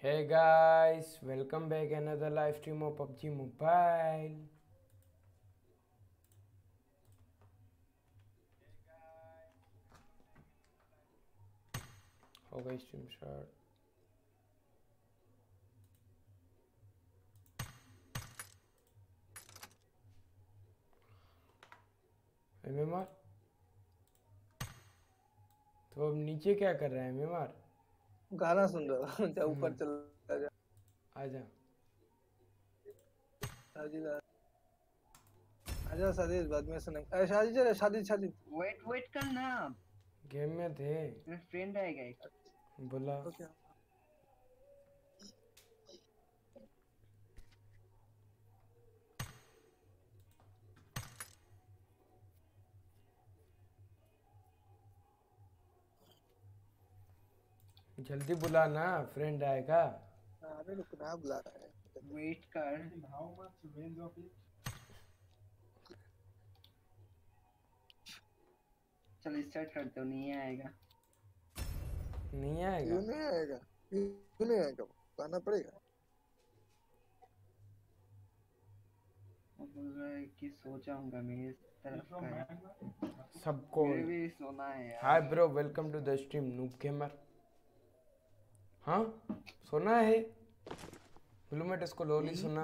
Hey guys, welcome back another live stream of PUBG Mobile. हो गई stream start. MMR तो अब नीचे क्या कर रहा है एमएमआर? गाना सुन रहा हूँ। जा ऊपर चला जा। आजा साजिद आजा साजिद, बाद में सुनेंगे। अरे साजिद साजिद वेट कर ना, गेम में थे। मेरा फ्रेंड आएगा एक। बोला तो क्या जल्दी बुला ना, फ्रेंड आएगा। अरे रुक ना, बुला रहा है। वेट कर। चल स्टार्ट करते हो, नहीं आएगा। नहीं आएगा? क्यों नहीं आएगा? क्यों नहीं आएगा? आना पड़ेगा। वो बोल रहा है कि सो जाऊंगा, मेरे तरफ का है। सबको मेरे भी सोना है यार। Hi bro, welcome to the stream noob gamer. हाँ सुना है ब्लूमेट, इसको लोली सुना।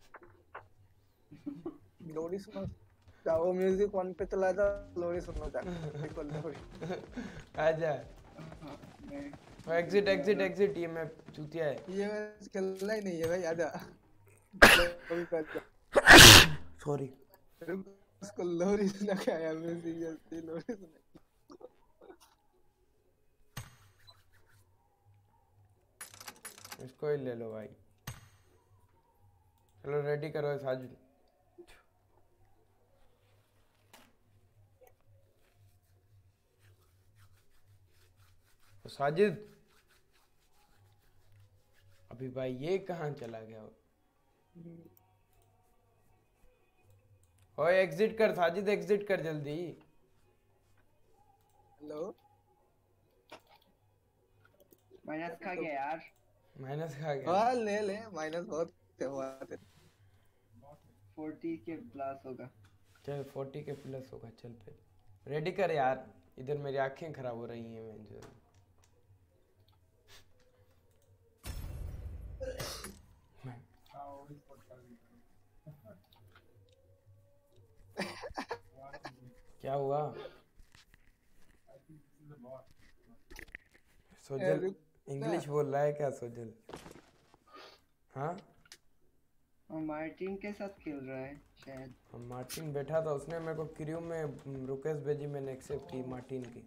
लोरी सुनो, जाओ म्यूजिक वन पे चला जा, लोरी सुनो जा। देखो लोरी आजा। एग्जिट एग्जिट एग्जिट, ये मैं चूतिया है। ये मैच खेलना ही नहीं है भाई, आजा। लोरी पे आजा। सॉरी। उसको लोरी सुना के आया, म्यूजिक जल्दी लोरी सुना। इसको ही ले लो भाई। चलो रेडी करो साजिद। साजिद अभी भाई ये कहाँ चला गया? ओए एग्जिट कर साजिद, एग्जिट कर जल्दी। हेलो, माइनस खा गया यार। माइनस खा गया। हाँ ले ले, माइनस बहुत हुआ है। 40 के प्लस होगा। चल 40 के प्लस होगा। चल फिर रेडी कर यार, इधर मेरी आंखें खराब हो रही हैं। मैं जो क्या हुआ? सोजल इंग्लिश बोल रहा है क्या सोजल? हाँ और मार्टिन के साथ खेल रहा है शायद। मार्टिन बैठा था, उसने मेरे को क्रियो में रुकेश भेजी, मैंने एक्सेप्ट की मार्टिन की।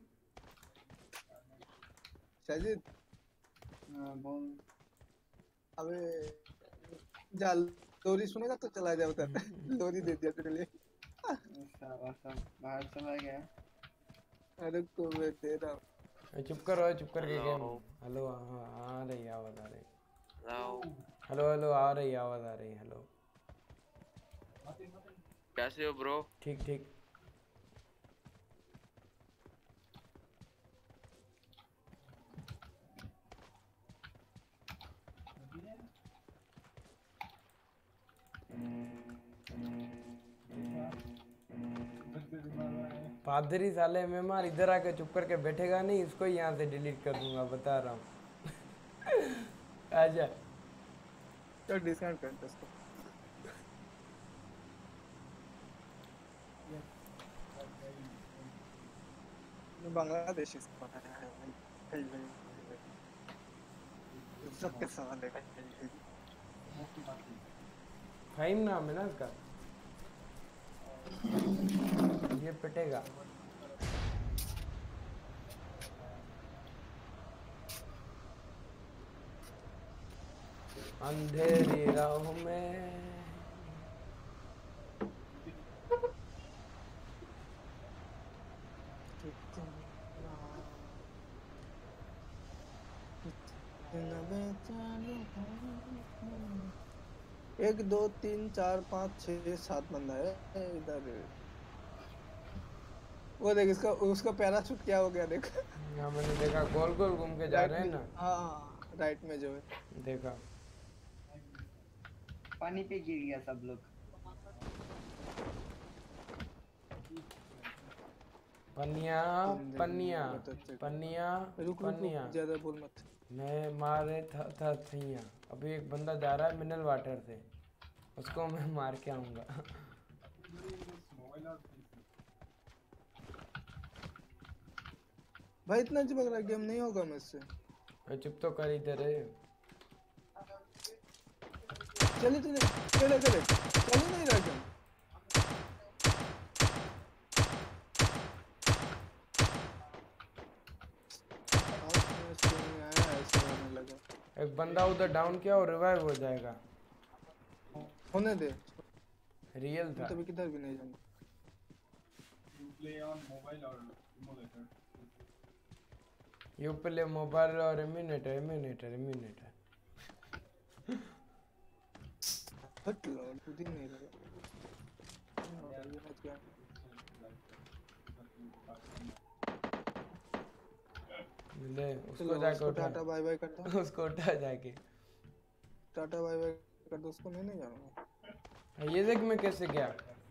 साजिद हाँ बोल। अबे जा, लोरी सुनेगा तो चला जा उधर। लोरी दे दिया तेरे लिए। ऐसा बाहर चला गया। अरे को मैं दे रहा हूँ। चुप करो, चुप करके गेम। हेलो, हाँ आ रही आवाज, आ रही। हेलो हेलो, आ रही आवाज, आ रही। हेलो कैसे हो ब्रो? ठीक ठीक। पादरी साले में मार, इधर आके चुप करके बैठेगा नहीं, इसको ही यहाँ से डिलीट कर दूंगा, बता रहा हूँ। आजा। तो डिस्काउंट कर दो उसको। बांग्लादेश इसको बनाया है भाई। सबके सवाल है भाई। फाइम नाम है ना इसका, ये पिटेगा। अंधेरी राहों में एक दो तीन चार पाँच छः सात बंदा है इधर। वो देख, इसका उसका पैराशूट क्या हो गया देख। यहाँ मैंने देखा गोल गोल घूम के जा रहे हैं ना। हाँ राइट में जो है। देखा। पानी पे गिर गया सब लोग। पनिया पनिया पनिया रुक रुक पनिया। रुक, ज्यादा बोल मत। मैं मारे था सैया। अभी एक बंदा जा रहा है मिनरल वाटर से, उसको मैं मार के आऊंगा। भाई इतना चिपक रहा गेम नहीं होगा मुझसे। चुप तो कर इधर है। चले चले चले चले चले नहीं रहा गेम। एक बंदा उधर डाउन किया और रिवाइव हो जाएगा। होने दे, रियल था। तभी किधर भी नहीं जाऊंगा। यू प्ले मोबाइल और इम्यूनेटर इम्यूनेटर इम्यूनेटर। हट लो, खुद ही नहीं रहा। ले उसको जाके उठा। टाटा बाय बाय कर दो। उसको उठा जाके। टाटा बाय बाय कर दो उसको। नहीं जाऊंगा। ये देख मैं कैसे गया।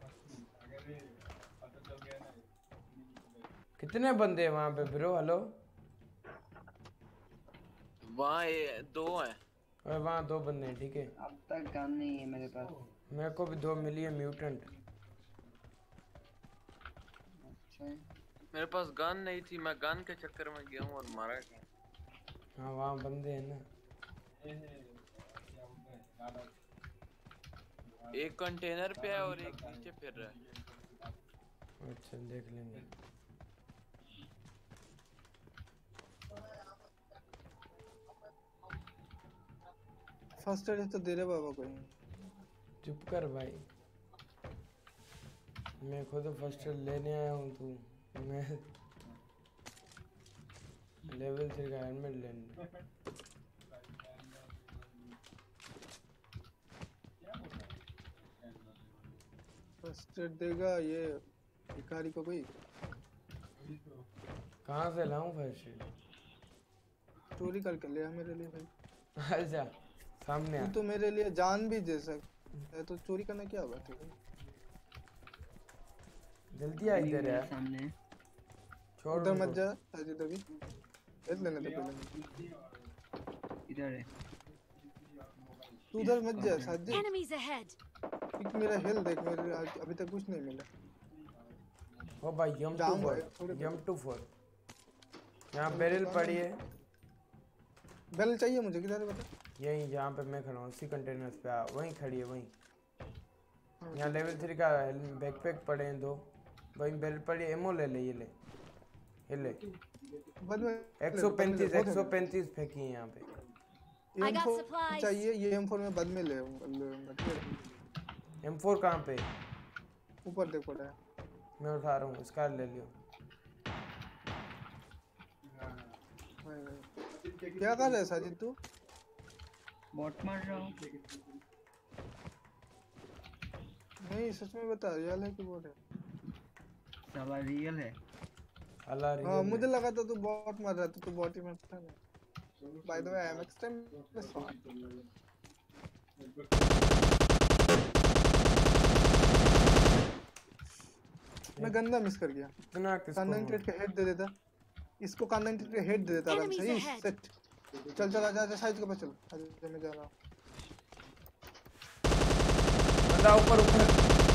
कितने बंदे हैं वहाँ पे ब्रो? हेलो वहाँ दो हैं। और वहाँ 2 बंदे हैं, ठीक है। अब तक गन नहीं है मेरे पास। मेरे को भी 2 मिली है म्यूटेंट। अच्छा मेरे पास गन नहीं थी, मैं गन के चक्कर में गया हूँ और मारा गया। हाँ वहाँ बंदे हैं ना। एक कंटेनर पे है और एक नीचे फिर रहा है। अच्छा देख लेंगे। फर्स्ट एड तो दे रहे बाबा कोई। चुप कर भाई, मैं खुद फर्स्ट एड लेने आया हूँ। तू मैं लेवल 3 का हेलमेट लेने। फर्स्ट एड देगा ये भिखारी को कोई। कहाँ से लाऊं फर्स्ट एड? चोरी करके ले आ मेरे लिए भाई। अच्छा सामने आ। तू तो मेरे लिए जान भी दे सकता है, तो चोरी करना क्या बात है? जल्दी आ इधर यार। सामने छोड़ उधर उनको। मत जा साजिद, अभी हेल्प लेने दे पहले। इधर है। तू उधर मत जा साजिद। Enemies ahead! एक मेरा हेल्थ देख, मेरे अभी तक कुछ नहीं मिला। ओ भाई जाऊंगा, थोड़े M24 यहाँ बैरल पड़ी है। बेल चाहिए मुझे, किधर है बता। यहीं जहाँ पे मैं खड़ा हूँ उसी कंटेनर्स पे आ, वहीं खड़ी है वहीं। यहाँ लेवल 3 का बैकपैक पड़े हैं 2। वहीं बैरल पड़ी है। एमो ले ले, ये ले ये ले। बाद में 135 फेंकी है यहाँ पे। I got M4 supplies. चाहिए, ये M4 में बाद में ले लूंगा, ठीक है? M4 कहाँ पे? ऊपर देख पड़ा है। मैं उठा रहा हूँ, स्कार ले लियो। क्या कर रहा है साजिद तू? बॉट मार रहा हूँ। नहीं सच में बता, रियल है कि बॉट है? साला रियल है। अल्लाह रे। हाँ मुझे लगा था तू बॉट मार रहा था, तू बॉट ही मारता है। By the way I am extremely sorry. मैं गंदा मिस कर गया। इतना किसको? कॉन्सेंट्रेट के हेड दे देता, इसको कॉन्सेंट्रेट के हेड दे देता आराम से। Enemies ahead. सेट। चल चल आजा आजा साइड के पास चल। आजा मैं जा रहा हूँ। बंदा ऊपर ऊपर।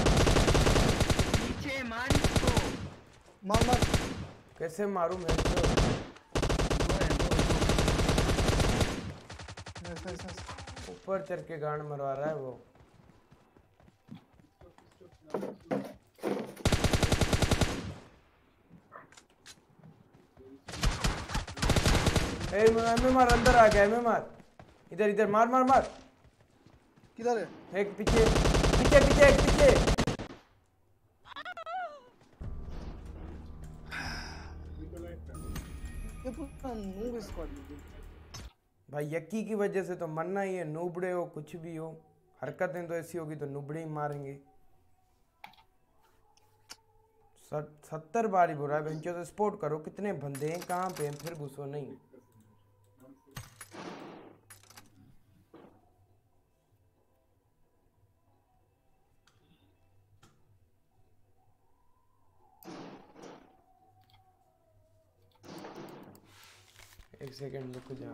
पीछे मार इसको। मार मार। कैसे मारूं मैं इसको? नाइस। ऊपर चढ़ के गांड मरवा रहा है वो। MMR अंदर आ गया। MMR इधर इधर मार मार मार। किधर है? एक पीछे पीछे पीछे एक पीछे। ये पूरा नूब स्क्वाड। भाई यक्की की वजह से तो मरना ही है। नूबड़े हो कुछ भी हो, हरकतें तो ऐसी होगी तो नूबड़े ही मारेंगे। 70 बार ही बुरा है। बेंचो से स्पोर्ट करो। कितने बंदे हैं, कहाँ पे हैं, फिर घुसो नहीं। एक सेकंड रुक जा।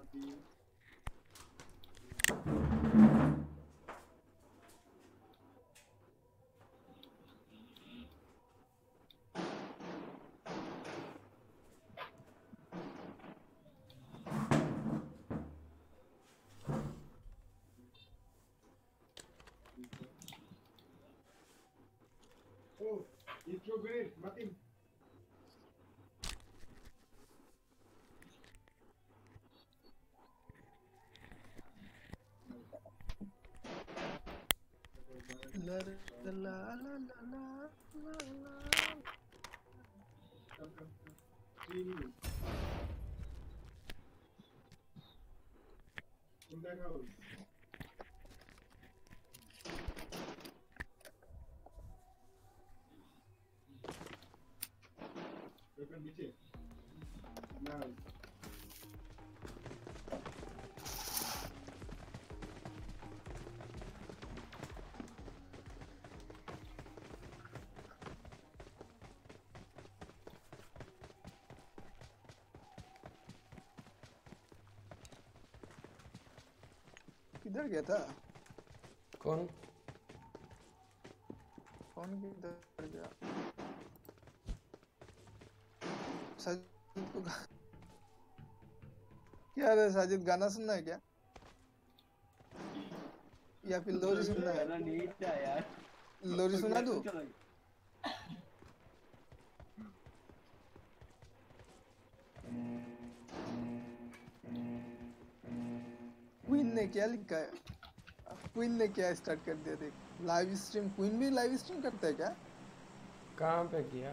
ला ला ला ला ला ला ला। किधर गया था? कौन? कौन किधर गया? साजिद को क्या रे साजिद, गाना सुनना है क्या या फिर लोरी सुनना है? गाना नहीं था यार। लोरी सुना दूं? क्वीन ने क्या लिखा है? क्वीन ने क्या स्टार्ट कर दिया देख। लाइव स्ट्रीम, क्वीन भी लाइव स्ट्रीम करता है क्या? कहाँ पे किया?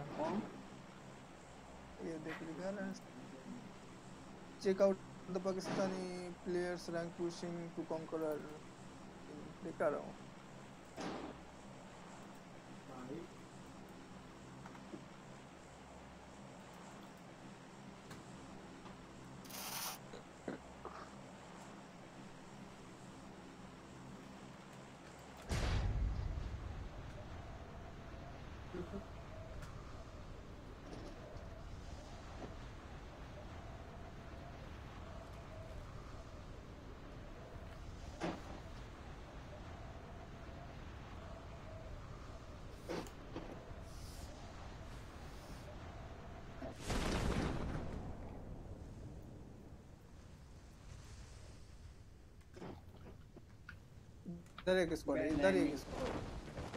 ये देख लिखा है, check out the Pakistani players rank pushing to conqueror. दिखा रहा हूँ। इधर एक स्क्वाड है, इधर एक स्क्वाड है।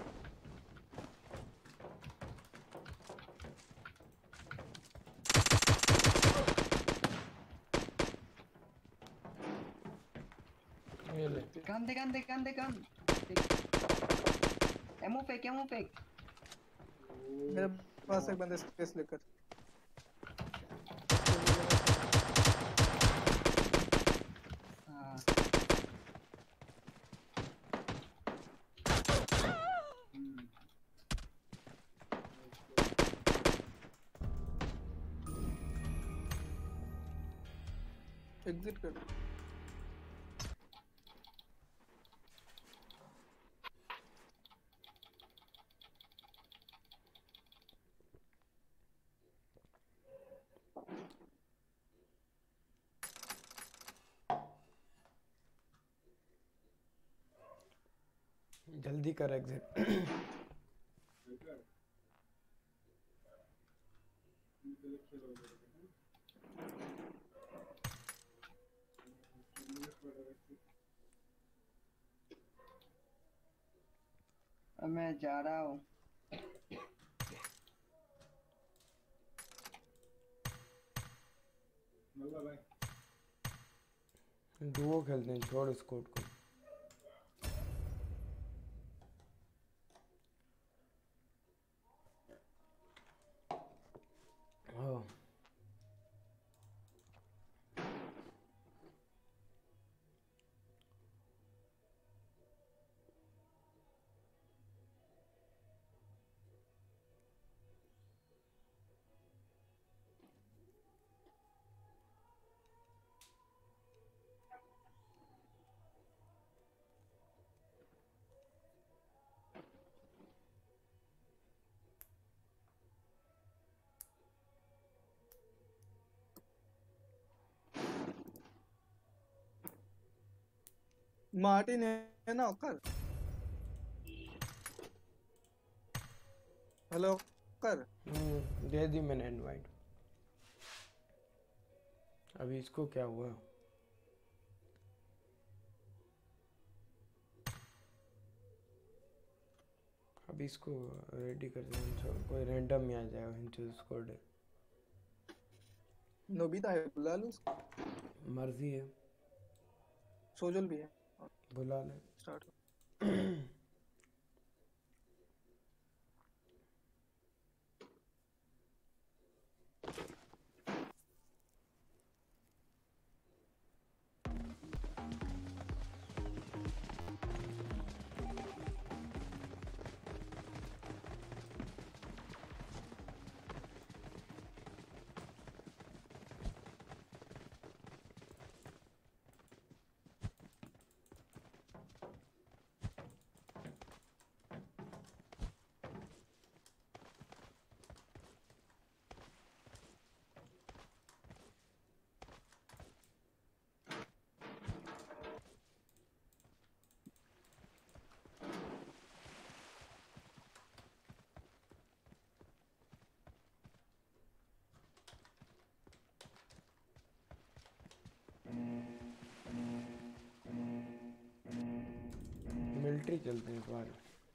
ये ले। गन दे गन दे गन दे गन। एमो फेंक एमो फेंक। मेरे पास एक बंदा स्पेस लेकर। हाँ। एग्जिट कर। जल्दी कर एग्जिट। अब मैं जा रहा हूँ। डुओ खेलते हैं, छोड़ स्कोट को। हाँ मार्टिन है ना कर। हेलो कर। दे दी मैंने इनवाइट। अभी इसको क्या हुआ? अभी इसको रेडी कर दे, कोई रैंडम ही आ जाएगा हिंचो स्क्वाड है। नोबिता है, बुला लो उसको। मर्जी है, सोजल भी है। बुला ले। स्टार्ट। मिलिट्री चलते हैं बाहर।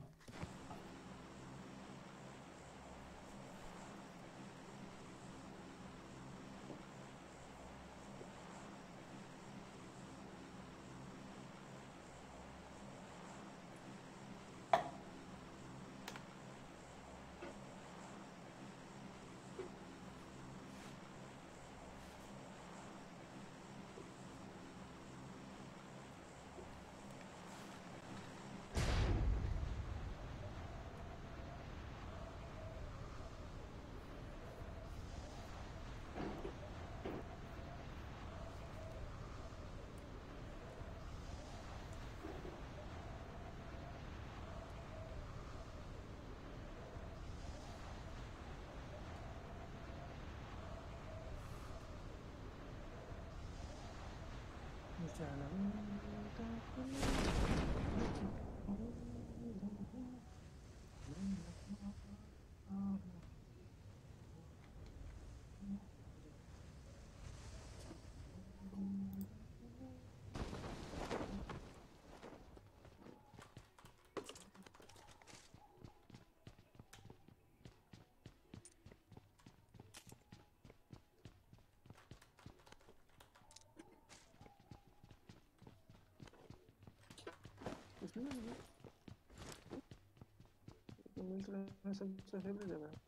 सबसे फेवरेट जगह है।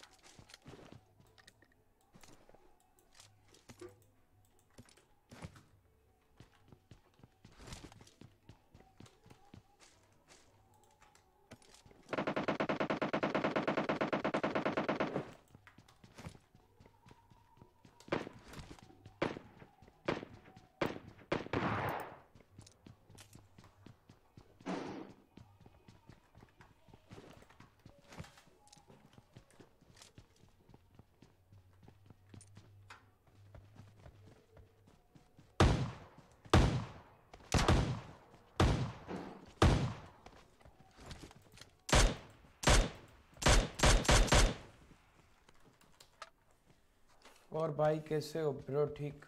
और भाई कैसे हो ब्रो? ठीक।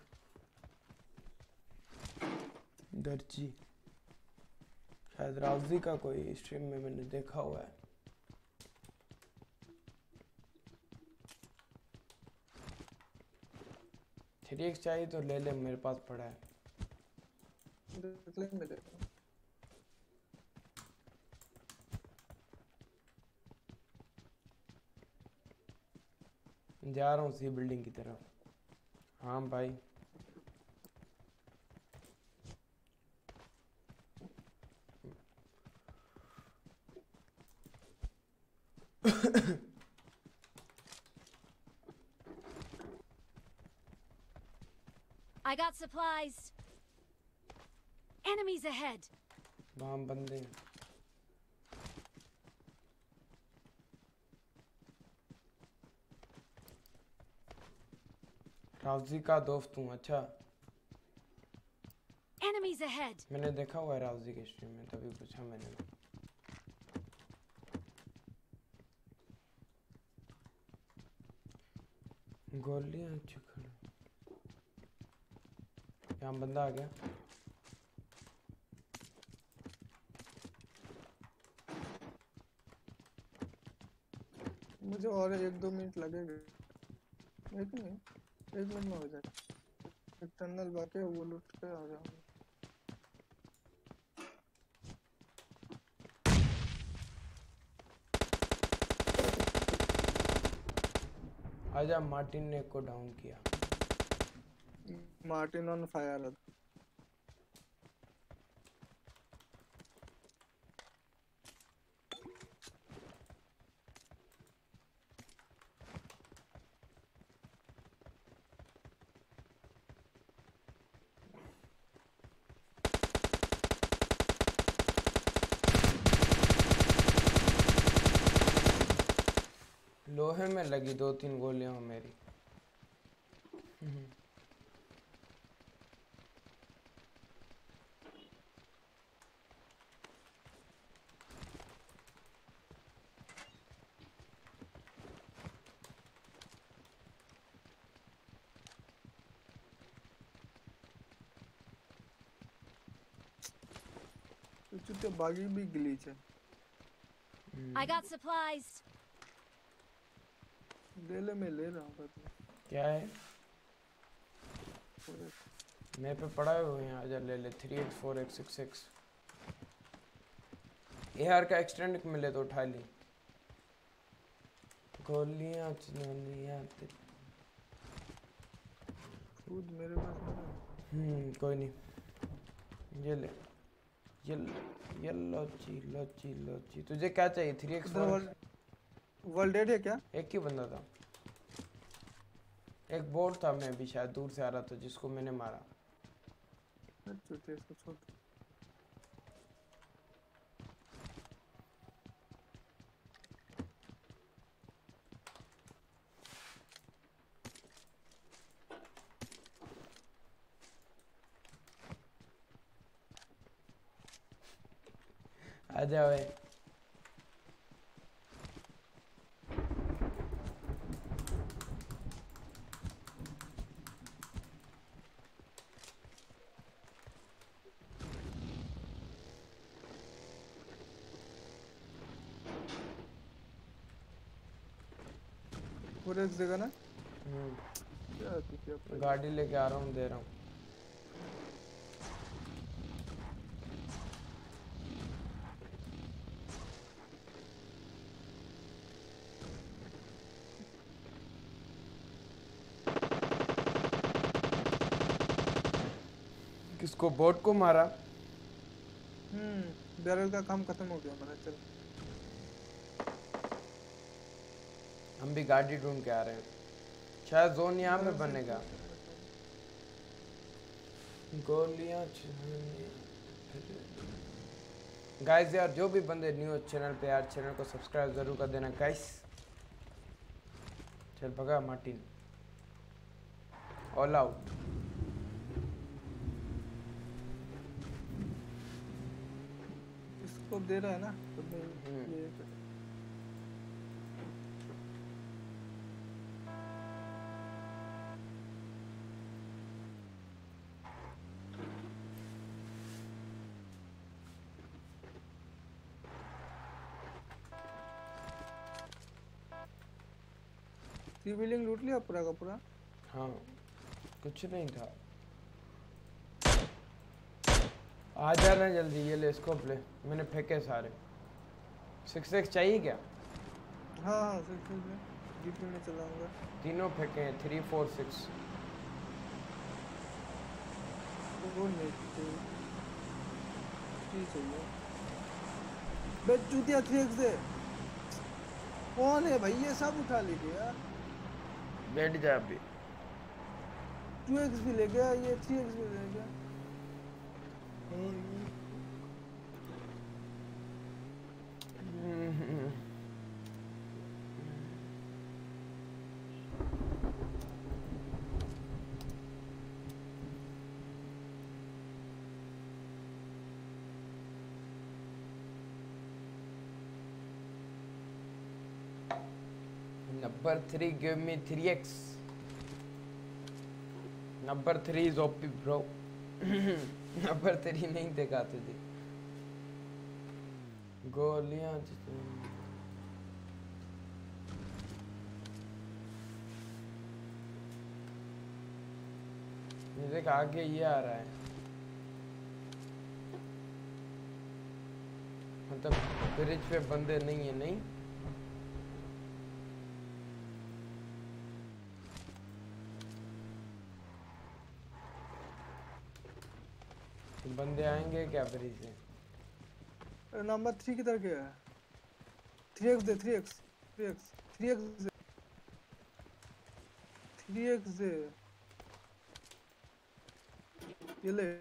दर्जी शायद राउजी का कोई स्ट्रीम में मैंने देखा हुआ है। थ्री एक्स चाहिए तो ले ले, मेरे पास पड़ा है। जा रहा हूँ सी बिल्डिंग की तरफ। हाँ भाई I got supplies. Enemies ahead. वहाँ बंदे हैं। राउजी का दोस्त हूँ। अच्छा Enemies ahead. मैंने देखा हुआ है राउजी के स्ट्रीम में, तभी पूछा मैंने। गोलियां चिकन, यहाँ बंदा आ गया। मुझे और 1-2 मिनट लगेगा। एक नहीं, 1 मिनट में हो जाएगा। एक टनल बाकी है, वो लूट के आ जाऊंगा। आजा, मार्टिन ने को डाउन किया। मार्टिन ऑन फायर है। लोहे में लगी 2-3 गोलियां मेरी। तो बागी भी ग्लिच है। I got supplies. ले मैं ले रहा हूँ बस। क्या है? मेरे पे पड़ा हुए हैं, आजा ले ले। 3x 4x 6x AR का एक्सटेंड मिले तो उठा ली। गोलियां चलियां खुद मेरे पास नहीं। कोई नहीं, ये ले। ये लोची। तुझे क्या चाहिए? 3x 4x? वर्ल्ड डेड है क्या? एक ही बंदा था, एक बोट था। मैं भी शायद दूर से आ रहा था, जिसको मैंने मारा। छोटे इसको छोड़। आ जाओ। फोरेक्स देगा ना? क्या गाड़ी लेके आ रहा हूँ, दे रहा हूँ। किसको? बोट को मारा? बैरल का काम खत्म हो गया हमारा। चल हम भी गाड़ी ढूंढ के आ रहे हैं, शायद जोन यहाँ में बनेगा। गोलियां गाइस यार, जो भी बंदे न्यू चैनल पे यार, चैनल को सब्सक्राइब जरूर कर देना गाइस। चल भगा मार्टिन, ऑल आउट। इसको दे रहा है ना तो मैं ये सिविलिंग लूट लिया पूरा का पूरा। हाँ, कुछ नहीं था। आ जाना जल्दी, ये ले स्कोप ले, मैंने फेंके सारे। 6x चाहिए क्या? हाँ 6 जीपी में चलाऊंगा। तीनों फेंके हैं, 3 4 6। वो नहीं चाहिए, चाहिए बे चूतिया 3x दे। कौन है भाई? ये सब उठा लीजिए यार। बैठ जा अभी। 2x भी ले गया, ये 3x भी ले गया। Number 3 give me 3x. Number 3 is OP bro. Number 3 नहीं देखा तुझे गोलियां देख आगे ये आ रहा है मतलब ब्रिज पे बंदे नहीं है नहीं बंदे आएंगे क्या ब्रिज से नंबर 3 किधर गया है 3x दे 3x 3x दे ये ले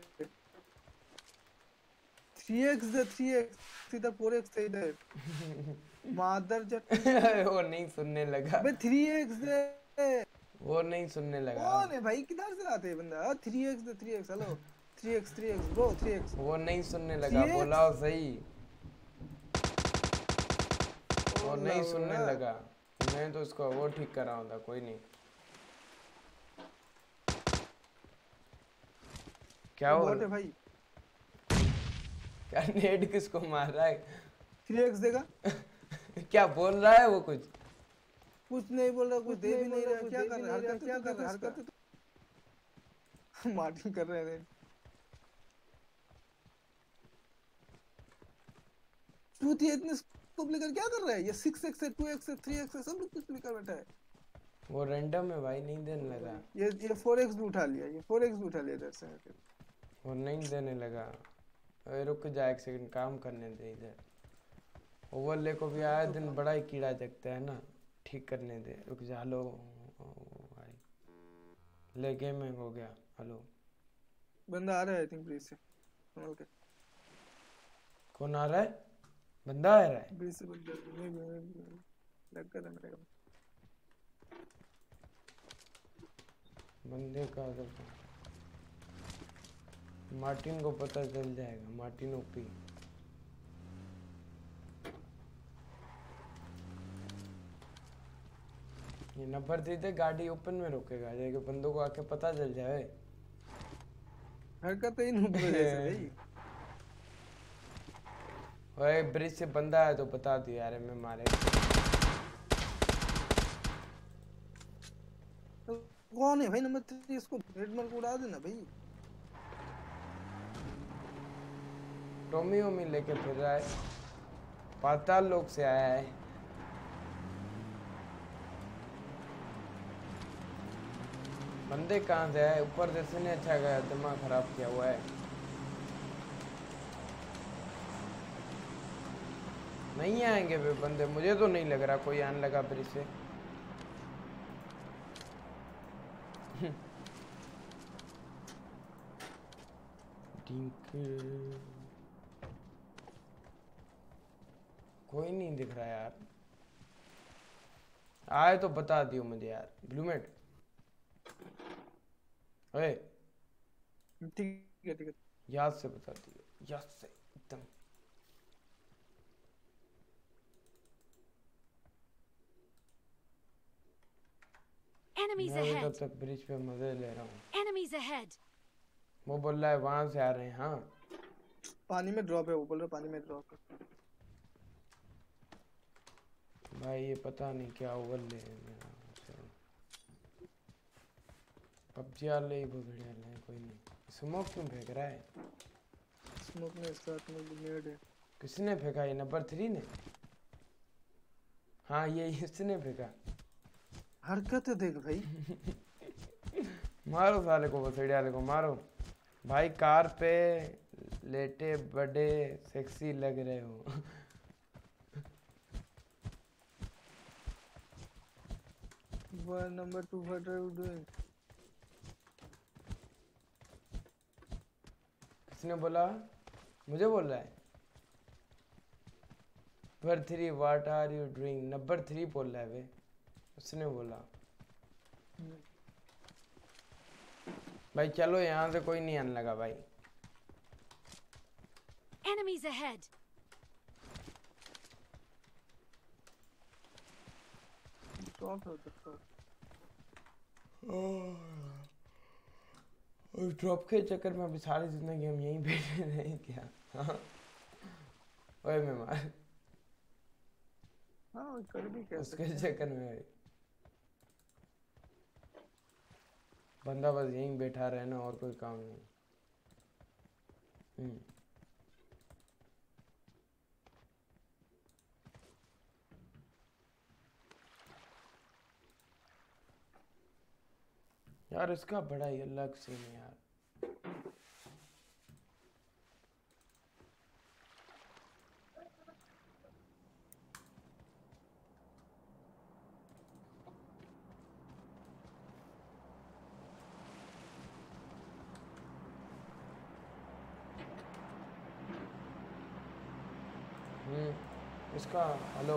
3x दे 3x सीधा 4x से इधर मादर जट वो नहीं सुनने लगा बे 3x दे वो नहीं सुनने लगा कौन है भाई किधर से आते हैं बंदा 3x दे 3x hello 3x bro 3x वो नहीं सुनने लगा बोलाओ सही वो नहीं सुनने लगा मैं तो उसको वो ठीक कर रहा हूँ था कोई नहीं क्या हो है भाई क्या नेट किसको मार रहा है 3x देगा क्या बोल रहा है वो कुछ नहीं बोल रहा कुछ दे भी नहीं रहा क्या कर रहा है हरकत मार्टिन कर रहे हैं तू इतने स्कोप लेकर क्या कर रहा है ये 6x है 2x है 3x है सब कुछ लेकर बैठा है वो रैंडम है भाई नहीं देने लगा ये 4x भी उठा लिया इधर से वो नहीं देने लगा अरे रुक जा एक सेकंड काम करने दे इधर ओवरले को भी आया दिन बड़ा ही कीड़ा जगता है ना ठीक करने दे रुक जा हेलो भाई ले गेमिंग हो गया हेलो बंदा आ रहा है आई थिंक ब्रिज से संभल के कौन आ रहा है बंदा आ रहा है ब्रिज से बंदा लग कर मेरे को बंदे का अगर मार्टिन को पता चल जाएगा मार्टिन ओपी ये नंबर दे गाड़ी ओपन में रोकेगा जैसे बंदों को आके पता चल जाए हरकत ही नहीं जैसे भाई ओए ब्रिज से बंदा है तो बता दियो यार मैं मारे तो कौन है भाई नंबर 3 इसको रेडमल को उड़ा देना भाई टोमी ओमी लेके फिर रहा है पाताल लोक से आया है बंदे कहाँ से आए ऊपर से ने अच्छा गया दिमाग खराब किया हुआ है नहीं आएंगे वे बंदे मुझे तो नहीं लग रहा कोई आने लगा ब्रिज से कोई नहीं दिख रहा यार आए तो बता दियो मुझे यार ब्लूमेट ओए ठीक है याद से बता दियो याद से एकदम Enemies मैं ahead. तब तक ब्रिज पे मजे ले रहा हूँ Enemies ahead. वो बोल रहा है वहां से आ रहे हैं हाँ पानी में ड्रॉप है वो बोल रहा पानी में ड्रॉप है भाई ये पता नहीं क्या ओवर ले मेरा पबजी वाले ही बढ़िया ले कोई नहीं स्मोक क्यों फेंक रहा है स्मोक में स्टार्ट में ग्रेनेड है किसने फेंका ये नंबर 3 ने हाँ ये इसने फेंका हरकत है देख भाई मारो साले को बसेड़े वाले को मारो भाई कार पे लेटे बड़े सेक्सी लग रहे हो number 2 what are you doing किसने बोला मुझे बोल रहा है number 3 what are you doing number 3 बोल रहा है वे उसने बोला भाई चलो यहाँ से कोई नहीं आने लगा भाई Enemies ahead. टॉप है उधर टॉप। और ड्रॉप के चक्कर में अभी सारी जिंदगी हम यहीं बैठे रहे क्या? हाँ ओए मैं मार हाँ वो कर भी क्या उसके सकते हैं। चक्कर में बंदा बस यहीं बैठा रहे ना और कोई काम नहीं। यार इसका बड़ा ही अलग सीन है यार। इसका हेलो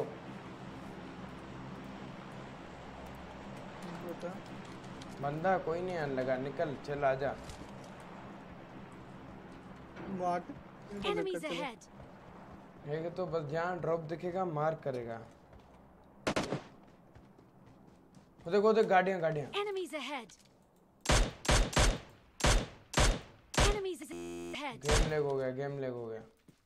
बता बंदा कोई नहीं आने लगा, निकल चल आजा। मार्ट Enemies ahead. एक तो बस जहाँ ड्रॉप दिखेगा मार करेगा। वो देखो उधर गाड़ियाँ गाड़ियाँ। Enemies ahead. Enemies ahead. Game lag हो गया, गेम लैग हो गया।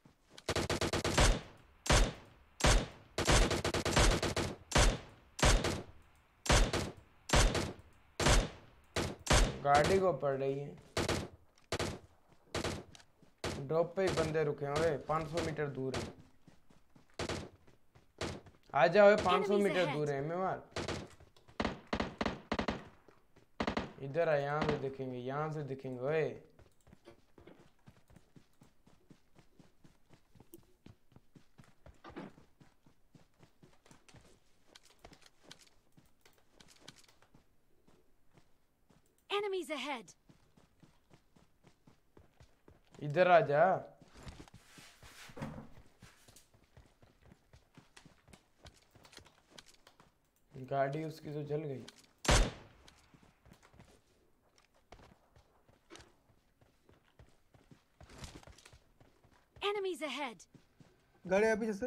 गाड़ी को पड़ रही है। ड्रॉप पे ही बंदे रुके हैं, 500 मीटर दूर है। आ जाओ 500 मीटर दूर है। मैं मार इधर आ, यहाँ से दिखेंगे, यहाँ से दिखेंगे। ओए Enemies ahead. इधर आ जा। गाड़ी उसकी तो जल गई। Enemies ahead. गाड़ी अभी जैसे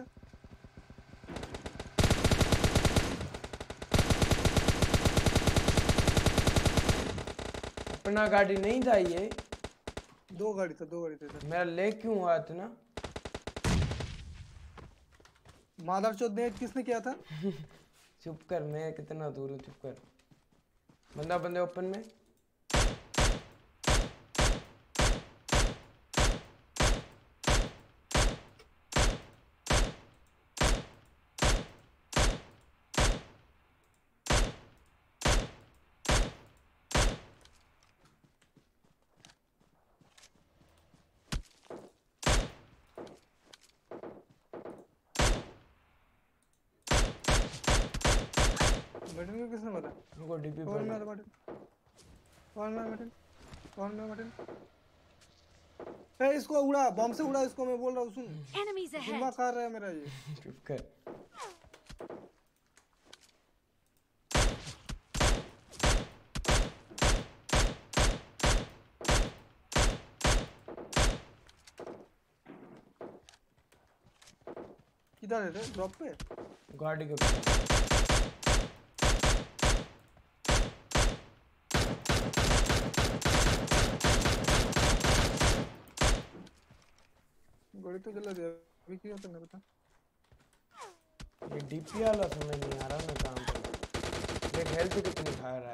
अपना गाड़ी नहीं था ये। दो गाड़ी थे इधर। मेरा ले क्यों हुआ इतना? माधव चौथ ने किसने किया था? चुप कर, मैं कितना दूर हूँ, चुप कर। बंदा बंदे ओपन में। बटन को किसने मारा? हमको डीपी कौन मारा पर बटन? कौन मारा बटन? कौन मारा बटन? ए इसको उड़ा, बम से उड़ा इसको, मैं बोल रहा हूँ सुन। Enemies दिमाग ahead. खा रहा है मेरा ये। चुप कर। किधर है रे? ड्रॉप पे? गाड़ी के ऊपर। गाड़ी तो जला दिया। अभी क्या करना बता? ये डीपी वाला समझ नहीं आ रहा ना काम पे। देख हेल्थ कितनी खा रहा है।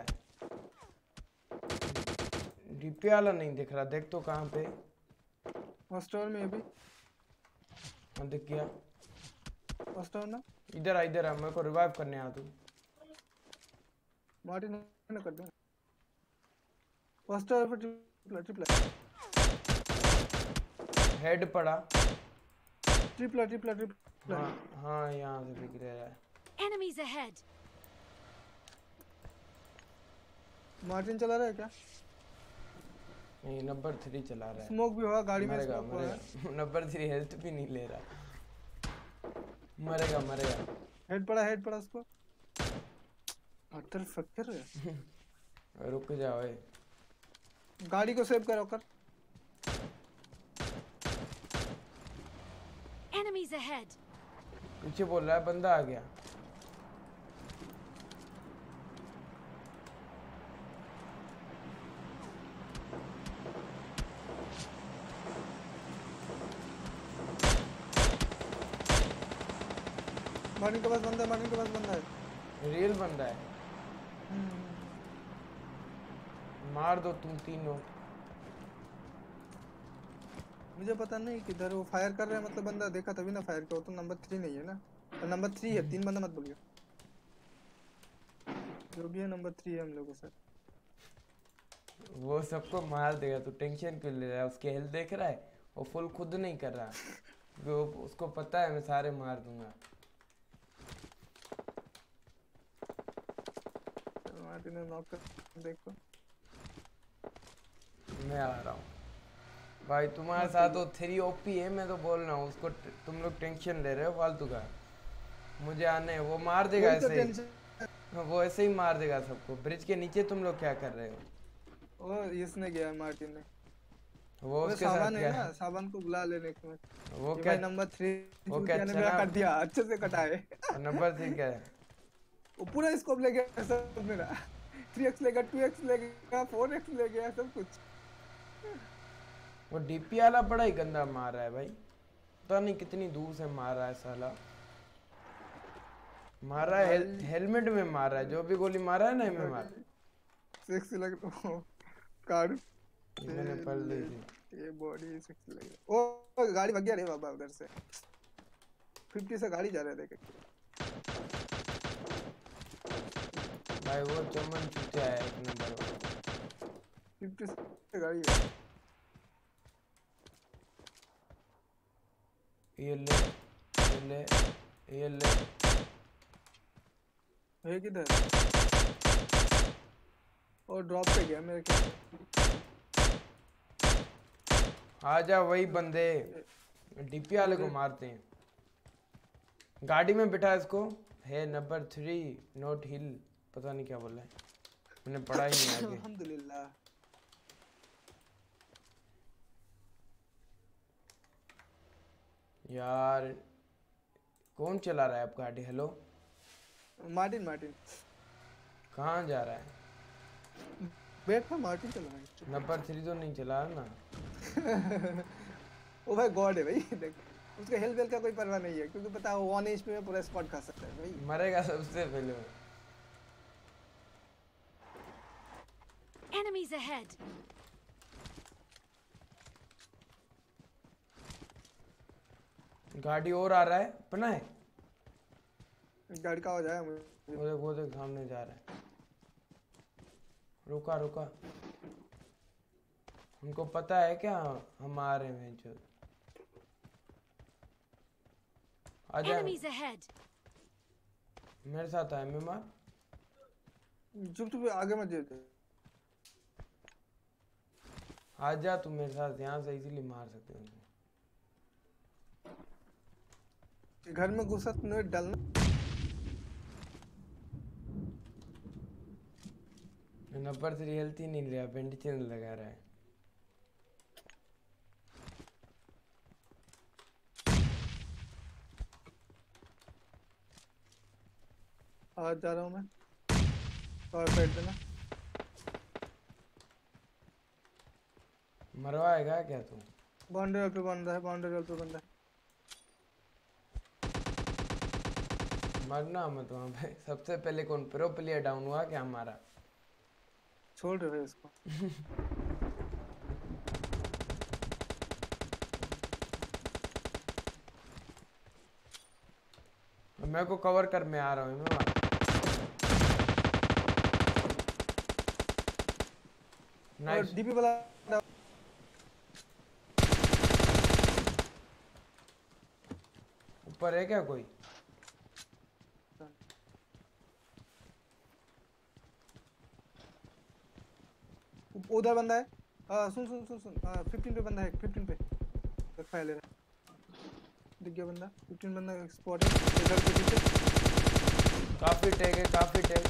डीपी वाला नहीं दिख रहा, देख तो कहाँ पे। हॉस्टल में अभी हाँ दिख गया। हॉस्टल ना इधर आ, इधर आ, मेरे को रिवाइव करने आ तू। मार्टिन ने कर दिया। हॉस्टल पर ट्रिपला हेड पड़ा। ट्रिपला हाँ हाँ यहाँ से दिख रहा है। Enemies ahead. मार्टिन चला रहा है क्या? नहीं नंबर 3 चला रहा है। स्मोक भी होगा गाड़ी में, मरेगा स्मोक हुआ है। मरेगा। नंबर 3 हेल्थ भी नहीं ले रहा। मरेगा मरेगा। हेड पड़ा उसको। अटर फकर है। रुक जाओ ए। गाड़ी को सेव करो कर। Enemies ahead. पीछे बोल रहा है बंदा आ गया। मार्टिन के पास बंदा है, मार्टिन के पास बंदा है। रियल बंदा है, हम्म, मार दो तुम तीनों। मुझे पता नहीं किधर वो फायर कर रहे हैं, मतलब बंदा देखा तभी ना फायर किया। वो तो नंबर 3 नहीं है ना, नंबर 3 है। 3 बंदा मत बोलिए, जो भी है नंबर 3 है हम लोगों से। वो सबको मार देगा, तू टेंशन क्यों ले रहा है? उसके हेल्थ देख रहा है, वो फुल खुद नहीं कर रहा, वो उसको पता है मैं सारे मार दूंगा। मार्टिन ने नॉक कर, देखो मैं आ रहा हूँ भाई तुम्हारे साथ। वो 3 ओपी है, मैं तो बोल रहा हूँ उसको। तुम लोग टेंशन ले रहे हो फालतू का। मुझे आने, वो मार देगा वही तो ऐसे ही, टेंशन। वो ऐसे ही मार देगा सबको। ब्रिज के नीचे तुम लोग क्या कर रहे हो? वो इसने गया मार्टिन ने। वो वो उसके सावन साथ है क्या ना, है? सावन को बुला लेने के में। वो ये क्या, भाई नंबर 3 वो क्या चूतिया ने मेरा चना? कट दिया, अच्छे से कटा है। नंबर 3 क्या है? वो पूरा स्कोप ले गया सब मेरा। 3x ले गया, 2x ले गया, 4x ले गया, सब कुछ। वो डीपी वाला बड़ा ही गंदा मार रहा है भाई, पता नहीं कितनी दूर से मार रहा है साला। मार रहा है हेलमेट में मार रहा है, जो भी गोली मारा है ना में मार। सेक्सी लग कार्ड ये मैंने पढ़ ली थी। ये बॉडी सेक्सी लग रहा। ओ गाड़ी भाग गया रे बाबा उधर से। 50 से गाड़ी जा रहा है, देख। भाई वो चमन चूतिया है एक नंबर वाला। 50 से गाड़ी है। ये ले, ये ले, ये ले। है किधर? और ड्रॉप पे गया मेरे ख्याल से। आजा वही बंदे डीपी वाले को मारते हैं। गाड़ी में बिठा इसको। है नंबर 3 नोट हिल, पता नहीं क्या बोला है, मैंने पढ़ा ही नहीं आगे। अल्हम्दुलिल्लाह। यार कौन चला रहा है अब गाड़ी? हेलो, मार्टिन, मार्टिन कहाँ जा रहा है? बैठा, मार्टिन चल रहा है। नंबर 3 तो नहीं चला रहा ना? ओ भाई गॉड है भाई। देख उसका हेल्थ वेल का कोई परवाह नहीं है, क्योंकि पता है वो 1 एचपी में पूरा स्क्वाड खा सकता है भाई। मरेगा सबसे पहले वो। Enemies ahead. गाड़ी और आ रहा है, अपना है। गाड़ी का आवाज आया मुझे। वो देख सामने जा रहा है। रुका रुका, उनको पता है क्या हम आ रहे हैं? जो आजा Enemies ahead. मेरे साथ आए, मैं मार। चुप चुप आगे मत जा। आजा तू मेरे साथ, यहाँ से इजीली मार सकते हो। घर में घुसा तो डालना। नंबर 3 हेल्थ ही नहीं लिया, बेंडिचन लगा रहा है। आज जा रहा हूँ मैं, और बैठ देना। मरवाएगा क्या तू? बाउंड्री वॉल पे बंदा है, बाउंड्री वॉल पे बंदा है। मरना मत वहाँ पे। सबसे पहले कौन प्रो प्लेयर डाउन हुआ क्या हमारा? छोड़ रहे हो इसको। मेरे को कवर कर, मैं आ रहा हूँ। मैं और नाइस। डीपी वाला ऊपर है क्या कोई? उधर बंदा है। सुन सुन सुन सुन 15 पे बंदा है, 15 पे फायर ले रहा है। दिख गया बंदा, 15 बंदा स्पॉट है इधर के पीछे। काफी टैग है, काफी टैग।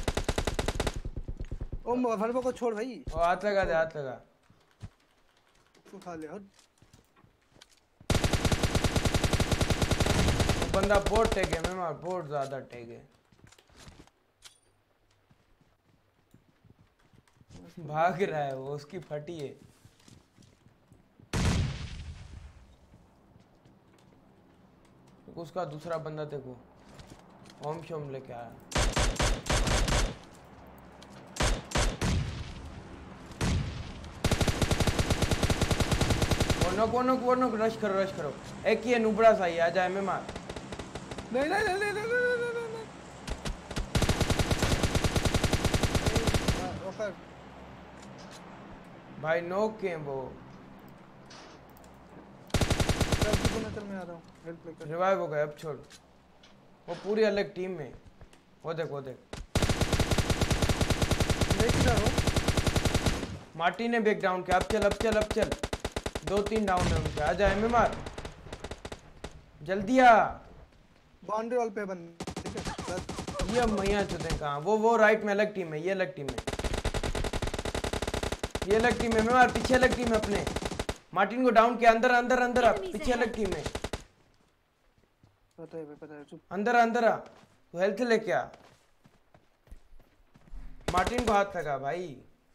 ओ वर्बो को छोड़ भाई। ओ हाथ लगा दे, हाथ लगा। तू खा ले। और वो बंदा बहुत टैग है, मैं मार, बहुत ज्यादा टैग है। भाग रहा है वो, उसकी फटी है। उसका दूसरा बंदा देखो, ओम शोम लेके आया। कोनो रश करो। एक ही है नुबड़ा सा ही, आ जाए मैं मार। नहीं नहीं नहीं नहीं नहीं नहीं नहीं नहीं नहीं ओफर भाई नोक के हैं वो। चल तू ना, चल मैं आ रहा हूँ हेल्प लेकर। रिवाइव हो गए, अब छोड़। वो पूरी अलग टीम में। वो देख मैं किधर हूँ? मार्टी ने बैक डाउन किया। अब चल 2-3 डाउन है उनके। आ जाए मैं मार, जल्दी आ। बाउंड्री वॉल पे बंद, ठीक है बस। ये मैया चुदे कहाँ? वो राइट में अलग टीम है, ये अलग टीम है। मैं मार, पीछे अलग टीम है अपने। मार्टिन को डाउन किया। अंदर आ, पीछे अलग टीम है। पता है चुप। अंदर आ, तो हेल्थ लेके आ। मार्टिन को हाथ लगा भाई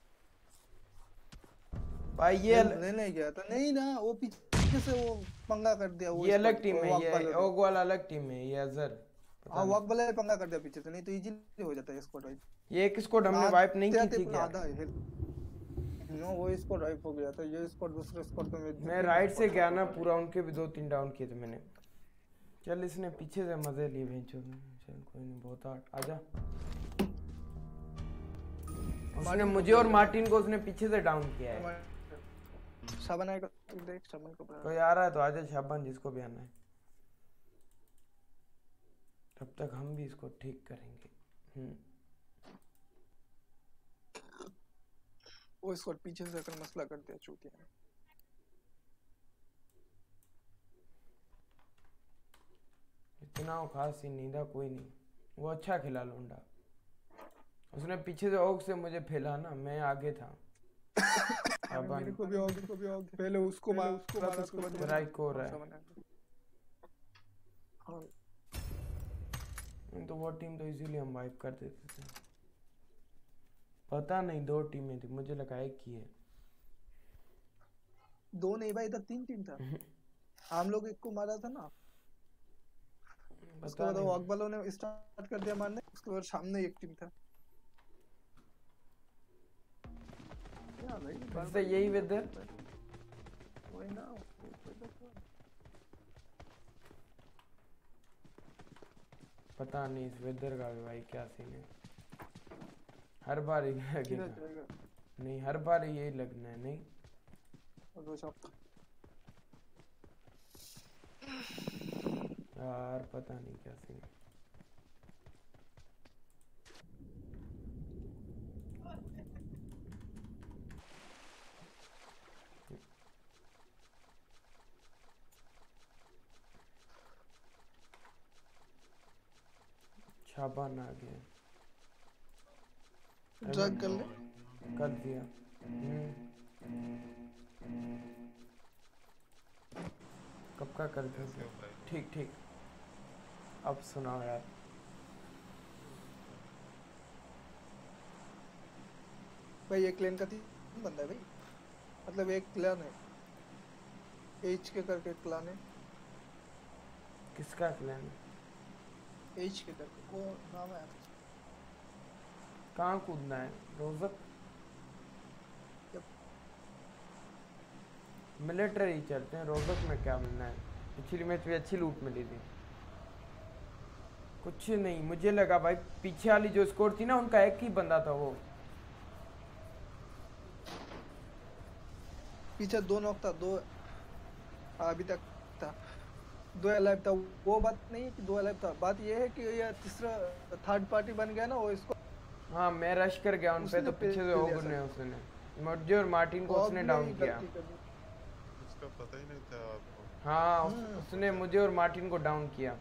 ये लेने गया था नहीं ना, वो पीछे से वो पंगा कर दिया। वो ये अलग स्क्वाड- टीम है, वॉक ये वालों ने। ओग वाला अलग टीम है, ये अजहर। हाँ वॉक वाले ने पंगा कर दिया पीछे से, नहीं तो इजीली हो जाता है स्क्वाड वाइप। ये एक स्क्वाड हमने वाइप नहीं की थी क्या? आधा है नो, वो स्क्वाड वाइप हो गया था। ये स्क्वाड दूसरे स्क्वाड पे मैं राइट से गया ना पूरा, उनके भी 2-3 डाउन किए थे मैंने। चल इसने पीछे से मजे लिए भेंचो। चल कोई नहीं, बहुत आजा। उसने मुझे और मार्टिन को उसने पीछे से डाउन किया है। शाबान आएगा, देख शाबान को कोई आ रहा है तो आजा शाबान, जिसको भी आना है। तब तक हम भी इसको ठीक करेंगे। वो स्क्वाड पीछे से आकर मसला कर दिया चूतिया। इतना वो खास ही नहीं था, कोई नहीं। वो अच्छा खिला लोंडा। उसने पीछे से ओग से मुझे फैला ना, मैं आगे था। मेरे को भी पहले उसको मारा, उसको बाद राइट को रहा है। हाँ तो वो टीम तो इजीली हम वाइप कर देते थे। पता नहीं 2 टीमें थी, मुझे लगा एक ही है। 2 नहीं भाई, इधर 3 टीम था। हम लोग एक को मारा था ना, उसके बाद वो वॉक वालों ने स्टार्ट कर दिया मारने। उसके बाद सामने एक टीम था। क्या भाई बस यही वेदर। वही ना, पता नहीं इस वेदर का भी भाई क्या सीन है। हर बार ही लगेगा। नहीं हर बार यही लगना है। नहीं यार पता नहीं क्या सीन है। शाबान आ गया। ड्रग कर दिया। कब का कर दिया? ठीक। अब सुनाओ यार। भाई एक क्लैन का 3 बंदा है भाई, मतलब एक क्लैन है एच के करके क्लैन है। किसका क्लैन? एच के करके वो नाम है। कहाँ कूदना है? रोजक मिलिट्री चलते हैं। रोजक में क्या मिलना है? पिछली मैच में अच्छी लूट मिली थी। कुछ नहीं, मुझे लगा भाई पीछे वाली जो स्कोर थी ना, उनका एक ही बंदा था। वो पीछे 2 नॉक था, 2 अभी तक था, 2 अलाइव था। वो बात नहीं है कि 2 अलाइव था, बात ये है कि ये तीसरा थर्ड पार्टी बन गया ना वो इसको। हाँ मैं रश कर गया उन पे, तो पीछे से ओगन ने उसने मुझे और मार्टिन को उसने डाउन किया। उसका पता ही नहीं था आपको। हाँ उसने मुझे और मार्टिन को डाउन किया।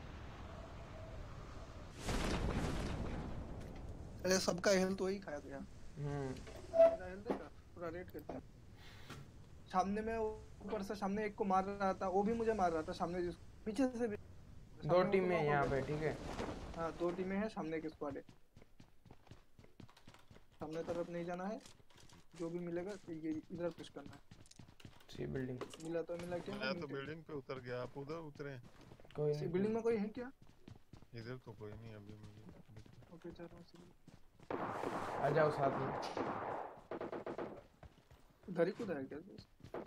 अरे सबका हेल्थ वही खाया गया। मेरा हेल्थ देखा पूरा रेड कर दिया। सामने में ऊपर से सामने एक को मार रहा था, वो भी मुझे मार रहा था सामने, जिसको पीछे से भी। 2 टीमें हैं यहाँ पे, ठीक है। हाँ 2 टीमें हैं, सामने की स्क्वाड है। सामने तरफ नहीं जाना है, जो भी मिलेगा ये इधर पुश करना है। 3 बिल्डिंग मिला तो मिला क्या? मैं तो बिल्डिंग पे उतर गया, आप उधर उतरे। कोई नहीं। बिल्डिंग में कोई है क्या? इधर तो कोई नहीं अभी मुझे दिख रहा। ओके जा रहा हूँ सिविल। आ जाओ साथ में। उधर ही कूदा है क्या दोस्त?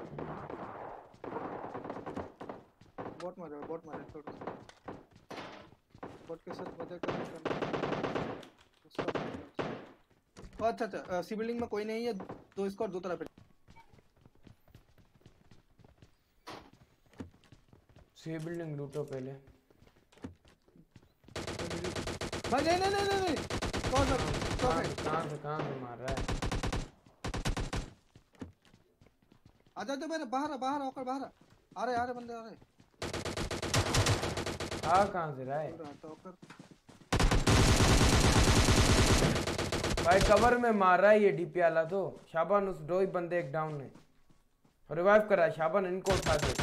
बॉट मारा थोड़ा सा। बॉट के साथ मजा करने का उसका अच्छा सी बिल्डिंग में कोई नहीं है। 2 स्क्वाड 2 तरफ है। सी बिल्डिंग लूटो पहले। भाई नहीं कौन सा कहाँ से मार रहा है? आ जा मेरे बाहर होकर बाहर आ रहे बंदे आ रहे। कहाँ से रहा है? होकर भाई कवर में मार रहा है ये डीपी वाला तो। शाबान उस 2 ही बंदे एक डाउन है। रिवाइव कर रहा है शाबान, इनको उठा दे।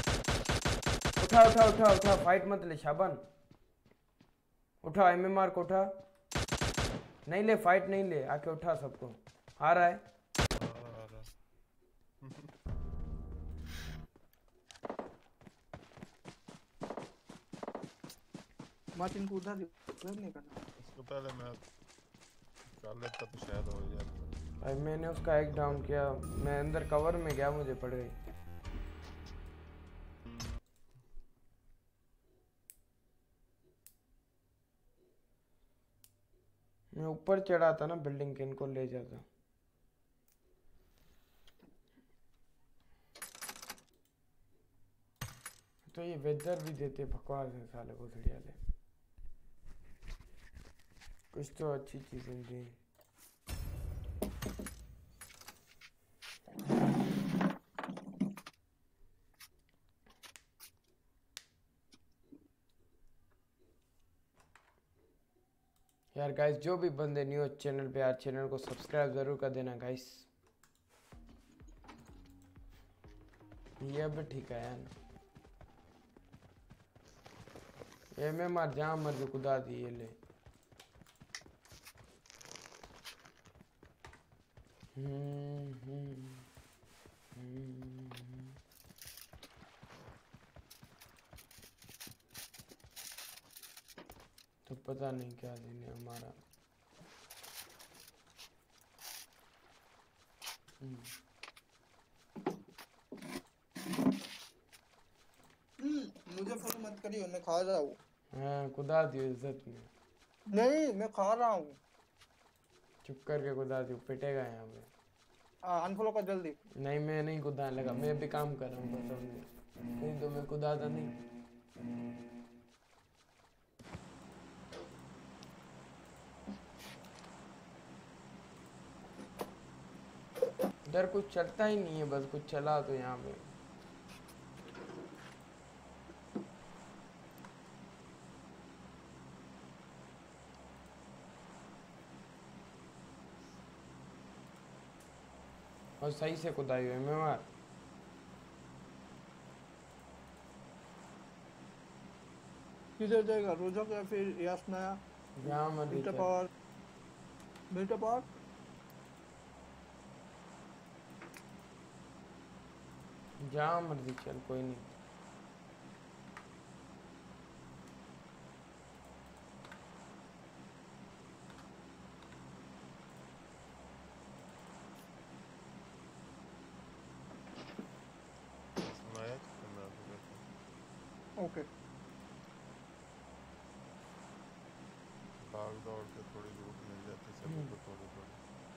उठा फाइट मत ले शाबान। उठा एमएमआर को उठा। नहीं ले फाइट नहीं ले, आके उठा सबको। आ रहा है। मार्टिन को उधर नहीं करना। इसको पहले मैं कर लेता तो शायद हो जाता। भाई मैंने उसका एक डाउन किया, मैं अंदर कवर में गया, मुझे पड़ गई। मैं ऊपर चढ़ा था ना बिल्डिंग के, इनको ले जाता। तो ये वेदर भी देते बकवास है साले भोसड़ी वाले। कुछ तो अच्छी चीजें दी। यार गाइस जो भी बंदे न्यू चैनल पे यार चैनल को सब्सक्राइब जरूर कर देना गाइस। ये भी ठीक है यार। एमएमआर जहाँ मर्जी कुदा दी ये ले। तो पता नहीं क्या दिन है हमारा। मुझे फोन मत करियो, मैं खा रहा हूँ। हाँ खुदा दियो इज्जत में। नहीं मैं खा रहा हूँ। चुप करके खुदा दियो, पिटेगा यहाँ पे। अनफॉलो कर जल्दी। नहीं मैं नहीं खुदा लगा, मैं भी काम कर रहा हूँ बस। नहीं तो मैं खुदा था नहीं। इधर कुछ चलता ही नहीं है, बस कुछ चला तो यहाँ पे। और सही से खुदाई हुई मैं मार। किधर जाएगा? रोजक या फिर यासनाया? जहाँ मर्जी मीटर चल। पावर जहाँ मर्जी चल, कोई नहीं। सुनाया तो मैं आपको कहता हूँ। ओके। भाग दौड़ के थोड़ी लूट मिल जाती सभी को थोड़ी थोड़ी।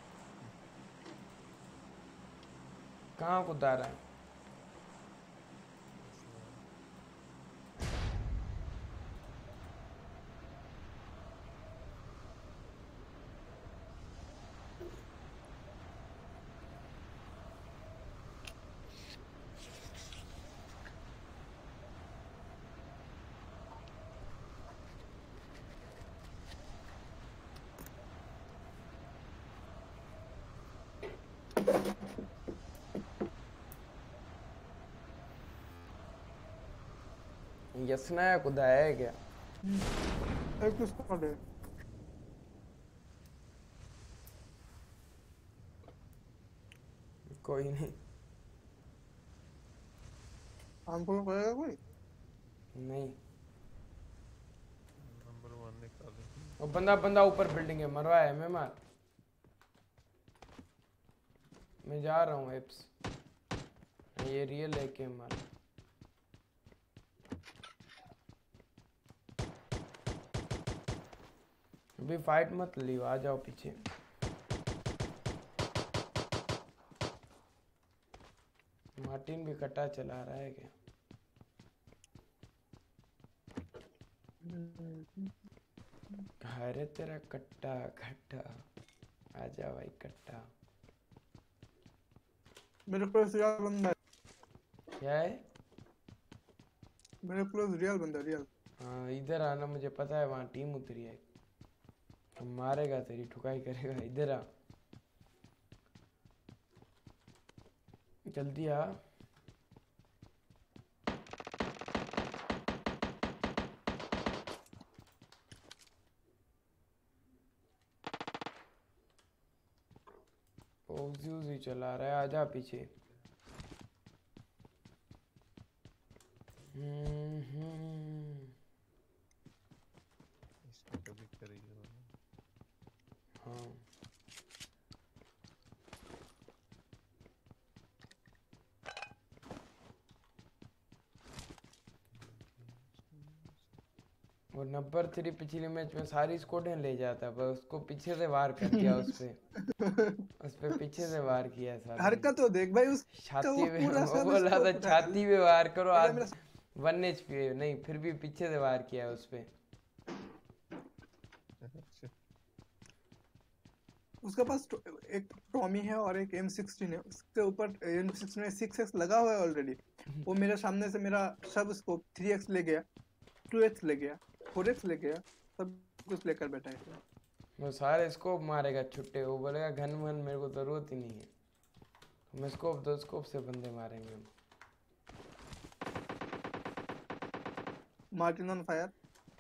कहाँ कुदा रहा है? यसनाया खुदा है क्या? एक स्क्वाड है। कोई नहीं। अनफॉलो करेगा कोई? नहीं वो बंदा ऊपर बिल्डिंग है, मरवाया मैं मार। मैं जा रहा हूँ एप्स, ये रियल है कि मार। अभी फाइट मत लियो, आ जाओ पीछे। मार्टिन भी कट्टा चला रहा है क्या? अरे तेरा कट्टा खट्टा, आजा भाई कट्टा। मेरे पास रियल बंदा है, क्या है? मेरे पास रियल बंदा है, रियल। हाँ इधर आना, मुझे पता है वहाँ टीम उतरी है, मारेगा तेरी ठुकाई करेगा। इधर आ, जल्दी आ। उजी चला रहा है, आजा पीछे। इसको कभी करेगी हाँ और नंबर 3 पिछले मैच में सारी स्कोडें ले जाता, पर उसको पीछे से वार कर दिया। उस पे पीछे से वार किया साला। हरकत तो देख भाई, उस छाती में पूरा वो सब बोला था स्कोप उठा छाती में वार करो, आज मेरा 1 HP है नहीं, फिर भी पीछे से वार किया उस पे। उसके पास एक टॉमी है और एक M16 है, उसके ऊपर M16 में 6x लगा हुआ है ऑलरेडी। वो मेरे सामने से मेरा सब स्कोप 3x ले गया, 2x ले गया, 4x ले गया, सब कुछ लेकर बैठा है। वो सारे स्कोप मारेगा छुट्टे, वो बोलेगा घन वन मेरे को जरूरत ही नहीं है। मैं स्कोप 2 स्कोप से बंदे मारेंगे हम। Martin on fire.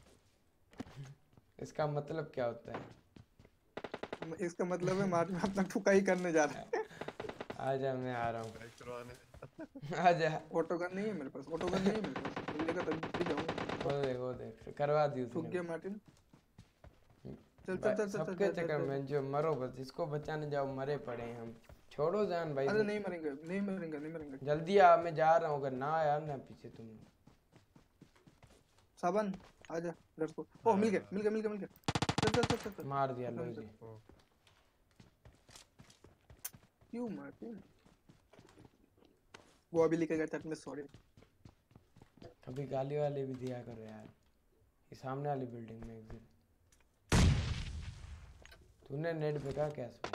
इसका मतलब क्या होता है? इसका मतलब है मार्टिन अपना ठुकाई करने जा रहा है। आजा मैं आ रहा हूँ, करवाने। आजा। ऑटो गन नहीं है मेरे पास, ऑटो गन नहीं है मेरे पास, मिलेगा तब भी जाऊंगा। वो देख करवा दी ठुक उसने। गया मार्टिन। चल चल चल चल सबके चक्कर में जो मरो बस, इसको बचाने जाओ, मरे पड़े हैं हम। छोड़ो जान भाई। अरे नहीं मरेंगे, नहीं मरेंगे, नहीं मरेंगे। जल्दी आ, मैं जा रहा हूँ, अगर ना आया ना पीछे तुम। साबन आजा घर को। ओ मिल गया, मिल गया, मिल गया, मिल गया। चल चल चल चल। मार दिया लो जी। क्यों मार्टिन? वो अभी लिखेगा चैट में सॉरी। कभी गाली वाली भी दिया करो यार। ये सामने वाली बिल्डिंग में एग्जिट। तूने नेट फेंका क्या इसमें?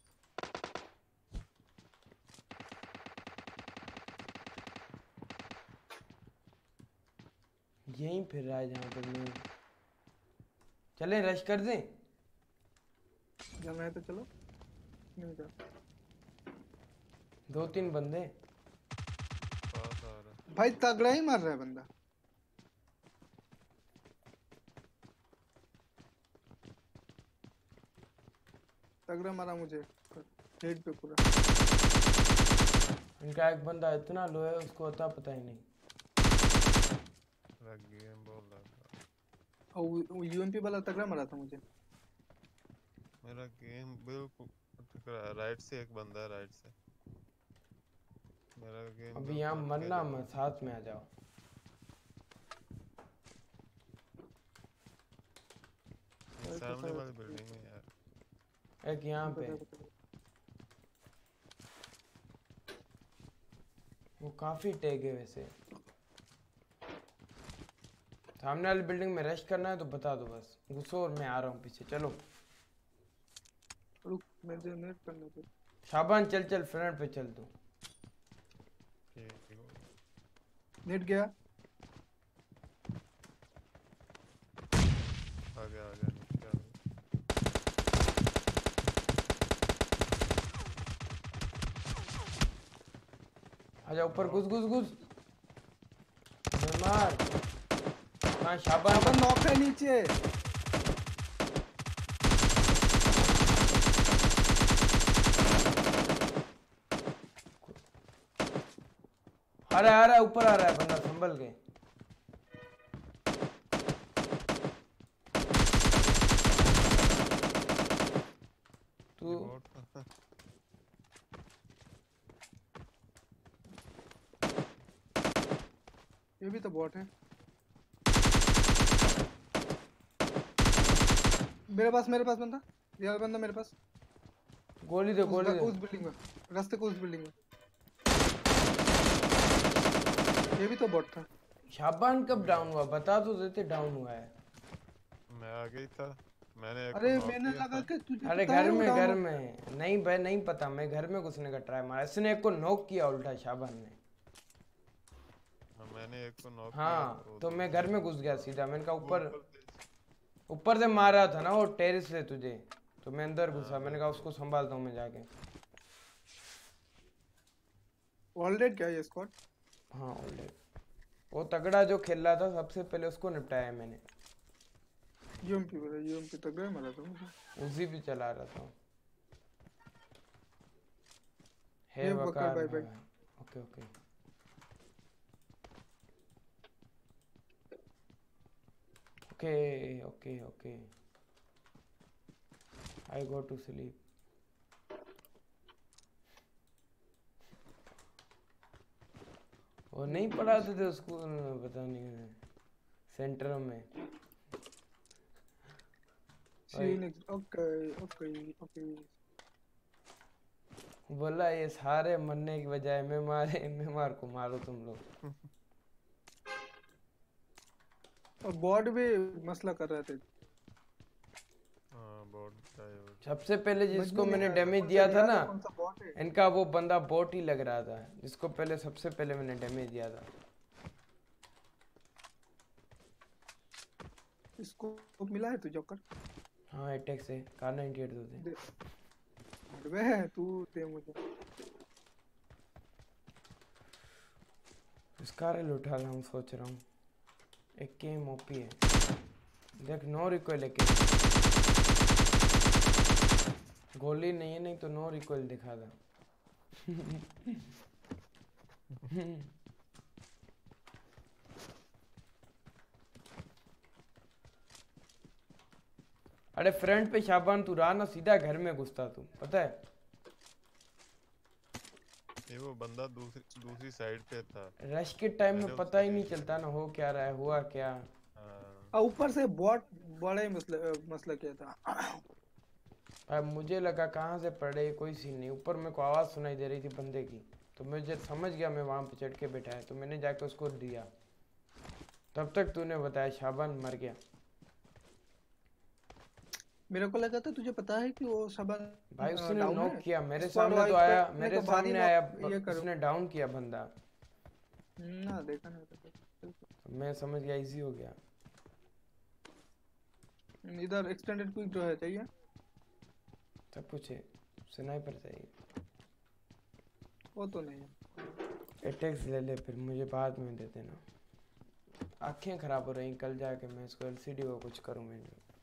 यहीं फिर रहा है जहाँ पर मैं। चले रश कर दें? जाना है तो चलो। नहीं जा। 2-3 बंदे। पास आ रहा भाई तगड़ा ही मार रहा है बंदा। तगड़ा मारा मुझे हेड पे पूरा। इनका एक बंदा इतना लो है, उसको होता पता ही नहीं। गेम बोल रहा था। और यूएमपी वाला तगड़ा मारा था मुझे। मेरा गेम बिल्कुल राइट से एक बंदा है, राइट से मेरा गेम। अभी यहाँ मरना मत, साथ में आ जाओ। सामने वाली बिल्डिंग में यार। एक यहाँ पे वो काफी टेक है वैसे। सामने वाली बिल्डिंग में रश करना है तो बता दो बस, घुसो और मैं आ रहा हूँ पीछे। चलो रुक, मैं जनरेट करने दे। शाबान चल चल, फ्रंट पे चल तू। नेट गया। आ गया नीचे आ गया। आजा ऊपर, घुस घुस घुस। मार हाँ शाबान। अपन नॉक है नीचे। आ रहा है ऊपर, आ रहा है बंदा, संभल के। ये भी तो बॉट है। मेरे पास बंदा, ये वाला बंदा मेरे पास। गोली दे गोली उस दे। बिल्डिंग में, रास्ते को उस बिल्डिंग में। ये भी तो बॉट था। शाबान कब डाउन हुआ बता तो देते डाउन हुआ है। मैं आ गई था, मैंने एक को अरे नॉक मैंने किया लगा था। कि तुझे अरे पता है घर वो में डाउन घर हो। में नहीं भाई नहीं पता, मैं घर में घुसने का ट्राई मारा, इसने एक को नॉक किया उल्टा शाबान ने। हाँ, मैंने एक को नॉक किया हाँ वो तो मैं घर में घुस गया सीधा, मैंने कहा वो ऊपर थे। ऊपर से मारा था ना वो टेरिस से तुझे, तो मैं अंदर हाँ, घुसा, मैंने मेरे कहा को उसको संभालता हूँ मैं जाके। ऑलरेडी क्या ये स्क्वाड? हाँ ऑलरेडी वो तगड़ा जो खेल रहा था सबसे पहले उसको निपटाया मैंने। यूएमपी तो गए मारा था मुझे। उसी भी चला रहा था। है ये बकर वकार बाय है बाय। भाई। Okay okay okay okay okay I go to sleep. वो नहीं पढ़ाते थे स्कूल में, पता नहीं सेंटर में। Okay okay okay. बोला ये सारे मरने की बजाय मैं को मारो तुम लोग। और बॉट भी मसला कर रहे थे। हाँ बोट चाहिए वो। सबसे पहले जिसको मजनू मैंने नहीं आया, डैमेज कौन सा दिया था याद है ना, कौन सा बॉट है? इनका वो बंदा बोट ही लग रहा था जिसको पहले सबसे पहले मैंने डैमेज दिया था। इसको मिला है तू जोकर? हाँ अटैक से कार 98 दो थे। अबे तू दे मुझे। इस कार उठा रहा हूँ, सोच रहा हूँ एक गेम ओपी है देख, नो रिकॉइल है। गोली नहीं है, नहीं तो नो रिकॉइल दिखा था। अरे फ्रंट पे शाबान तू रहा ना, सीधा घर में घुसता तू, पता है। ये वो बंदा दूसरी साइड पे था। रश के टाइम में मैंने पता ही उसको नहीं देख लिया। चलता ना हो क्या रहा है, हुआ क्या। हाँ, और ऊपर से बॉट बड़ा ही मसला किया था। अब मुझे लगा कहाँ से पड़े, कोई सीन नहीं, ऊपर मेरे को आवाज़ सुनाई दे रही थी बंदे की, तो मुझे समझ गया मैं वहाँ पे चढ़ के बैठा है, तो मैंने जाके उसको दिया। तब तक तूने बताया शाबान मर गया। मेरे को लगा था तुझे पता है कि वो शबान भाई उसने डाउन नॉक है। किया मेरे स्क्वाड सामने, तो वाइज आया करने मेरे के बाद ही सामने आया, नॉक ये करो। उसने डाउन किया बंदा, ना देखा नहीं। मैं समझ गया इजी हो गया। इधर एक्सटेंडेड क्विक जो है चाहिए। सब कुछ है, स्नाइपर चाहिए। वो तो नहीं है। एटेक्स ले ले फिर मुझे बाद में दे देना। आँखें खराब हो रही, कल जाके मैं इसको एलसीडी को कुछ करूँ। मैं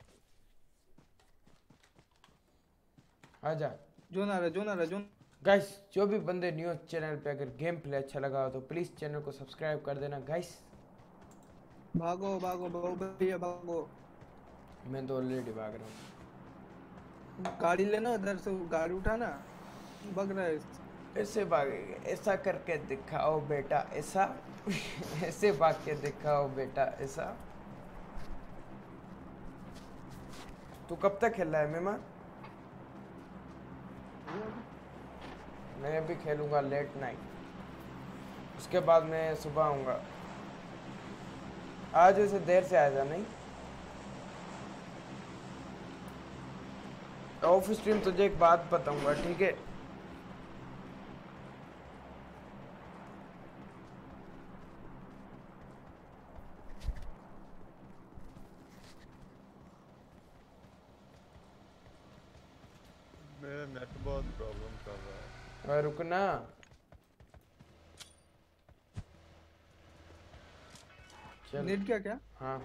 आजा जोन आ रहा। गाइस, जो भी बंदे न्यू चैनल पे अगर गेम प्ले अच्छा लगा हो तो प्लीज चैनल को सब्सक्राइब कर देना गाइस। भागो भैया भागो। मैं तो ऑलरेडी भाग रहा हूँ। गाड़ी लेना, इधर से गाड़ी उठाना, भाग रहा है। ऐसे भागेंगे, ऐसा करके दिखाओ बेटा ऐसा। ऐसे भाग के दिखाओ बेटा ऐसा। तू कब तक खेल रहा है मेहमान? मैं भी खेलूंगा लेट नाइट, उसके बाद मैं सुबह आऊँगा। आज ऐसे देर से आया था नहीं। ऑफ स्ट्रीम तुझे एक बात बताऊंगा, ठीक है? मेरा नेट बहुत प्रॉब्लम कर रहा है। और रुकना, चल। नेट क्या? हाँ।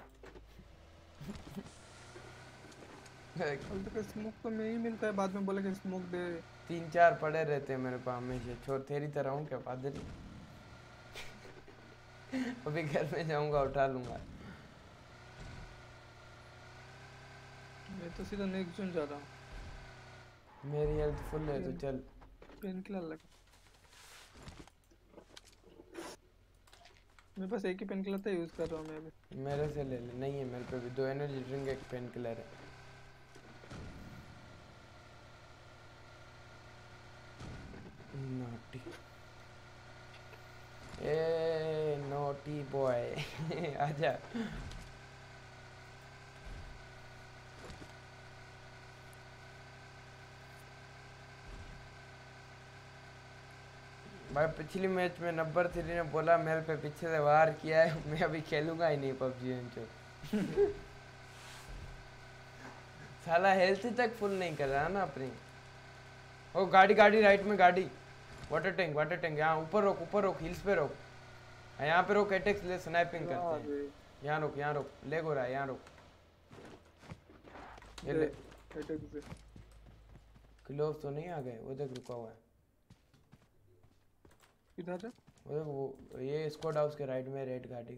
कल तक स्मोक तो नहीं मिलता है, बाद में बोले कि स्मोक दे। 3-4 पड़े रहते हैं मेरे पास हमेशा। छोर तेरी तरह हूँ क्या पादरी? अभी घर में जाऊंगा उठा लूंगा। मैं तो सीधा नेक्स्ट जोन जा रहा हूँ। मेरी हेल्थ फुल है तो चल। पेन किलर लगा। मेरे पास एक ही पेन किलर था, यूज कर रहा हूँ मैं अभी। मेरे से ले ले। नहीं है मेरे पे भी 2 एनर्जी ड्रिंक, एक पेन किलर है। नोटी, ए नोटी बॉय आजा। भाई पिछली मैच में नंबर 3 ने बोला मेरे पे पीछे से वार किया है, मैं अभी खेलूंगा ही नहीं पबजी जो। साला हेल्थ तक फुल नहीं कर रहा ना अपनी। ओ गाड़ी गाड़ी राइट में गाड़ी। वाटर टैंक यहाँ ऊपर रोक हिल्स पे रोक। यहाँ पे रोक, एटेक्स ले स्नाइपिंग करते हैं। यहाँ रोक ले गो रहा है, यहाँ रोक। ये ले क्लोव तो नहीं आ गए, वो देख रुका हुआ है। किधर है? वो देख वो ये स्क्वाड हाउस के राइट में रेड गाड़ी।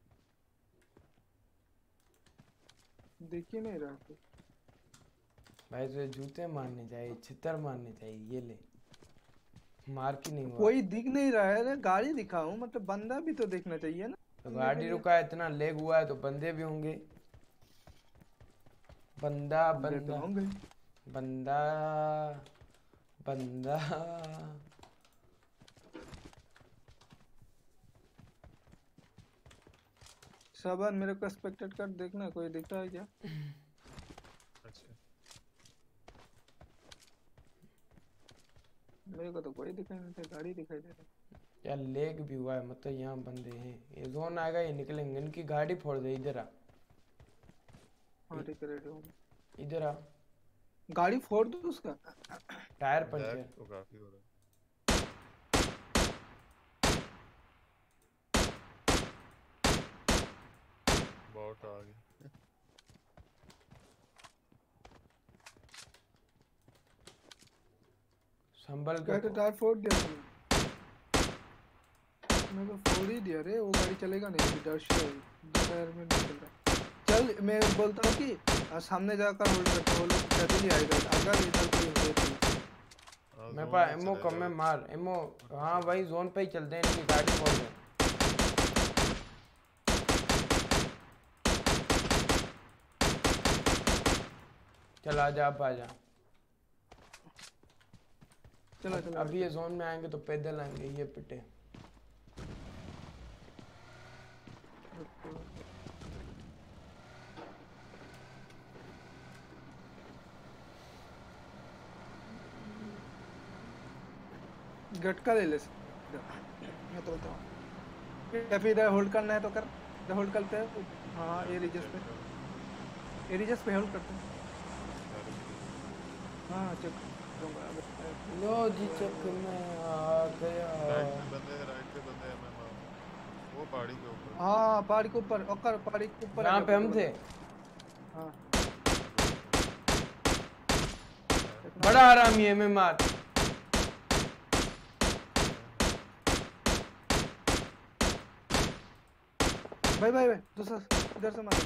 देखिए नहीं रहा तो। भाई तुझे जूते मारने चाहिए, छितर मारने चाहिए। ये ले मार की नहीं हुआ। कोई दिख नहीं रहा है ना, गाड़ी दिखाऊं मतलब बंदा भी तो देखना चाहिए ना। तो गाड़ी रुका है, इतना लेग हुआ है तो बंदे भी होंगे। बंदा तो होंगे। बंदा बंदा शाबाश, मेरे को एक्सपेक्टेड कर देखना, कोई दिख रहा है क्या? अच्छा मेरे को तो कोई दिखाई नहीं था, गाड़ी दिखाई दे रही। यार लेग भी हुआ है, मतलब यहाँ बंदे हैं। ये जोन आएगा, ये निकलेंगे। इनकी गाड़ी फोड़ दे। इधर आ, हाँ ठीक है, रेडी हो। इधर आ। गाड़ी फोड़ दो उसका। Tyre lag puncture. तो काफी हो रहा है। बहुत आगे। संभल के क्या टायर फोड़ दिया तुमने? मैं तो फोड़ ही दिया रे, वो गाड़ी चलेगा नहीं, डर से टायर में नहीं चल रहा। चल मैं बोलता हूँ कि सामने जाकर होल्ड करते, वो लोग चल ही आएगा अगर इधर कोई है तो। मेरे पास एमओ कम है, मार एमओ। हाँ भाई जोन पे ही चलते हैं, इनकी गाड़ी फोड़ दे। चल आजा, अब आजा। चलो चलो अभी ये जोन में आएंगे तो पैदल आएंगे, ये पिटे। गटका ले ले मैं तो बताऊँ। या फिर इधर होल्ड करना है तो कर, इधर होल्ड करते हैं। हाँ ए रिजस पे होल्ड करते हैं। हाँ चेक करूँगा। लो जी चक में आ गया। राइट पे बंदे हैं, मैं वो पहाड़ी के ऊपर। हाँ पहाड़ी के ऊपर, ओकर पहाड़ी के ऊपर यहाँ पे हम थे। हाँ बड़ा आरामी है, मैं मार। भाई दूसरा इधर से मार।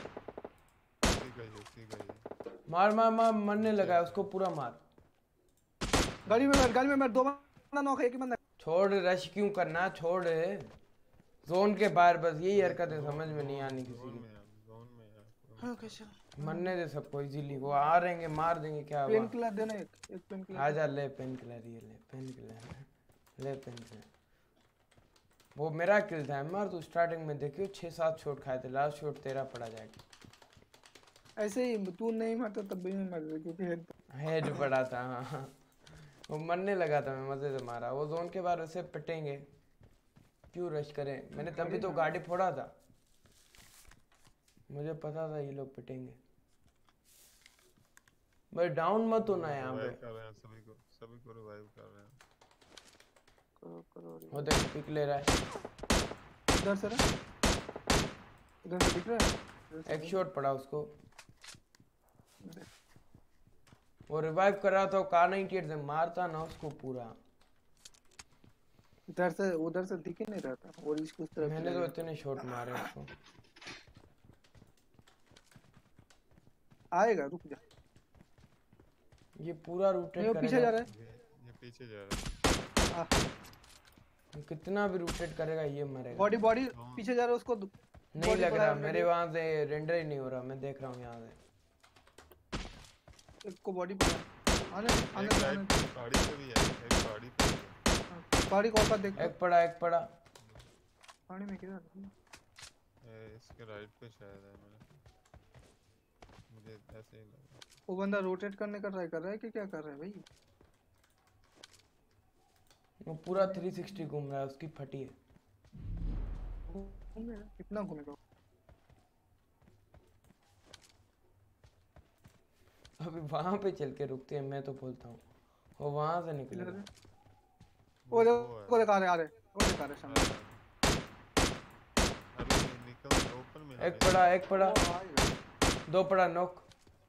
ठीक है। मार मरने लगा है, उसको पूरा मार। गाड़ी में मार, दो बंदा नॉक है, एक ही बंदा। छोड़, रश क्यों करना, छोड़। जोन के बाहर बस यही हरकत है, समझ में नहीं आनी किसी की। हाँ कैसे मरने दे सबको इजीली, वो आ रहेंगे मार देंगे। क्या पेन हुआ? किलर देना, एक पेन किलर। आजा ले पेन किलर, ये ले पेन किलर, ले पेन किलर। वो मेरा किल था मार। तू स्टार्टिंग में देखियो 6-7 शॉट खाए थे, लास्ट शॉट तेरा पड़ा जाएगा। ऐसे ही तू नहीं मारता तब भी नहीं मारता, क्योंकि हेड पड़ा था। हाँ वो मरने लगा था, मैं मजे से मारा। वो जोन के बाद ऐसे पिटेंगे, क्यों रश करें। मैंने तभी तो गाड़ी फोड़ा था, मुझे पता था ये लोग पिटेंगे। भाई डाउन मत होना यहाँ पे। कर रहे हैं सभी को रिवाइव कर रहे हैं। करो। वो देख पिक ले रहा है। इधर से दिख रहा है। एक शॉट पड़ा उसको, वो रिवाइव कर रहा था। कार 98 से मारता ना उसको पूरा। इधर से उधर से दिख ही नहीं रहा था, और इसको उस तरफ मैंने तो इतने शॉट मारे उसको। आएगा, रुक जा। ये पूरा नहीं रोटेट वो पीछे जा करेगा। रहा है। ये पीछे जा रहा है। कितना भी रोटेट करेगा ये मरेगा। बॉडी बॉडी हाँ। पीछे जा रहा है उसको। नहीं बॉडी लग पड़ा रहा, है मेरे already। वहां से रेंडर ही नहीं हो रहा, मैं देख रहा हूँ यहाँ से। एक को बॉडी पड़ा है। आने आने एक दे, राइट आने दे। पहाड़ी पे भी है, एक पहाड़ी पे भी है। हाँ, पहाड़ी को ऊपर देख। एक पड़ा, एक पड़ा। पहाड़ी में किधर? इसके राइट पे शायद है मेरा, मुझे ऐसे ही लगा। वो बंदा रोटेट करने का ट्राई कर रहा है कि क्या कर रहा है भाई? वो पूरा 360 घूम रहा है, उसकी फटी है। घूमेगा कितना घूमेगा? अभी वहां पे चल के रुकते हैं, मैं तो बोलता हूँ वो वहां से निकलेगा। वो वो देखो दिखा रहे, आ रहे वो दिखा रहे सामने। अभी निकल ओपन में एक पड़ा, एक पड़ा, वो आएगा। दो पड़ा, नॉक।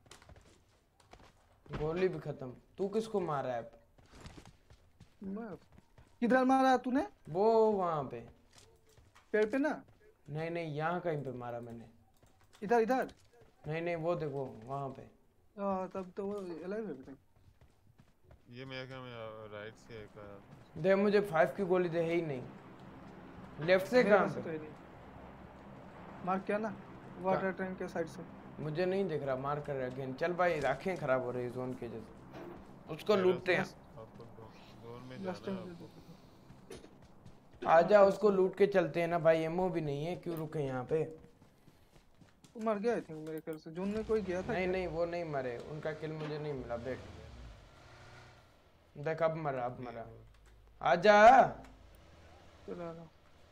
गोली भी खत्म। तू किसको मारा है अब? मैं किधर मारा तूने? वो वहां पे। पेड़ पे ना? नहीं नहीं, यहाँ कहीं पे मारा मैंने। इधर इधर। नहीं नहीं, वो देखो वहां पे। तब तो वो अलग है अभी। ये मेरे ख्याल में राइट से एक आया था। दे मुझे 5 की गोली दे, है ही नहीं। लेफ्ट से मेरे कहाँ पास तो पे? है नहीं। मार्क किया ना वाटर टैंक के साइड से। मुझे नहीं दिख रहा, मार कर अगेन। चल भाई, आंखें खराब हो रही है जोन के जैसे। उसको मेरा लूटते हैं। आपको जोन में लास्ट जाना है टाइम आपको। आजा, उसको लूट के चलते हैं ना भाई। एमओ भी नहीं है, क्यों रुके यहाँ पे? मर गया आई थिंक मेरे ख्याल से। जून में कोई गया था नहीं क्या? नहीं, वो नहीं मरे, उनका किल मुझे नहीं मिला। देख देख, अब मरा, अब मरा। आजा। चला रहा।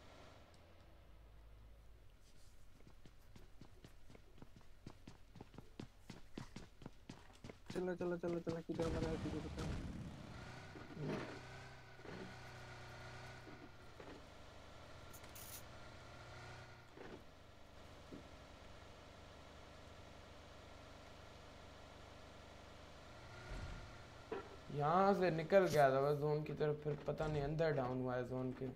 चला चला चला चला किधर मरा है तुझे पता है? यहाँ से निकल गया था बस जोन की तरफ, फिर पता नहीं अंदर डाउन हुआ है जोन के।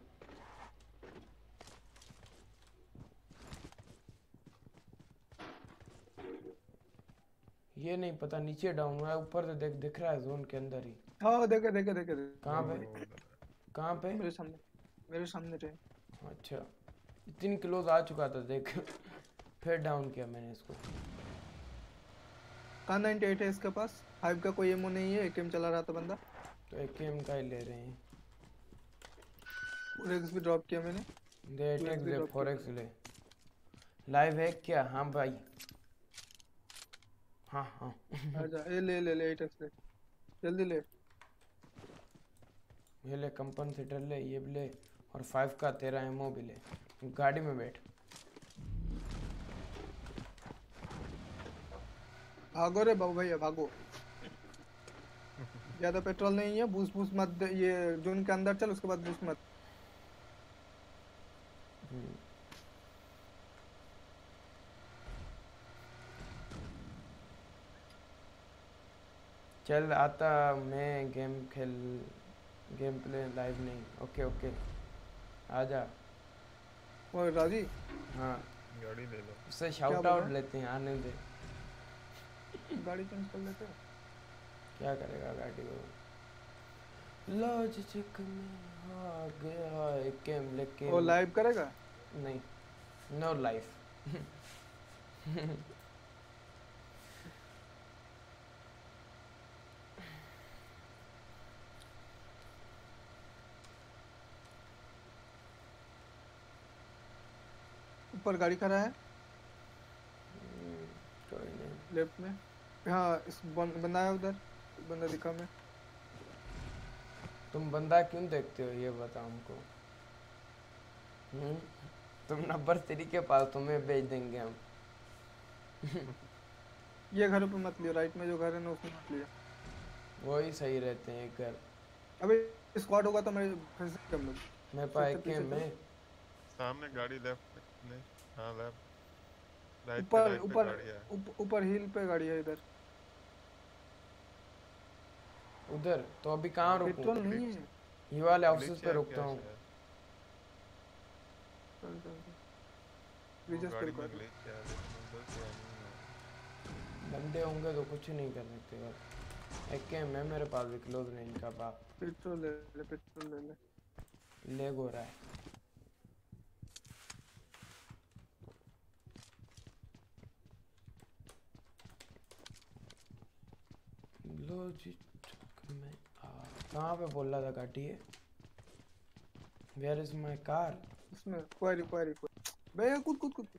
ये नहीं पता नीचे डाउन हुआ है, ऊपर से देख, दिख रहा है जोन के अंदर ही। हाँ देखे देखे देखे कहाँ पे? कहाँ पे? मेरे सामने थे। अच्छा, इतनी क्लोज आ चुका था देख। फिर डाउन किया मैंने इसको। कहाँ 98 है इसके पास। 5 का कोई एमओ नहीं है। एकेएम चला रहा था बंदा। तो एकेएम का ही ले रहे हैं। रेक्स भी ड्रॉप किया मैंने। दे टेक्स दे 4x ले। लाइव है क्या? हाँ भाई, हाँ हाँ। आजा ये ले ले ले 8x ले जल्दी ले। ये ले, कंपनसेटर ले, ये भी ले, और 5 का तेरा एमओ भी ले। गाड़ी में बैठ। भागो रे बाबू भैया भागो। ज्यादा पेट्रोल नहीं है। बूस्ट बूस्ट मत दे, ये जोन के अंदर चल उसके बाद बूस्ट मत। चल आता, मैं गेम प्ले लाइव नहीं। ओके ओके, आजा। और राजी हाँ, गाड़ी ले लो। उससे क्या शाउट बोल आउट रहा है? लेते हैं, आने दे। गाड़ी चेंज कर लेते हैं। क्या करेगा गाड़ी को? लॉजिक में आ गया गेम लेके। वो लाइव करेगा? नहीं, नो लाइफ। ऊपर गाड़ी खड़ा है कोई नहीं। लेफ्ट में। हाँ इस बंदा है उधर। बंदा दिखा मैं। तुम बंदा क्यों देखते हो ये बताओ हमको। तुम नंबर 3 के पास, तुम्हें भेज देंगे हम। ये घरों पे मत लियो। राइट में जो घर है ना उसमें मत लियो। वही सही रहते हैं घर। अबे स्क्वाड होगा तो मैं फिर से हम लोग। मेरे पास सबसे एक पीछे में सामने गाड़ी लेफ्ट में। हाँ लेफ्ट राइट पे, ऊपर राइट पे ऊपर गाड़ी है। ऊपर हिल पे गाड़ी है इधर। उधर तो अभी कहाँ रुकूं? पेट्रोल नहीं है। ये वाले Glitch ऑफिस है पे रुकता क्या हूँ। शायद? चल चल वो रिजस्ट गाड़ी कर में glitch है, लेकिन उधर से नहीं है। बंदे होंगे तो कुछ नहीं कर सकते बस। एक गेम है मेरे पास भी क्लोज रेंज का बाप। पेट्रोल ले ले, पेट्रोल ले ले। लेग हो रहा है। लो जी मैं कहाँ पे बोल रहा था गाड़ी है? Where is my car? इसमें क्वेरी क्वेरी भैया कूद कूद कूद।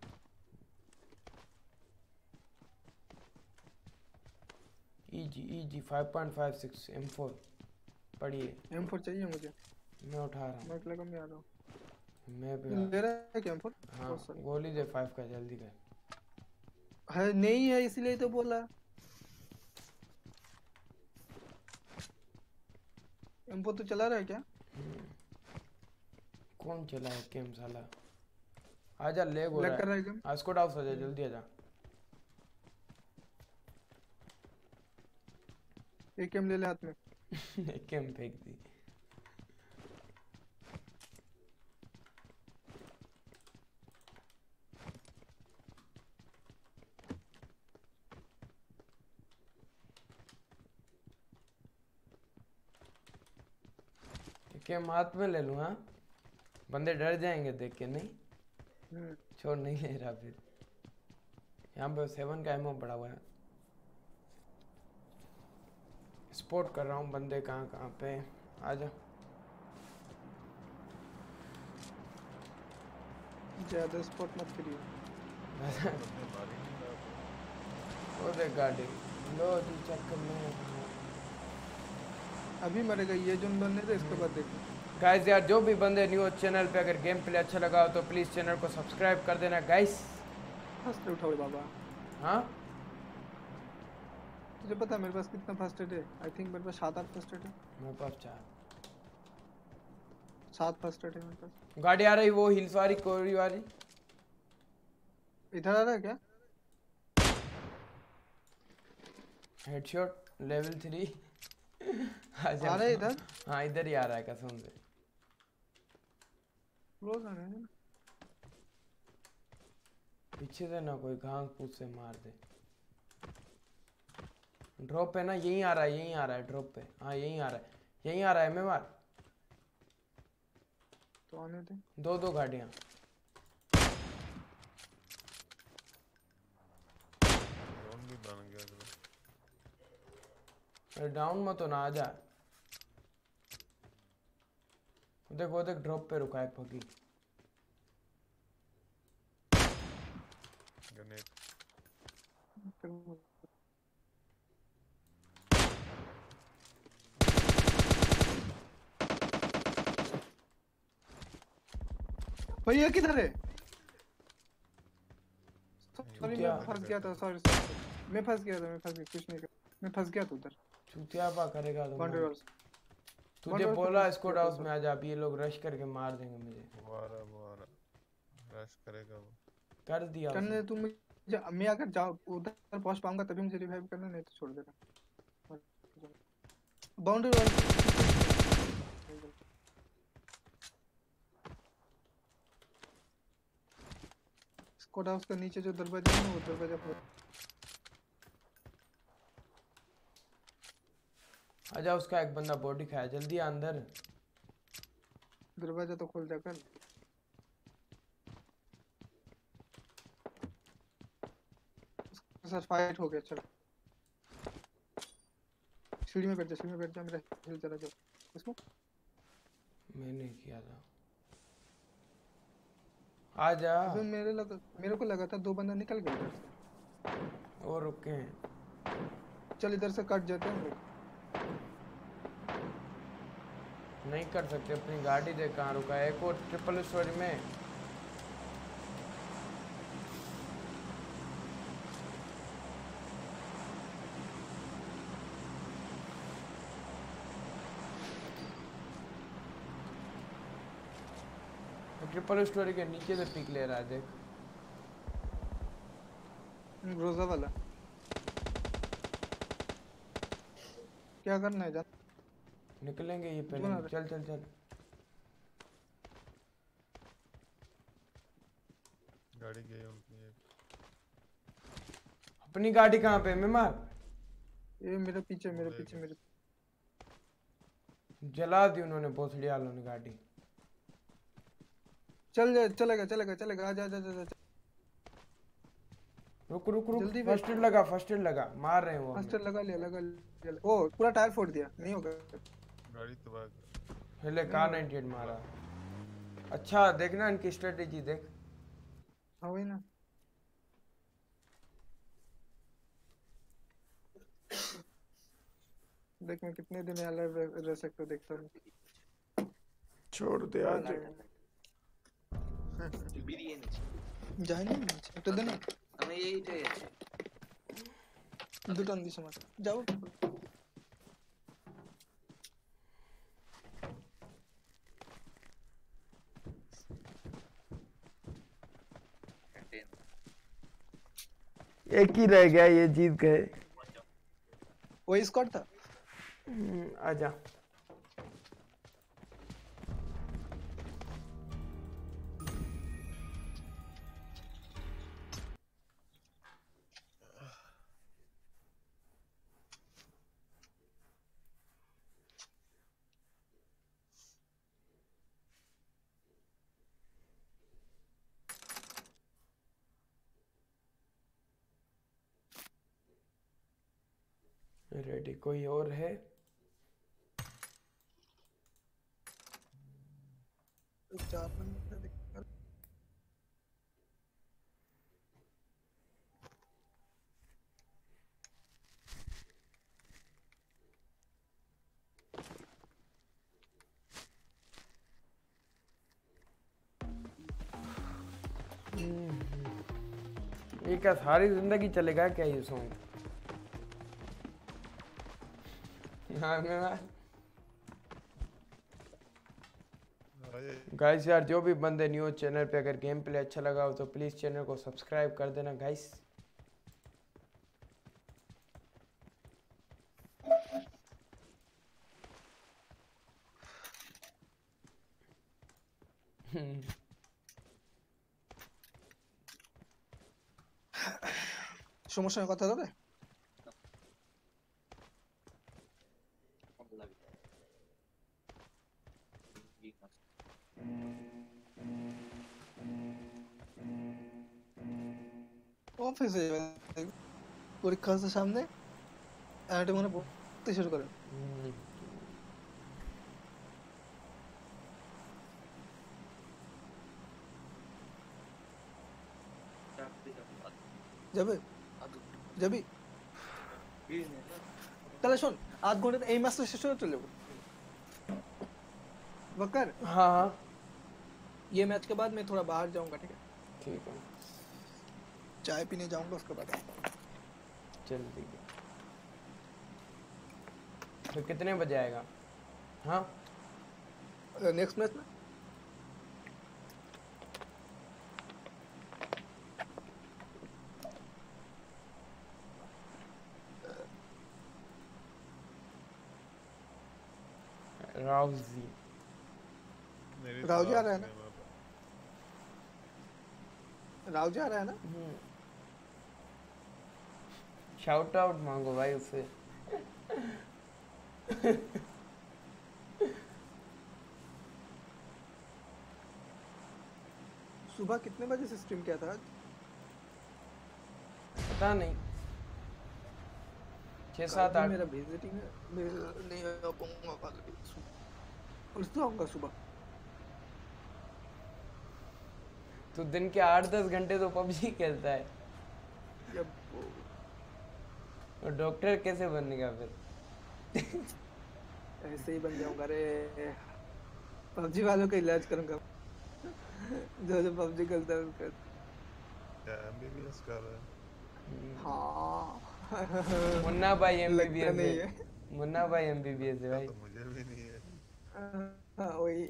EG 5.56 M4 पढ़िए। M4 चाहिए मुझे। मैं उठा रहा हूँ। मैं लगा मैं आ रहा हूँ। मैं भी ले रहा है क्या M4? हाँ बहुत सारी। गोली दे 5 का जल्दी कर। है नहीं है इसलिए तो बोला। M4 तो चला रहा है क्या? कौन चला है गेम साला? आजा लेग हो लग रहा कर रहा है। है गेम। आस्कोट हाउस आ जा जल्दी आजा। एक गेम ले ले हाथ में। गेम फेंक दी। गेम हाथ में ले लूँ हाँ? बंदे डर जाएंगे देख के नहीं? छोड़ नहीं ले रहा फिर। यहाँ पे 7 का एमओ पड़ा हुआ है। स्पॉट कर रहा हूँ बंदे कहाँ कहाँ पे। आजा। ज्यादा स्पॉट मत करिए। बंदे मार ही नहीं रहा। वो देख गाड़ी। लो जी चक्कर में। अभी मरेगा ये जो बनने थे इसके बाद देखो। गाइस यार जो भी बंदे न्यू चैनल पे अगर गेम प्ले अच्छा लगा हो तो प्लीज़ चैनल को सब्सक्राइब कर देना गाइस। फर्स्ट उठाओ बाबा। हाँ तुझे पता है मेरे पास कितना फर्स्ट एड है? आई थिंक मेरे पास 7-8 फर्स्ट एड है। मेरे पास 4 7 फर्स्ट एड है मेरे पास। गाड़ी आ रही वो हिल्स वाली कोरी वाली। इधर आ रहा है क्या? Headshot level 3। आ रहा है इधर? हाँ इधर ही आ रहा है कसम से। क्लोज आ रहा है ना? पीछे से ना कोई घास फूस से मार दे। ड्रॉप है ना यहीं आ रहा है यहीं आ रहा है ड्रॉप पे। हाँ यहीं आ रहा है यहीं आ रहा है। मैं मार तो आने दे। दो गाड़ियाँ। ड्रोन भी बन गया अगला। अरे डाउन मत हो ना आजा। वो देख ड्रॉप पे रुका है पगी। ग्रेनेड। भैया किधर है? सॉरी क्या? मैं फंस गया था। सॉरी मैं फंस गया कुछ नहीं कर। मैं फंस गया था उधर। चूतिया पा करेगा बाउंड्री तुम। वॉल्स। तुझे बोला स्क्वाड हाउस में आजा। अब ये लोग रश करके मार देंगे मुझे। वो आ रहा रश करेगा वो। कर दिया करने उसने। तुम मैं अगर जाओ उधर पहुंच पाऊंगा तभी मुझे रिवाइव करना, नहीं तो छोड़ देना। बाउंड्री वॉल स्क्वाड हाउस का नीचे जो दरवाजा है ना वो दरवाजा पर। आजा उसका एक बंदा बॉडी खाया। जल्दी आ अंदर। दरवाजा तो खोल जाकर। सर फाइट हो गया। चल सीढ़ी में बैठ जा मेरा हिल चला जाओ इसको। मैंने किया था। आजा। अबे मेरे को लगा था 2 बंदा निकल गए इधर से। और रुके हैं। चल इधर से कट जाते हैं हम लोग। नहीं कर सकते। अपनी गाड़ी देख कहाँ रुका है। एक और ट्रिपल स्टोरी में। ट्रिपल स्टोरी के नीचे से पिक ले रहा है देख। रोजा वाला क्या करना है जान? निकलेंगे ये बना पहले। दे। चल चल चल। गाड़ी गई उनकी एक। अपनी गाड़ी कहाँ पे? मैं मार। ये मेरे पीछे मेरे जला दी उन्होंने भोसड़ी वालों ने गाड़ी। चलेगा आजा रुक रुक रुक, जल्दी फर्स्ट एड लगा, मार रहे हैं वो हमें। मास्टर लगा लिया। ओ पूरा टायर फोड़ दिया, नहीं होगा। गाड़ी तबाह कर। पहले कार 98 मारा। अच्छा देखना इनकी स्ट्रेटेजी देख। हाँ वही ना। देख मैं कितने दिन अलग रह सकता हूँ, देखता हूँ। छोड़ दे आज। जाए नहीं तो देना हमें यही चाहिए। दुकान दी समाज जाओ। एक ही रह गया, ये जीत गए। वही स्क्वाड था। आजा। रेडी, कोई और है? चार बंदे दिख- ये क्या सारी जिंदगी चलेगा क्या ये सॉन्ग? हाँ गाइस यार, जो भी बंदे न्यू चैनल पे अगर गेम प्ले अच्छा लगा हो तो प्लीज चैनल को सब्सक्राइब कर देना गाइस। সমস্যা নেই, কথা হবে। অফিসে পরীক্ষা আছে সামনে, একটা মনে পড়তে শুরু করে। যাবে যাবি তাহলে শোন, आध घंटे এই ম্যাচটা শেষ হয়ে চলে যাবো। वकर हाँ हाँ ये मैच के बाद मैं थोड़ा बाहर जाऊंगा, ठीक है? ठीक है, चाय पीने जाऊंगा, उसके बाद चल ठीक है। तो कितने बजे आएगा? हाँ नेक्स्ट मैच में राउजी राउजी आ रहा है ना? राउजी आ रहा है ना? शाउट आउट मांगो भाई उससे। सुबह कितने बजे से स्ट्रीम किया था आज? पता नहीं, 6-7-8। मेरा विजिटिंग है, मैं नहीं आ पाऊंगा कल। परसों आऊंगा सुबह। तो दिन के 8-10 घंटे तो पबजी खेलता है, जब और डॉक्टर कैसे बनेगा फिर? ऐसे ही बन जाऊंगा रे, पबजी वालों का इलाज करूंगा। जो जो पबजी खेलता है उनका। क्या एमबीबीएस कर रहा है? हाँ मुन्ना भाई लगता एमबीबीएस नहीं है। है। मुन्ना भाई एमबीबीएस है भाई। तो मुझे भी नहीं है। हाँ वही।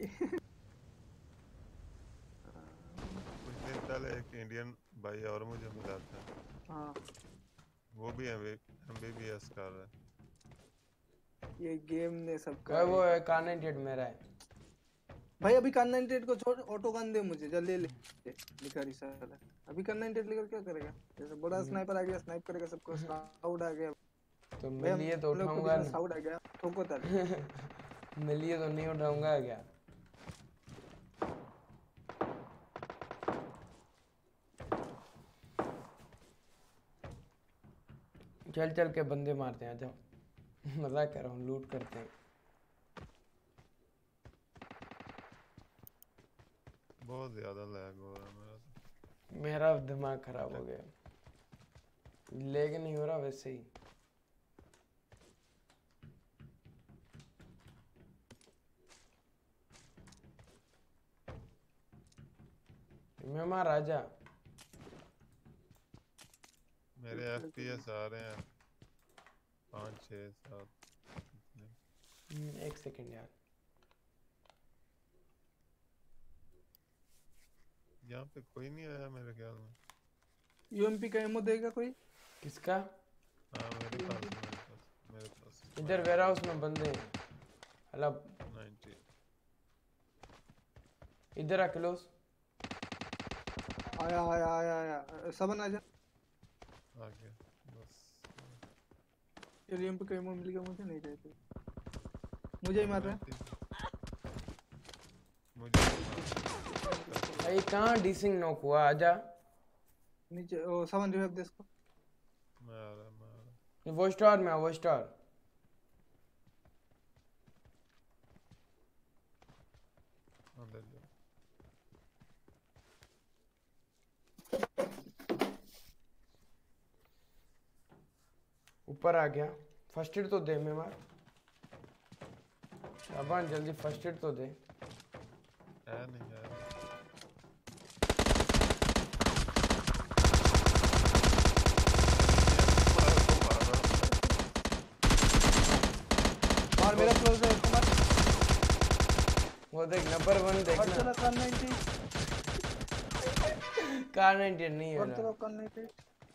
कुछ दिन पहले एक इंडियन भाई और मुझे मिला था, हाँ वो भी एमबीबीएस कर रहा है। ये गेम ने सबका भाई वो कार्नेटेड मेरा है। भाई अभी कान 98 को छोड़, ऑटो गन दे मुझे जल्दी ले। भिखारी साला अभी कान 98 लेकर क्या करेगा? जैसे बड़ा स्नाइपर आ गया, स्नाइप करेगा सबको। स्काउट आ गया, तो भाई मिलिए तो हम लोग को उठाऊंगा बीच में ना। साउंड आ गया, ठोको तब। मिलिए तो नहीं उठाऊंगा क्या? चल चल के बंदे मारते हैं, आ जाओ। मजाक कर रहा हूँ, लूट करते हैं। बहुत ज्यादा लैग हो रहा है मेरा तो। मेरा दिमाग खराब हो गया, लेकिन नहीं हो रहा वैसे ही। मेहमान राजा, मेरे FPS आ रहे हैं 5 6 7 इतने। एक सेकंड यार। यहाँ पे कोई नहीं आया मेरे ख्याल में। यूएमपी का एमओ देगा कोई? किसका? हाँ मेरे पास है, मेरे पास इधर वेयर हाउस में बंदे हैं। मतलब 90। इधर आ क्लोज। आया आया आया आया, सबन आ जा। आ गया बस। ये यूएमपी का एमओ मिल गया मुझे, नहीं रहते मुझे ही मार रहा है। मुझे भाई कहाँ डीसिंग नॉक हुआ? आजा नीचे ओ सबन रिवाइव दे इसको। मैं आ रहा वो स्टार में, वो स्टार। अंदर जाओ। ऊपर आ गया। फर्स्ट एड तो दे मेहमान। शाबान जल्दी फर्स्ट एड तो दे। है नहीं है। और मेरा क्लोज है इसको मार। वो देख नंबर 1 और देखना। चला कर 90 कार 90 नहीं हो और रहा। चला कर 90।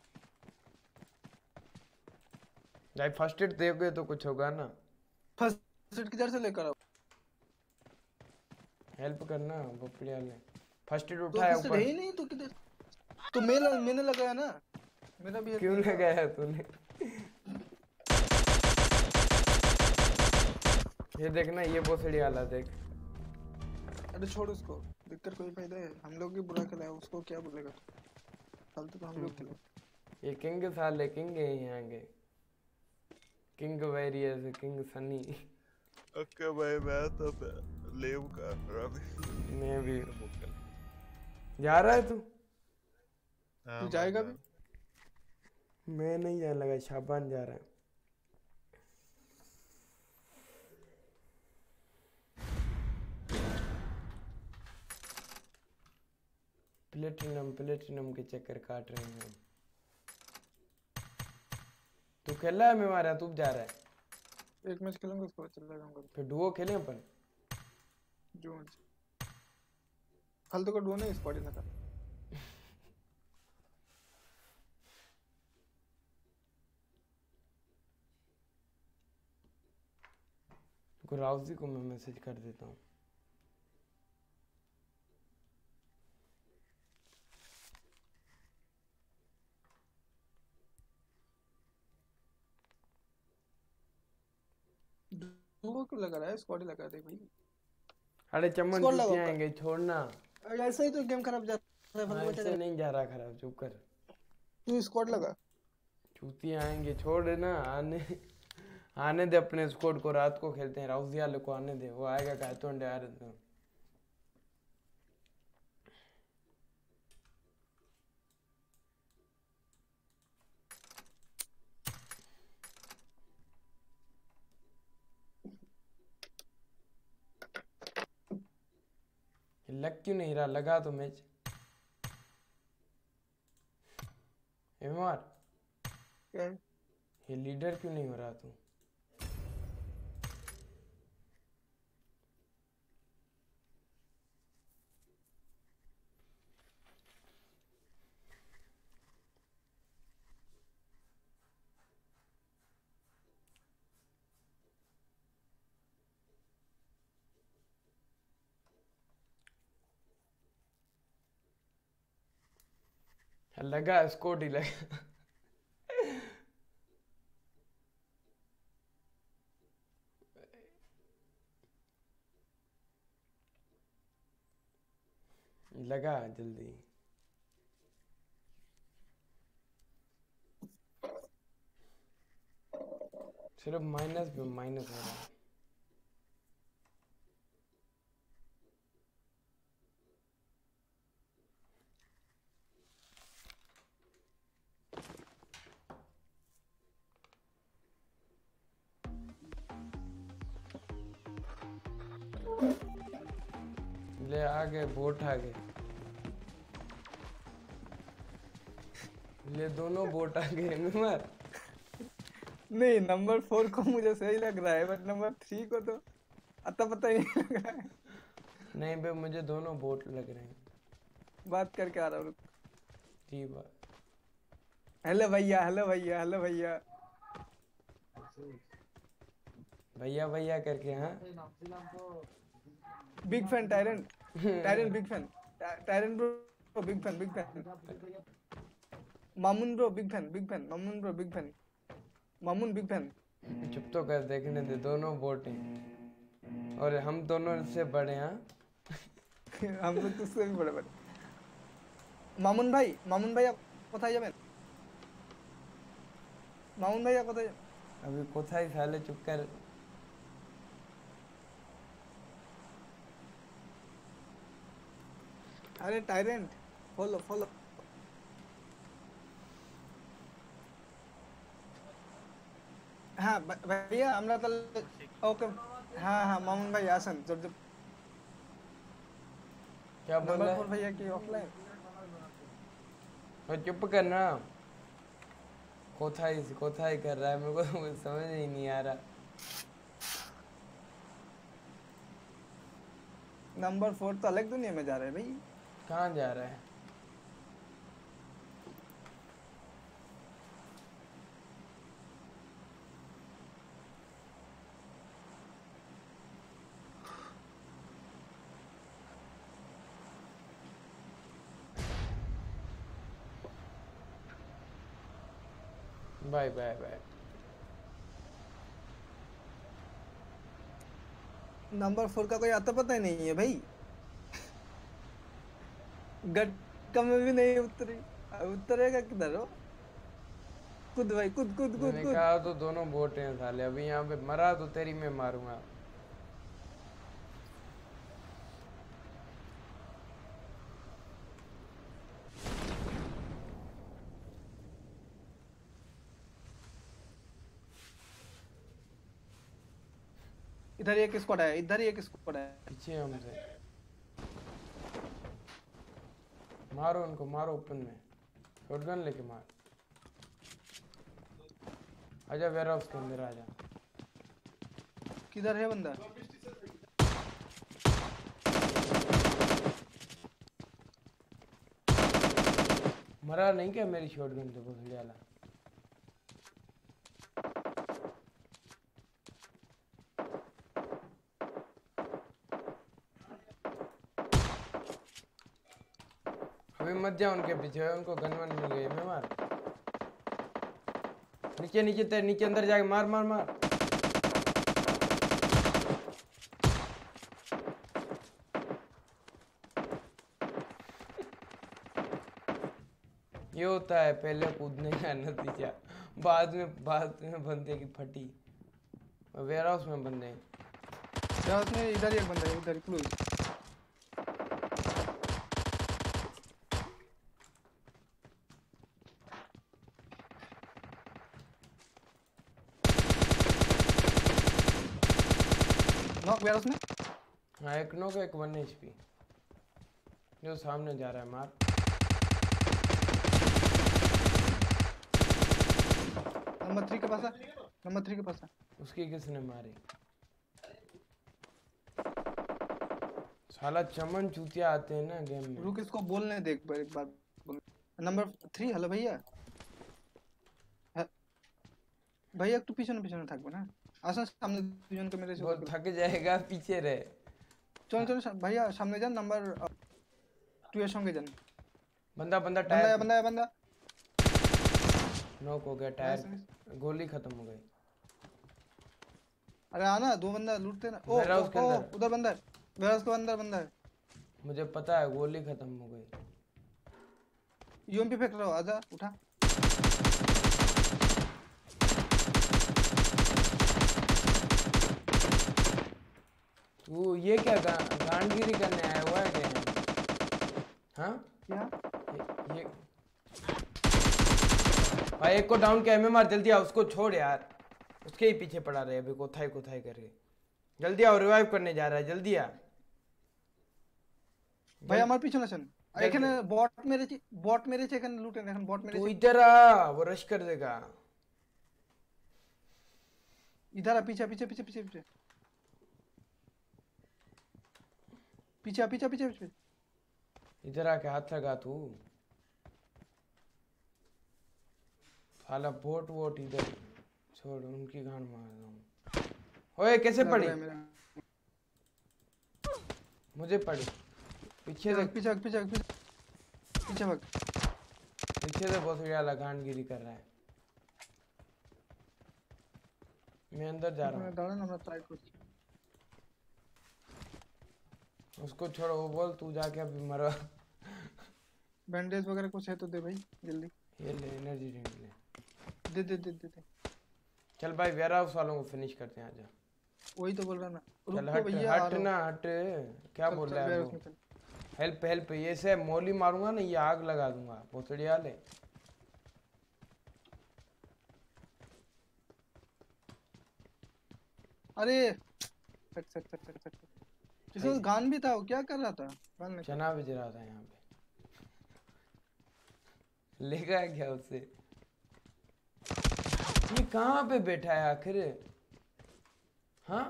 भाई फर्स्ट एड दोगे तो कुछ होगा ना। फर्स्ट एड किधर से लेकर आओ? हेल्प करना बपड़ी वाले। फर्स्ट एड तो उठाया फर्स्ट एड ऊपर। है ही नहीं तो किधर? तो मैंने लगाया ना, मेरा भी क्यों लगाया तूने? ये देखना, ये भोसड़ी वाला देख। अरे छोड़ उसको, दिक्कत कोई फायदा है? हम लोग ही बुरा खेला है, उसको क्या बोलेगा? फालतू तो हम लोग खेले। ये किंग साले किंग है यहाँ के। King various, king Sunny. Okay भाई मैं तो लीव कर रहा अभी। मैं भी। जा रहा है तू? हाँ, तू जाएगा भी? मैं नहीं जाने लगा, शाबान जा रहा है। प्लेटिनम के चक्कर काट रहे हैं। तू खेल रहा है? मैं मारा तू जा रहा है? एक मैच खेलेंगे उसके बाद चला जाऊंगा। फिर डुओ खेलें अपन। जो फालतू का डुओ नहीं, स्क्वाड ही लगा। को राउजी को मैं मैसेज कर देता हूँ। डुओ क्यों लगा रहा है? स्क्वाड ही लगा दे भाई। अरे चमन स्कोर लगाओ चूतियाँ का। आएंगे, छोड़ना। ऐसा ही तो गेम खराब जा रहा है। हाँ, फालतू ऐसे नहीं जा रहा खराब, चुप कर। तू स्क्वाड लगा। चूतियाँ आएंगे, छोड़ ना। आने दे अपने स्क्वाड को, रात को खेलते हैं। राउजी वाले को आने दे, वो आएगा का तो अंडे आ रहे थे। लग क्यों नहीं रहा? लगा तो मैच। एमआर क्या है? ये लीडर क्यों नहीं हो रहा तू? लगा स्कोर ही लगा। लगा जल्दी। सिर्फ माइनस पे माइनस हो रहा है। ले आगे बोट आगे, ले दोनों बोट आगे मर। नहीं, नंबर 4 को मुझे सही लग रहा है, बट नंबर 3 को तो अता पता ही नहीं लग रहा है। नहीं बे, मुझे दोनों बोट लग रहे हैं। बात करके आ रहा हूँ। जी बात। हेलो भैया, हेलो भैया, हेलो भैया। भैया भैया करके, हाँ। Big fan tyrant, tyrant big fan, tyrant bro big fan, big fan. Mamun bro big fan, big fan, Mamun bro big fan, Mamun big fan. चुप तो कर, देखने दे, दोनों बोट हैं और हम दोनों से बड़े हैं। हम लोग तुझसे भी बड़े बड़े। मामून भाई कोথায় যাবেন? मामून भैया कोথায়? अभी कोথায় साले, चुप कर। अरे टायरेंट, फॉलो फॉलो। हाँ भैया আমরা তাহলে ओके। हाँ हाँ मामून भाई आसन जब जब क्या बोल नंबर रहा 4 है? भैया की ऑफलाइन। और चुप करना। कोথায় कर रहा है, मेरे को तो समझ ही नहीं आ रहा। नंबर 4 तो अलग दुनिया में जा रहे हैं भाई। कहाँ जा रहा है? Bye bye bye. नंबर 4 का कोई आता पता ही नहीं है भाई। गटका में भी नहीं उतरी, उतरेगा किधर हो? कूद भाई, कूद कूद कूद मैंने कूद। कहा तो दोनों बोट हैं साले, अभी यहाँ पे मरा तो तेरी मैं मारूंगा। इधर एक स्क्वाड है, इधर ही एक स्क्वाड है। पीछे हमसे मारो उनको, मारो ओपन में, शॉटगन लेके मार। आजा वेयर हाउस के अंदर आजा। किधर है बंदा? मरा नहीं क्या मेरी शॉटगन से भोसड़ी वाला? अभी मत जा उनके पीछे, उनको गनवन मिल गई, मैं मार। नीचे नीचे तेरे नीचे अंदर जाके मार मार मार। ये होता है पहले कूदने का नतीजा, बाद में बंदे की फटी। वेयर हाउस में बंदे हैं। क्या उसमें? इधर ही एक बंदा है, इधर क्लोज। नॉक वेयर उसमें। हाँ एक नॉक, एक 1 HP। जो सामने जा रहा है मार। नंबर 3 के पास है, नंबर 3 के पास है। उसकी किसने मारी? साला चमन चूतिया आते हैं ना गेम में। रुक इसको बोलने दे एक बार बोल। नंबर 3 हेलो भैया। भैया একটু পিছনে পিছনে থাকবে না, আসেন সামনে দুজনকে মেরেছে। वो थक जाएगा, पीछे रहे। চল চল ভাইয়া সামনে যান, नाम्बर 2 এর সঙ্গে যান। बंदा बंदा बंदा टायर है, बंदा है, बंदा। नॉक हो गया, टायर गोली खत्म हो गई। अरे आना, 2 बंदा लूटते ना। ओ वेयर हाउस के अंदर। उधर बंदा है, वेयर हाउस के अंदर बंदा है। मुझे पता है, गोली खत्म हो गई। यूएमपी फेंक रहा हो, आजा उठा। तू ये क्या गांडगिरी करने आया हुआ है क्या? हाँ क्या ये भाई, एक को डाउन किया। एमएमआर जल्दी आ, उसको छोड़ यार, उसके ही पीछे पड़ा रहे अभी, कोथाई कोथाई करके। जल्दी आओ, रिवाइव करने जा रहा है, जल्दी आ ভাই আমার পিছনে আছেন এখানে বট মেরেছে এখানে লুটেন এখন বট तू মেরেছে इधर आ, वो रश कर देगा। इधर आ पीछे पीछे पीछे पीछे पीछे पीछे पीछे पीछे पीछे इधर आके हाथ लगा तू। साला बोट वोट इधर छोड़, उनकी गांड मार रहा हूँ। ओए कैसे लग पड़ी? रहा है मेरा। मुझे पड़ी पीछे से, पीछे पीछे पीछे पीछे भाग। पीछे से बहुत ज्यादा गांडगिरी कर रहा है। मैं अंदर जा रहा हूँ। दाঁড়া না আমরা ট্রাই করছি। उसको छोड़ो, वो बोल तू जाके अभी मरवा। बैंडेज वगैरह कुछ है तो दे भाई जल्दी। ये ले एनर्जी ड्रिंक ले। दे दे दे दे दे। चल भाई, वेयर हाउस वालों को फिनिश करते हैं, आजा। वही तो बोल रहा ना। चल रुको हट भैया आ हट रहा ना हूँ। हट, क्या चल, बोल चल, रहा है warehouse वो? में चल। हेल्प हेल्प, ये से मोली मारूंगा ना, ये आग लगा दूंगा पोतड़िया ले। अरे सट सट सट सट सट किसी को गान भी था, वो क्या कर रहा था? गान में चना बेच रहा था यहाँ पे। लेगा क्या उससे? ये कहाँ पे बैठा है आखिर? हाँ,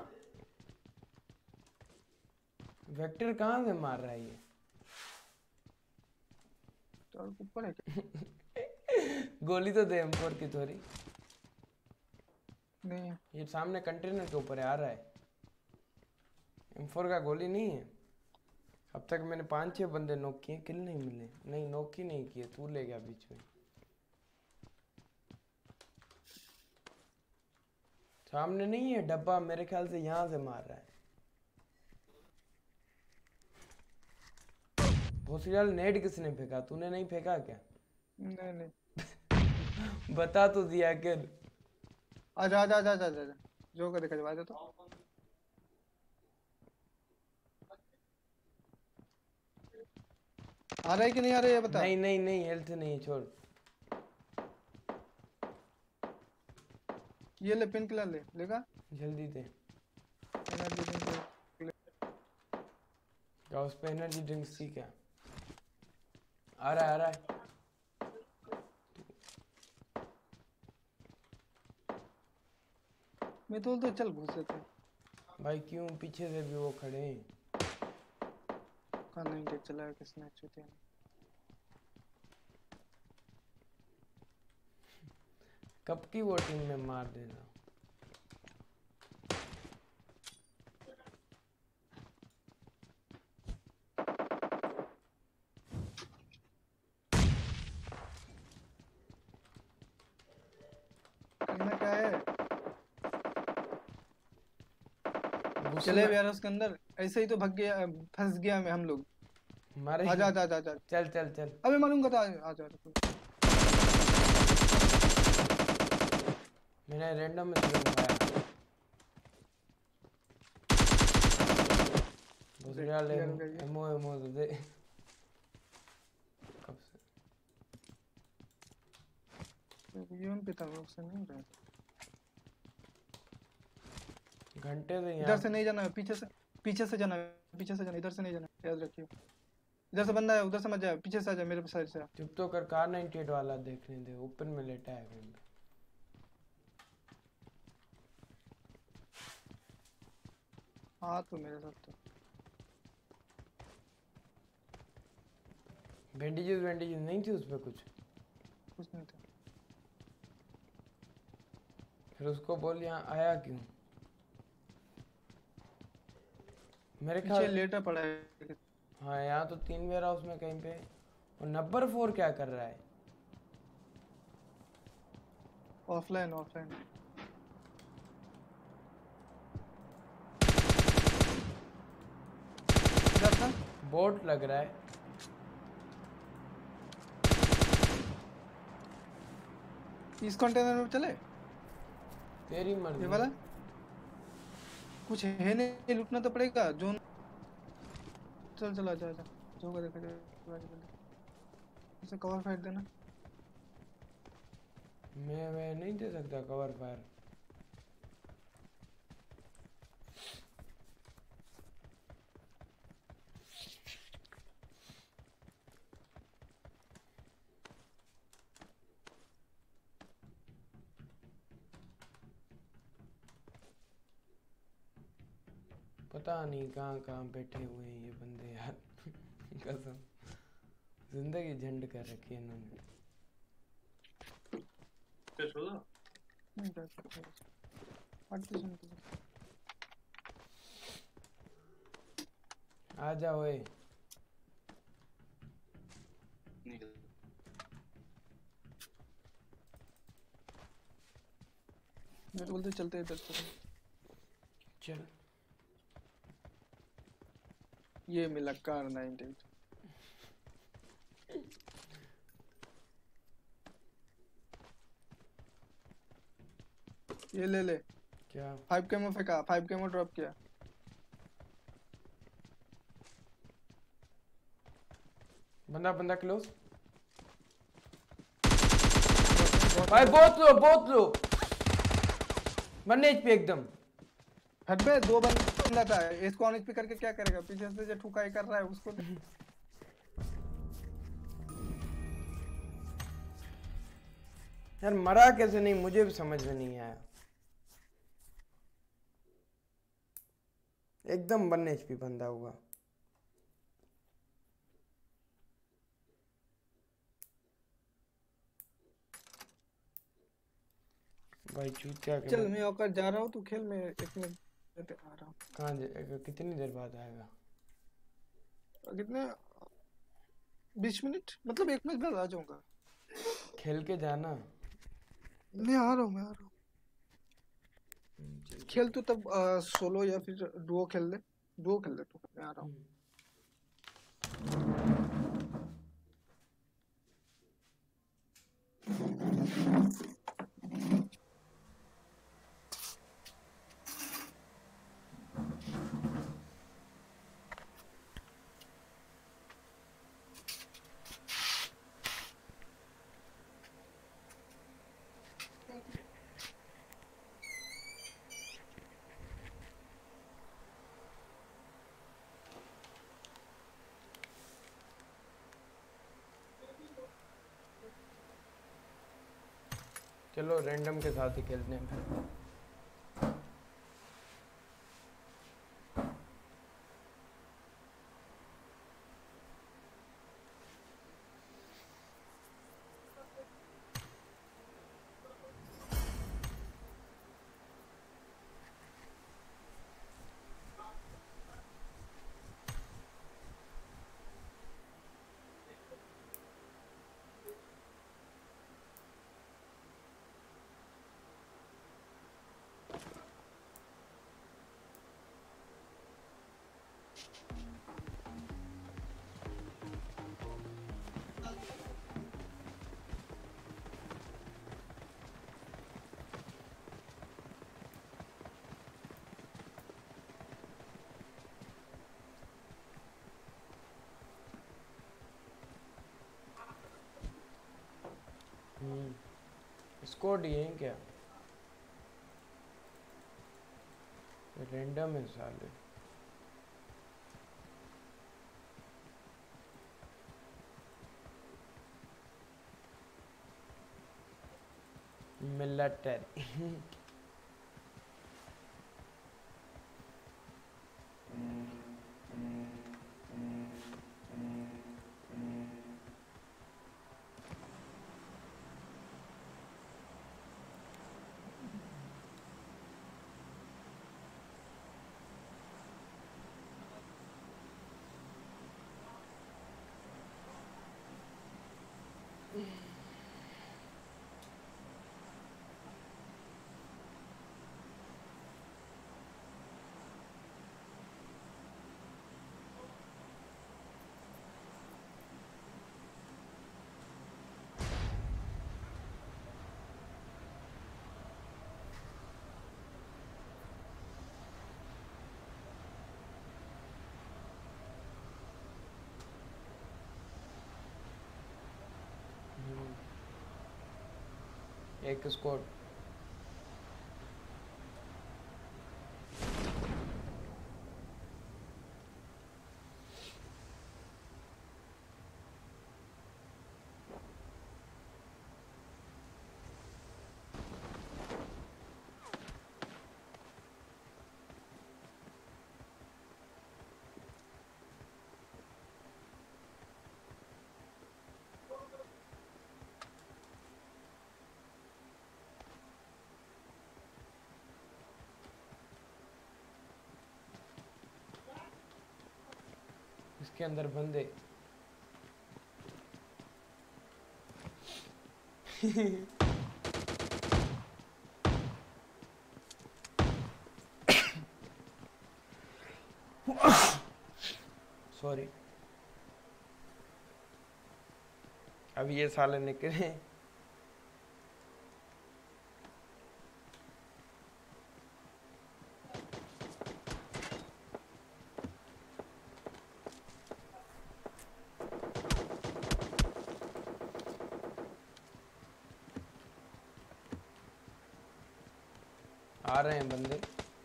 वेक्टर कहाँ से मार रहा है ये? चल ऊपर है क्या? गोली तो दे M4 की थोड़ी। नहीं है। ये सामने कंटेनर के ऊपर है, आ रहा है। M4 का गोली नहीं है। अब तक मैंने 5-6 बंदे नॉक किए, किल नहीं मिले। नहीं, नॉक ही नहीं किए, तू ले गया बीच में। सामने नहीं है डब्बा, मेरे ख्याल से यहाँ से मार रहा है। भोसड़ियाल नेट किसने फेंका? तूने नहीं फेंका क्या? नहीं नहीं बता तो दिया कर। आजा आजा आजा आजा आजा जो कर देखा जब आजा तो आ रहा है कि नहीं आ रहा है ये बता। नहीं नहीं नहीं, हेल्थ नहीं है, छोड़। ये ले पेन किलर ले लेगा जल्दी दे। एनर्जी ड्रिंक क्या उस पे एनर्जी ड्रिंक्स थी क्या? आ रहा है, आ रहा है। मैं तो चल घुस जाते हैं। भाई क्यों? पीछे से भी वो खड़े हैं। कहाँ नहीं देख चला है किसने अच्छे कब की वो टीम में मार देना। करना क्या है? चले चले यार उसके अंदर ऐसे ही तो भग गया, फंस गया मैं हम लोग। मारे। आजा आजा आजा आजा चल चल चल। अबे मालूंगा तो आजा मैंने रैंडम में तुझे मारा। दूसरा ले एमओ एमओ तो दे। कब से यूएम पे था वो से नहीं रहा। घंटे से इधर यहाँ से नहीं जाना है, पीछे से जाना है, पीछे से जाना, इधर से नहीं जाना, याद रखियो। इधर से बंदा है, उधर से मत जा, पीछे से आ जा, मेरे साइड से। चुप तो कर, कार 98 वाला देखने दे, ओपन में लेटा है कहीं पे। हाँ तो मेरे साथ तो बैंडेजेस बैंडेजेस नहीं थी उसमें कुछ? कुछ नहीं था। फिर उसको बोल यहाँ आया क्यों? मेरे पीछे ख्याल लेटा पड़ा है। हाँ, यहाँ तो 3 वेयर हाउस में कहीं पे। और नंबर 4 क्या कर रहा है? ऑफलाइन ऑफलाइन इधर था। बोट लग रहा है। इस कंटेनर में चले, तेरी ये मर्जी। वाला कुछ है नहीं, लूटना तो पड़ेगा जोन। चल चल आजा आजा, जो का देखा जाएगा, आजा जल्दी। उसे कवर फाइट देना। मैं नहीं दे सकता कवर फायर। पता नहीं कहाँ कहाँ बैठे हुए हैं ये बंदे यार। कसम, जिंदगी झंड कर रखी है इन्होंने। नहीं जा सकते, पार्टीशन के लिए। आ जाओ ओए। मैं तो बोलते चलते इधर से। चल ये मिला कार 98। ये ले ले। क्या 5 केमो फेंका, 5 केमो ड्रॉप किया। बंदा बंदा क्लोज। भाई बहुत लो 1 HP एकदम। हट बे, 2 बंदा था, इसको ऑन एचपी करके क्या करेगा? पीछे से जो ठुकाई कर रहा है उसको यार मरा कैसे नहीं, मुझे भी समझ में नहीं आया। एकदम 1 HP बंदा होगा। भाई चूतिया के चल मैं औकात जा रहा हूँ, तू खेल, मैं 1 मिनट आ रहा हूँ। कहाँ कितनी देर बाद आएगा? कितने 20 मिनट, मतलब 1 मिनट बाद आ जाऊंगा। खेल के जाना। मैं आ रहा हूँ, मैं आ रहा हूँ। खेल तू तब सोलो या फिर डुओ खेल ले। डुओ खेल ले तू, मैं आ रहा हूँ। चलो रैंडम के साथ ही खेलते हैं फिर। स्कोर दिए हैं क्या? रैंडम है साले। मिलिटरी। एक स्क्वाड। इसके अंदर बंदे। सॉरी। अब ये साले निकले। आ रहे हैं बंदे।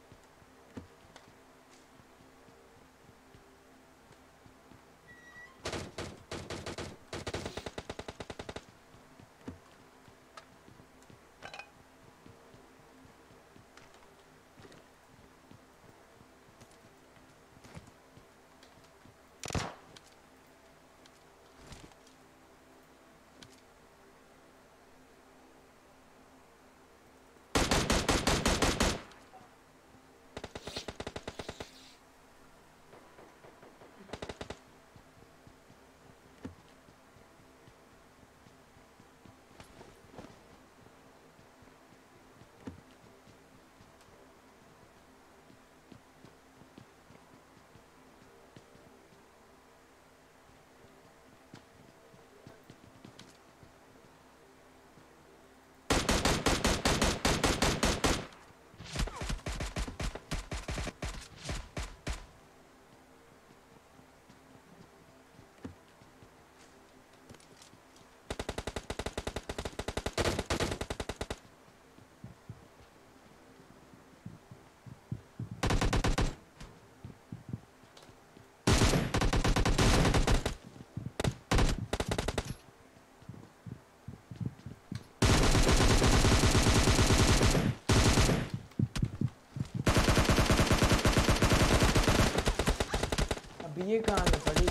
अब ये कहाँ में पड़ी?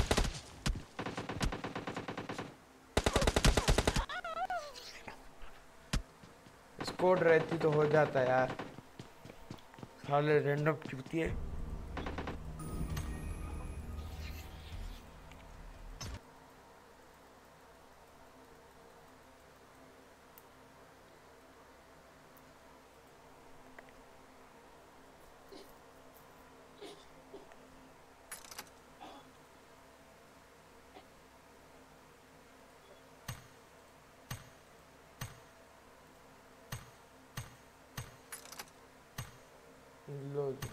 स्क्वाड रहती तो हो जाता यार। साले रैंडम चुपती है। लो जी।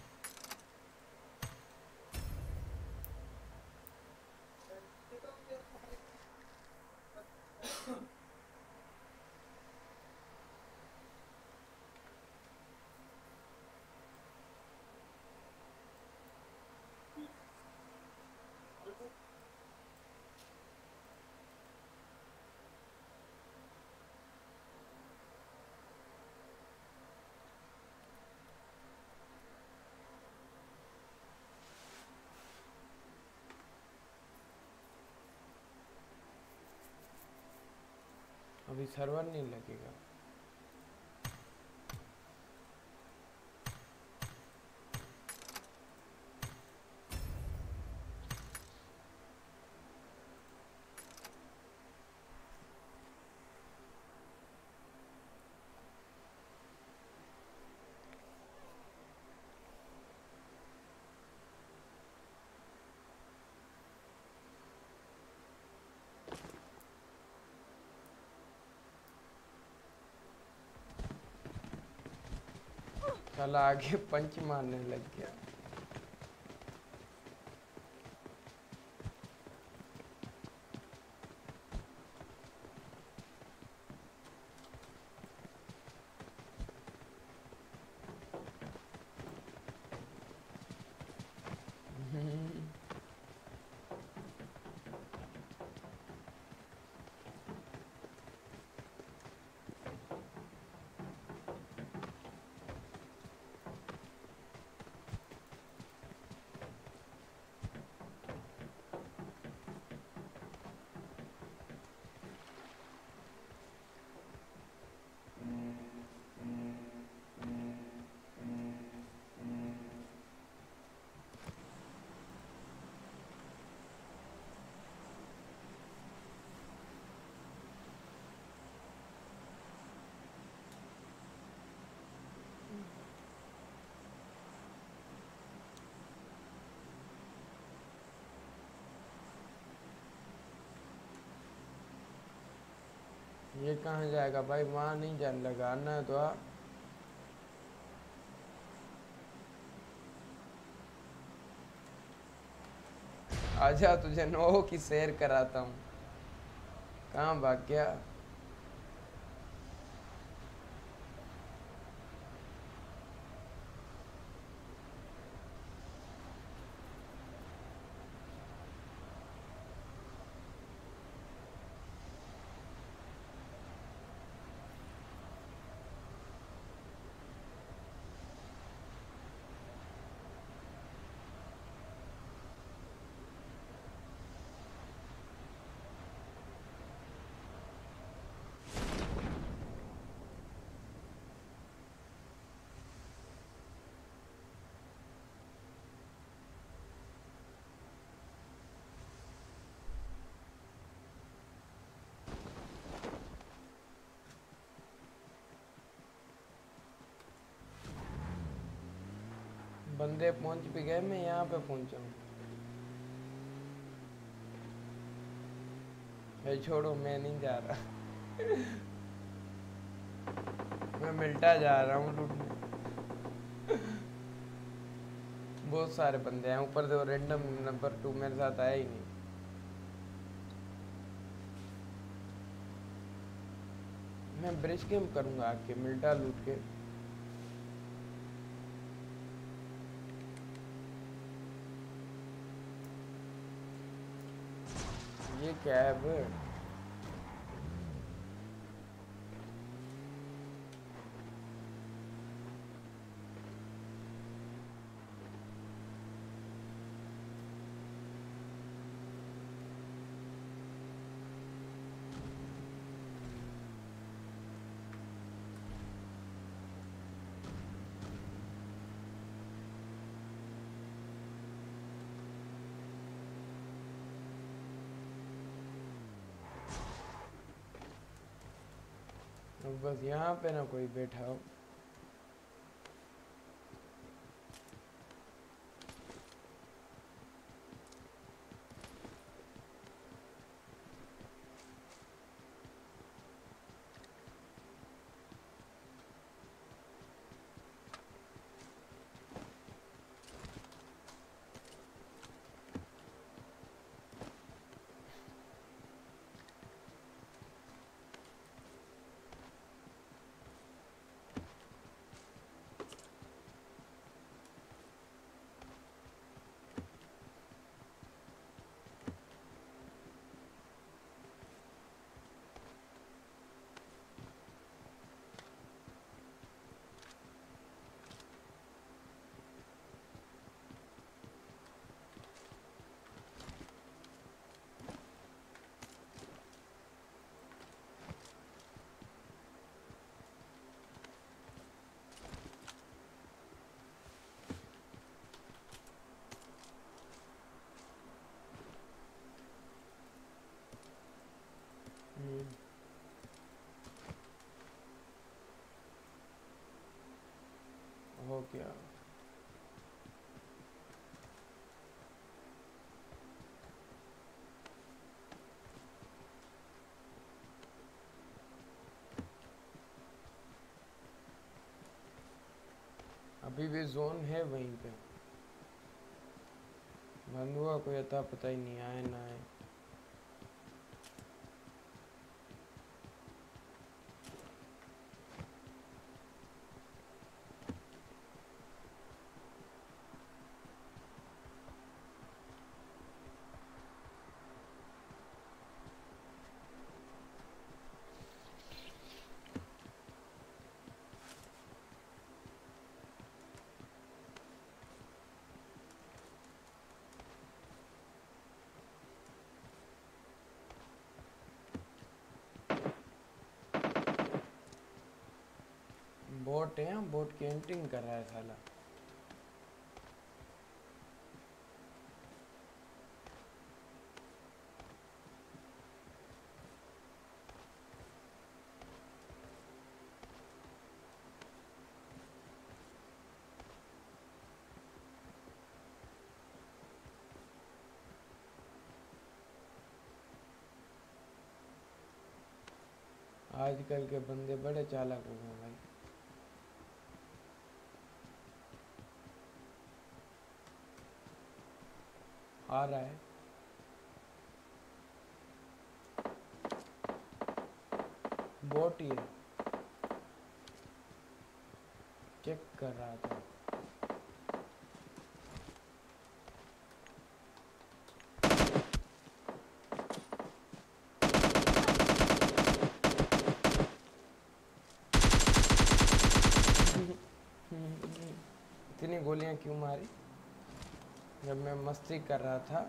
अभी सर्वर नहीं लगेगा। साला आगे पंच मारने लग गया। ये कहाँ जाएगा भाई? वहाँ नहीं जाने लगा, आना है तो आ। आजा, तुझे नो की शेयर कराता हूँ। कहाँ भाग गया? बंदे पहुंच भी गए, मैं यहाँ पे पहुंचा हूँ। भाई छोड़ो, मैं नहीं जा रहा। मैं मिल्टा जा रहा हूँ लूटने। बहुत सारे बंदे हैं ऊपर से, रैंडम नंबर 2 मेरे साथ आया ही नहीं। मैं ब्रिज गेम करूंगा आके, मिल्टा लूट के। ये क्या है बे? अब बस यहाँ पे ना कोई बैठा हो। हो गया। अभी भी जोन है वहीं पे, बंद हुआ कोई अता पता ही नहीं, आए ना आए। बोट है, बोट की एंट्रिंग कर रहा है साला। आजकल के बंदे बड़े चालाक हो गए भाई। आ रहा है, बोट ही है, चेक कर रहा था। इतनी गोलियां क्यों मारी जब मैं मस्ती कर रहा था।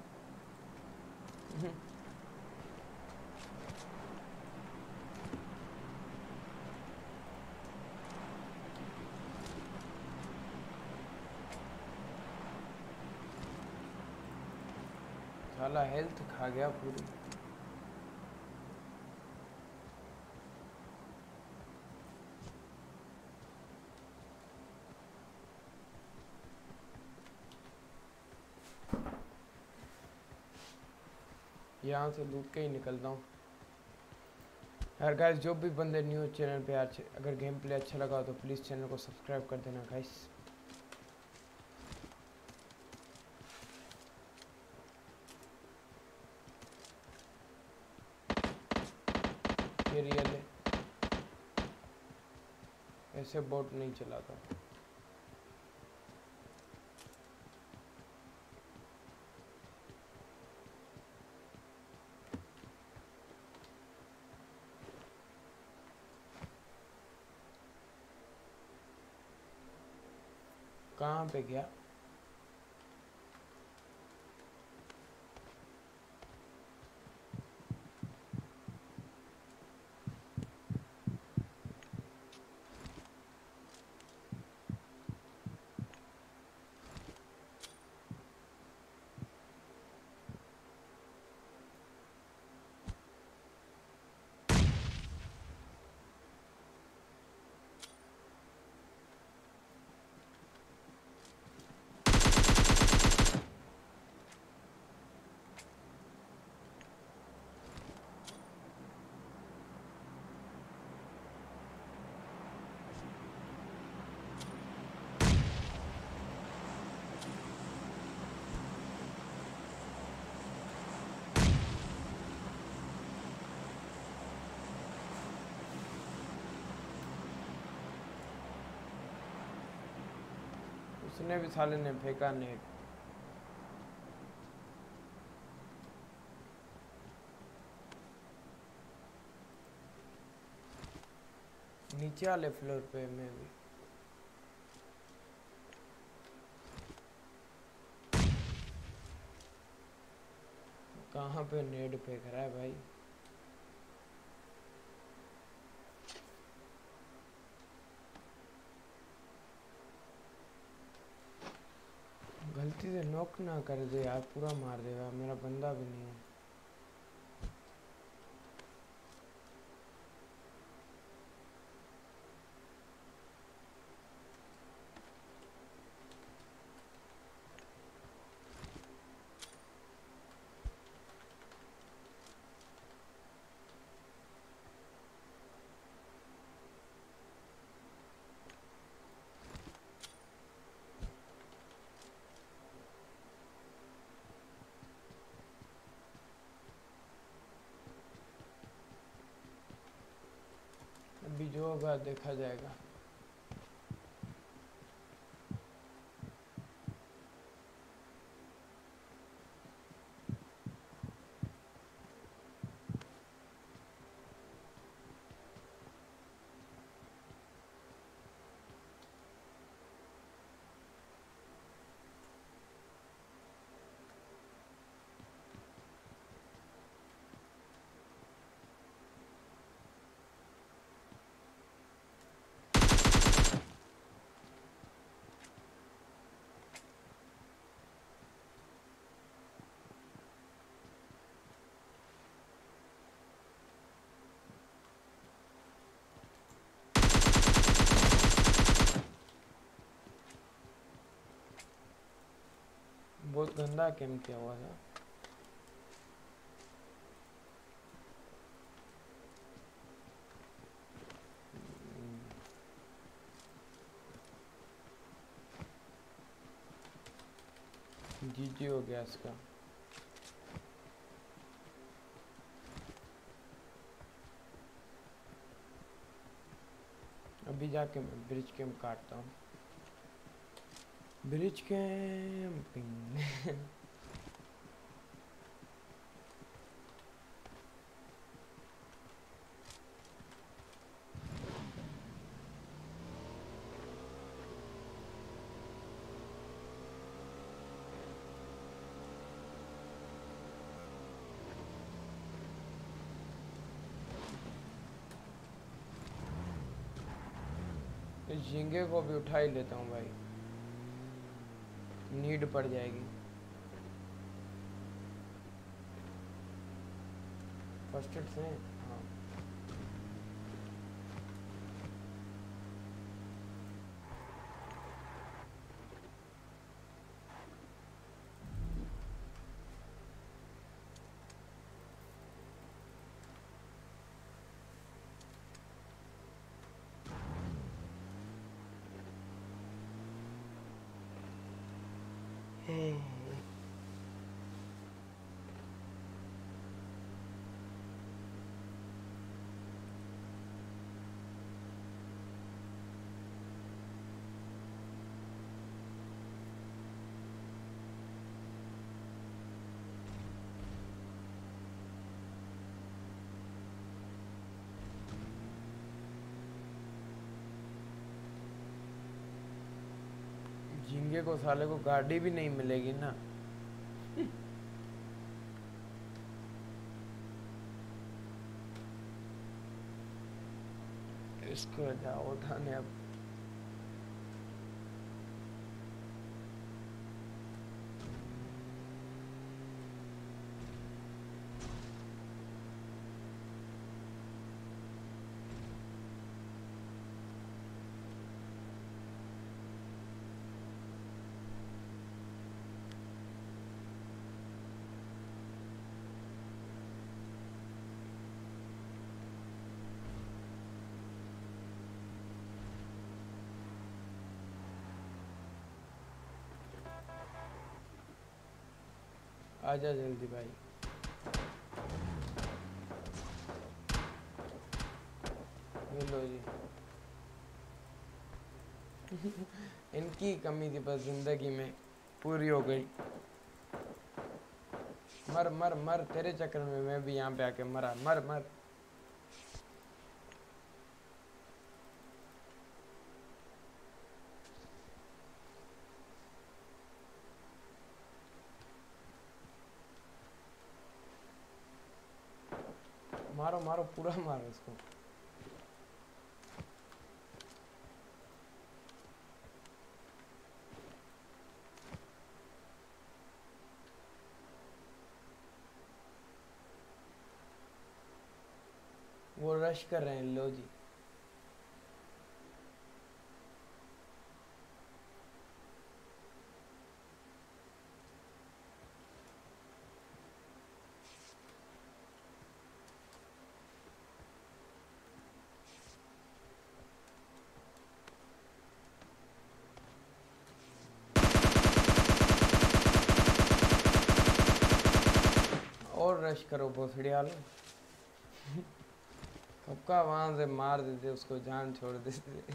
साला हेल्थ खा गया पूरी। यहाँ से लूट के ही निकलता हूँ। यार गाइस, जो भी बंदे न्यू चैनल पे अच्छे, अगर गेम प्ले अच्छा लगा हो तो प्लीज़ चैनल को सब्सक्राइब कर देना गाइस। ये रियल है, ऐसे बोट नहीं चलाता। कहाँ पे गया? उसने भी साले ने फेंका नेट। नीचे वाले फ्लोर पे मैं भी। कहाँ पे नेट फेंक रहा है भाई? गलती से नॉक ना कर दे यार, पूरा मार देगा। मेरा बंदा भी नहीं है। अभी जो होगा देखा जाएगा। बहुत गंदा कैम किया हुआ था। जीजी हो गया इसका। अभी जाके मैं ब्रिज कैंप काटता हूँ। Bridge camping. इस झींगे को भी उठा ही लेता हूँ भाई, नीड पड़ जाएगी। फर्स्ट एड से हाँ। झींगे को साले को गाड़ी भी नहीं मिलेगी ना। इसको जाओ उठाने अब। आजा जल्दी भाई। ये लो जी। इनकी कमी थी बस जिंदगी में, पूरी हो गई। मर मर मर, तेरे चक्कर में मैं भी यहाँ पे आके मरा। मर मर। मारो मारो, पूरा मारो इसको। वो रश कर रहे हैं, लो जी। और रश करो भोसड़ी वालों। कब वहां से मार देते उसको, जान छोड़ देते।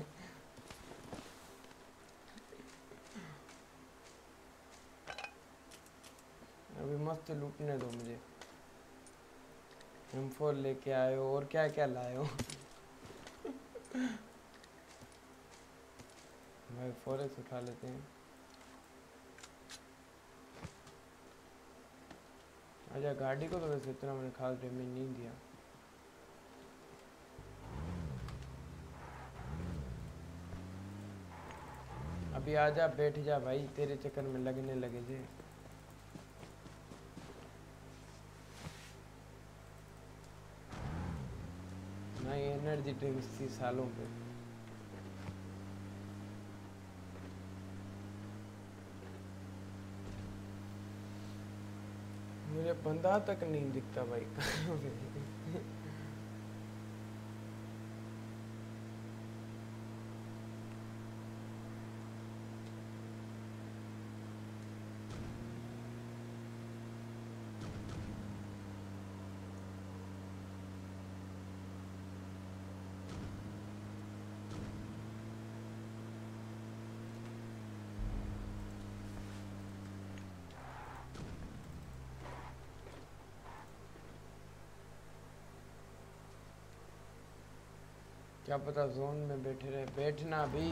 अभी मस्त लूटने दो मुझे। M4 लेके आए हो और क्या क्या लाए हो। भाई 4x उठा लेते हैं। अच्छा गाड़ी को तो वैसे इतना मैंने खास डैमेज नहीं दिया। अभी आजा, बैठ जा भाई, तेरे चक्कर में लगने लगे थे। नहीं एनर्जी ड्रिंक्स थी सालों पे। मुझे बंदा तक नहीं दिखता भाई। कहाँ पे? क्या पता जोन में बैठे रहे। बैठना भी,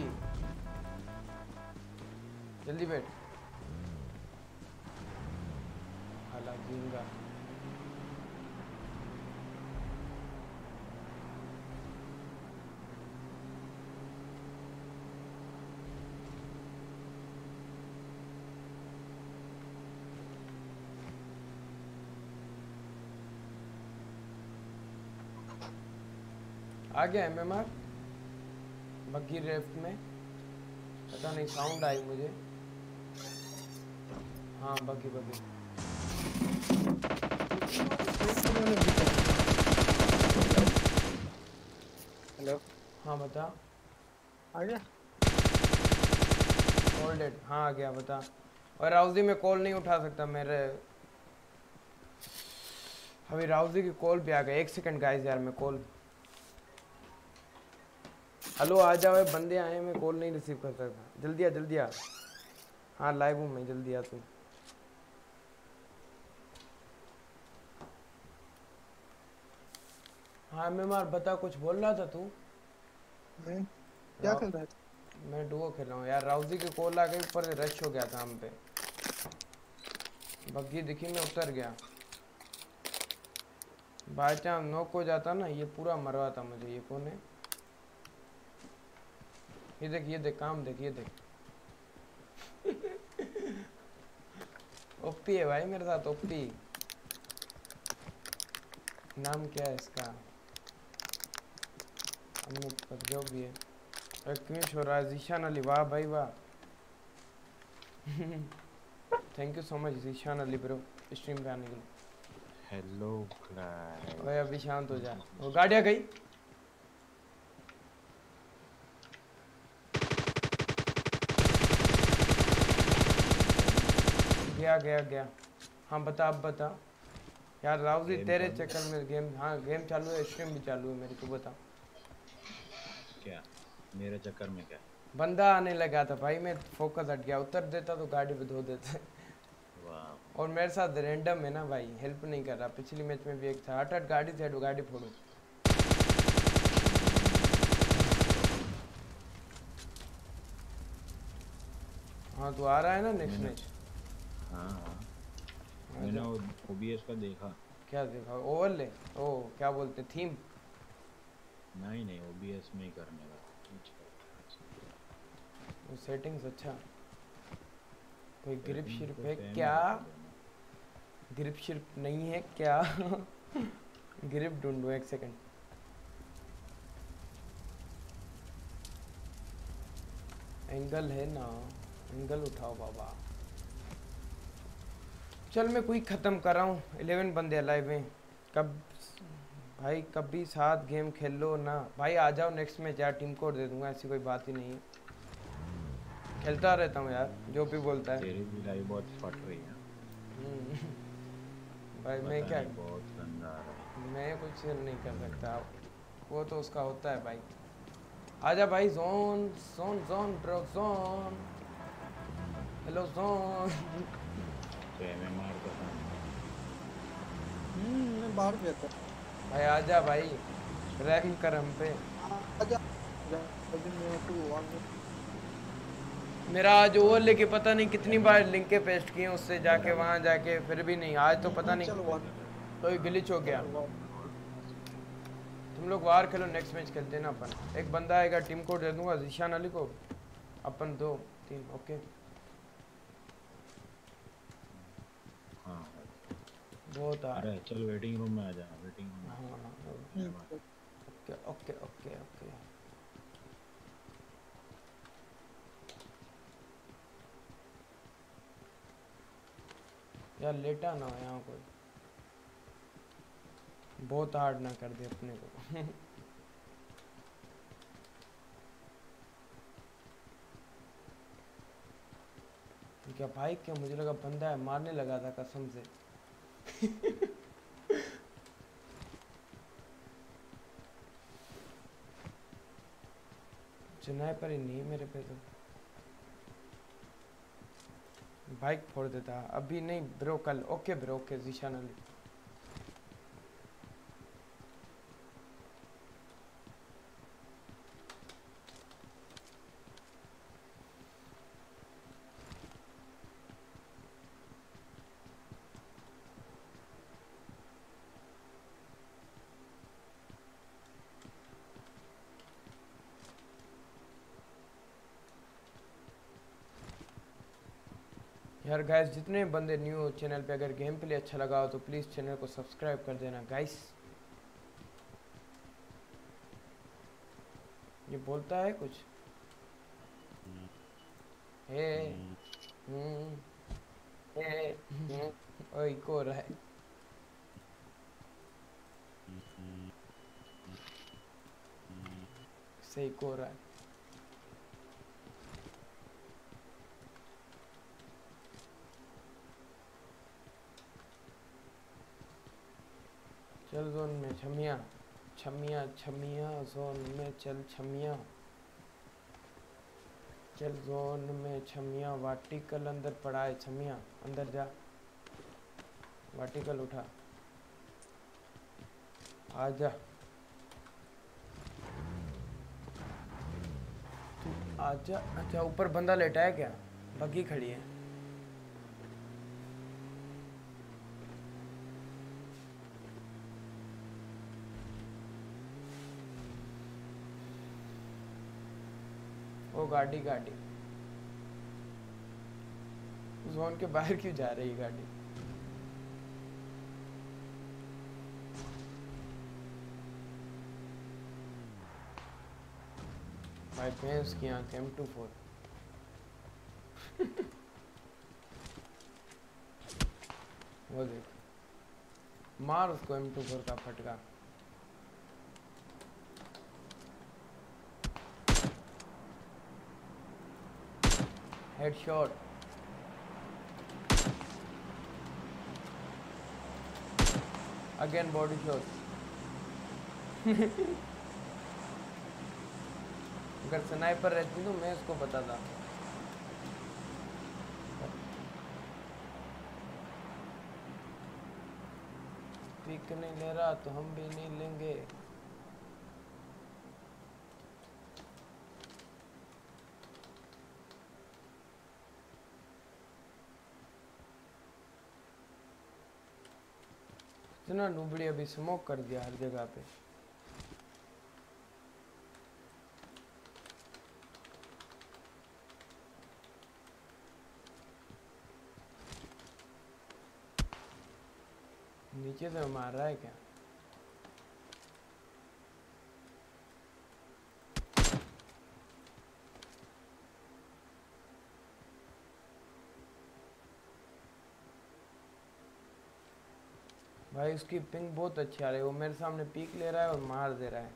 जल्दी बैठ। हाला जींगा। आ गया एमएमआर बग्गी रेफ्ट में। पता नहीं साउंड आई मुझे। हाँ बग्गी बग्गी। हेलो, हाँ बता। आ गया? Hold it. हाँ आ गया, बता। और राउजी में कॉल नहीं उठा सकता मेरे। अभी राउजी की कॉल भी आ गई। 1 सेकंड गाइस यार, मैं कॉल। हेलो आ जाओ, बंदे आए, मैं कॉल नहीं रिसीव कर सकता। जल्दी आ जल्दी आ। हाँ लाइव हूँ मैं, जल्दी आ तू। हाँ एमएमआर बता, कुछ बोल रहा था तू। क्या खेल रहा है? मैं डुओ खेल रहा हूँ यार। राउजी की कॉल आ गई, ऊपर से रश हो गया था हम पे। बग्गी दिखी, मैं उतर गया। बाई चांस नॉक हो जाता ना, ये पूरा मरवा था मुझे। ये कौन है? ये देख, ये देख काम देख, ये देख। ओपी है भाई मेरे साथ, ओपी। नाम क्या है इसका? अमित पर जो भी है। क्यों हो रहा है? जीशान अली, वाह भाई वाह। Thank you so much Zeeshan Ali bro, stream पे आने के लिए। Hello guys. ओए अभी शांत हो जा। वो गाड़ियाँ गई। गया गया गया। हाँ बता, अब बता यार। राउजी तेरे चक्कर में गेम। हाँ गेम चालू है, स्ट्रीम भी चालू है मेरी। को बता क्या मेरे चक्कर में क्या? बंदा आने लगा था भाई, मैं फोकस हट गया। उतर देता तो गाड़ी पे धो देते। वाह। और मेरे साथ रैंडम है ना भाई, हेल्प नहीं कर रहा। पिछली मैच में भी एक था। हट हट गाड़ी से हटो, गाड़ी फोड़ो। हाँ तू आ रहा है ना नेक्स्ट मैच? हाँ मैंने ओबीएस का देखा। क्या देखा? ओवरले? ओ क्या बोलते, थीम? नहीं ओबीएस में ही करने का। वो सेटिंग्स अच्छा। कोई ग्रिप शिप है सेम क्या? है ग्रिप शिप नहीं है क्या? ग्रिप ढूंढो, 1 सेकंड। एंगल है ना, एंगल उठाओ बाबा। चल मैं कोई ख़त्म कर रहा हूँ। 11 बंदे अलाइव हैं। कब भाई, कभी साथ गेम खेल लो ना भाई। आ जाओ नेक्स्ट में, यार टीम कोड दे दूंगा, ऐसी कोई बात ही नहीं है। खेलता रहता हूँ यार, जो भी बोलता है। तेरी भी लाइव बहुत फट रही है भाई मैं क्या, बहुत गंदा आ रहा है। मैं कुछ नहीं कर सकता, वो तो उसका होता है भाई। आजा भाई, John John John bro, John. Hello John. तो एमएमआर का था। मैं बाहर गया था। भाई आजा भाई, रैंक कर हम पे। आजा मैं टू वन। मेरा आज ओवर लेके पता नहीं कितनी बार लिंकें पेस्ट की हैं उससे जाके वहाँ जाके, फिर भी नहीं। आज तो पता नहीं कोई ग्लिच हो गया। तुम लोग वार खेलो, नेक्स्ट मैच खेलते हैं ना अपन। एक बंदा आएगा, टीम कोड दे दूंगा जीशान अली को। अपन 2 3 ओके। हाँ बहुत आ अरे चल वेटिंग रूम में आ जा। वेटिंग रूम में। हाँ ओके ओके ओके ओके। यार लेटा ना हो यहाँ कोई, बहुत हार्ड ना कर दे अपने को। क्या भाई, क्या मुझे लगा बंदा है, मारने लगा था कसम से। चुनाई पर ही नहीं मेरे पे तो। बाइक फोड़ देता अभी नहीं ब्रो, कल। Okay bro, okay Zeeshan Ali. यार गाइस, जितने बंदे न्यू हो चैनल पे, अगर गेम प्ले अच्छा लगा हो तो प्लीज़ चैनल को सब्सक्राइब कर देना गाइस। ये बोलता है कुछ। हे हम्म ओए को हो रहा है। सही को हो रहा है। चल जोन में छमिया छमिया छमिया, जोन में चल छमिया, चल जोन में छमिया। वाटिकल अंदर पड़ा है छमिया, अंदर जा। वाटिकल उठा, आजा तू आजा। अच्छा ऊपर बंदा लेटा है क्या? बग्गी खड़ी है। वो गाड़ी गाड़ी जोन के बाहर क्यों जा रही है गाड़ी? भाई भैंस की आंख M24। वो देख, मार उसको M24 का फटका। हेडशॉट। Again body shot. अगर स्नाइपर रहती तो मैं इसको बताता। पिक नहीं ले रहा तो हम भी नहीं लेंगे। इतना नुबड़ी अभी स्मोक कर दिया हर जगह पे। नीचे से मार रहा है क्या? भाई उसकी पिंग बहुत अच्छी आ रही है। वो मेरे सामने पीक ले रहा है और मार दे रहा है।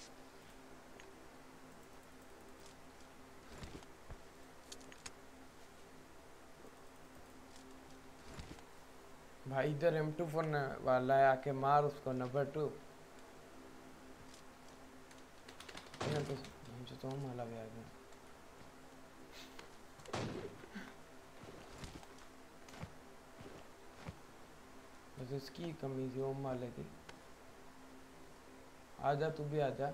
भाई इधर M24 वाला है, आके मार उसको। नंबर 2 तो माला भी आ गया। बस इसकी कमी थी ओम वाले की। आजा तू भी आजा।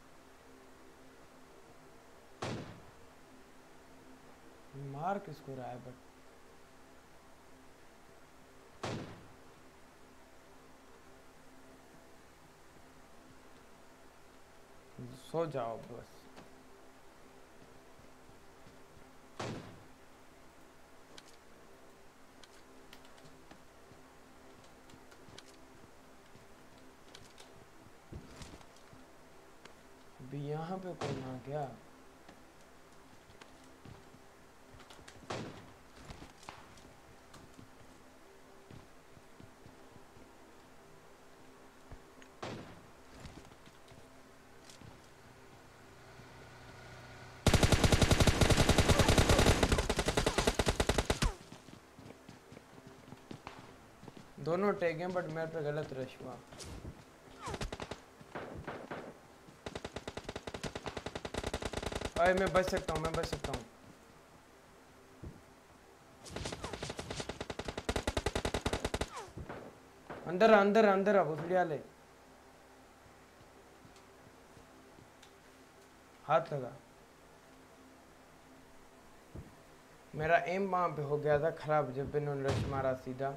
मार किसको रहा है बट? सो जाओ बस। अभी यहाँ पे कौन आ गया? दोनों टैग हैं बट मेरे पे गलत रश हुआ। अरे मैं बच सकता हूँ, मैं बच सकता हूँ। अंदर अंदर अंदर अब भूसड़ी ले। हाथ लगा। मेरा एम वहां पे हो गया था खराब जब इन्होंने रश मारा सीधा।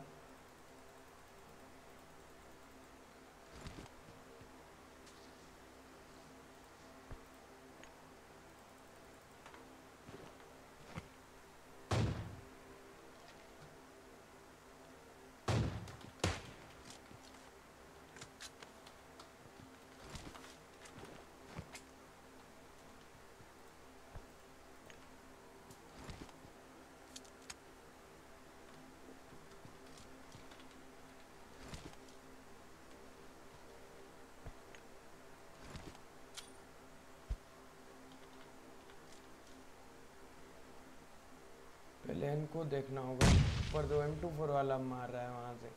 इनको देखना होगा। ऊपर तो M24 वाला मार रहा है वहां से।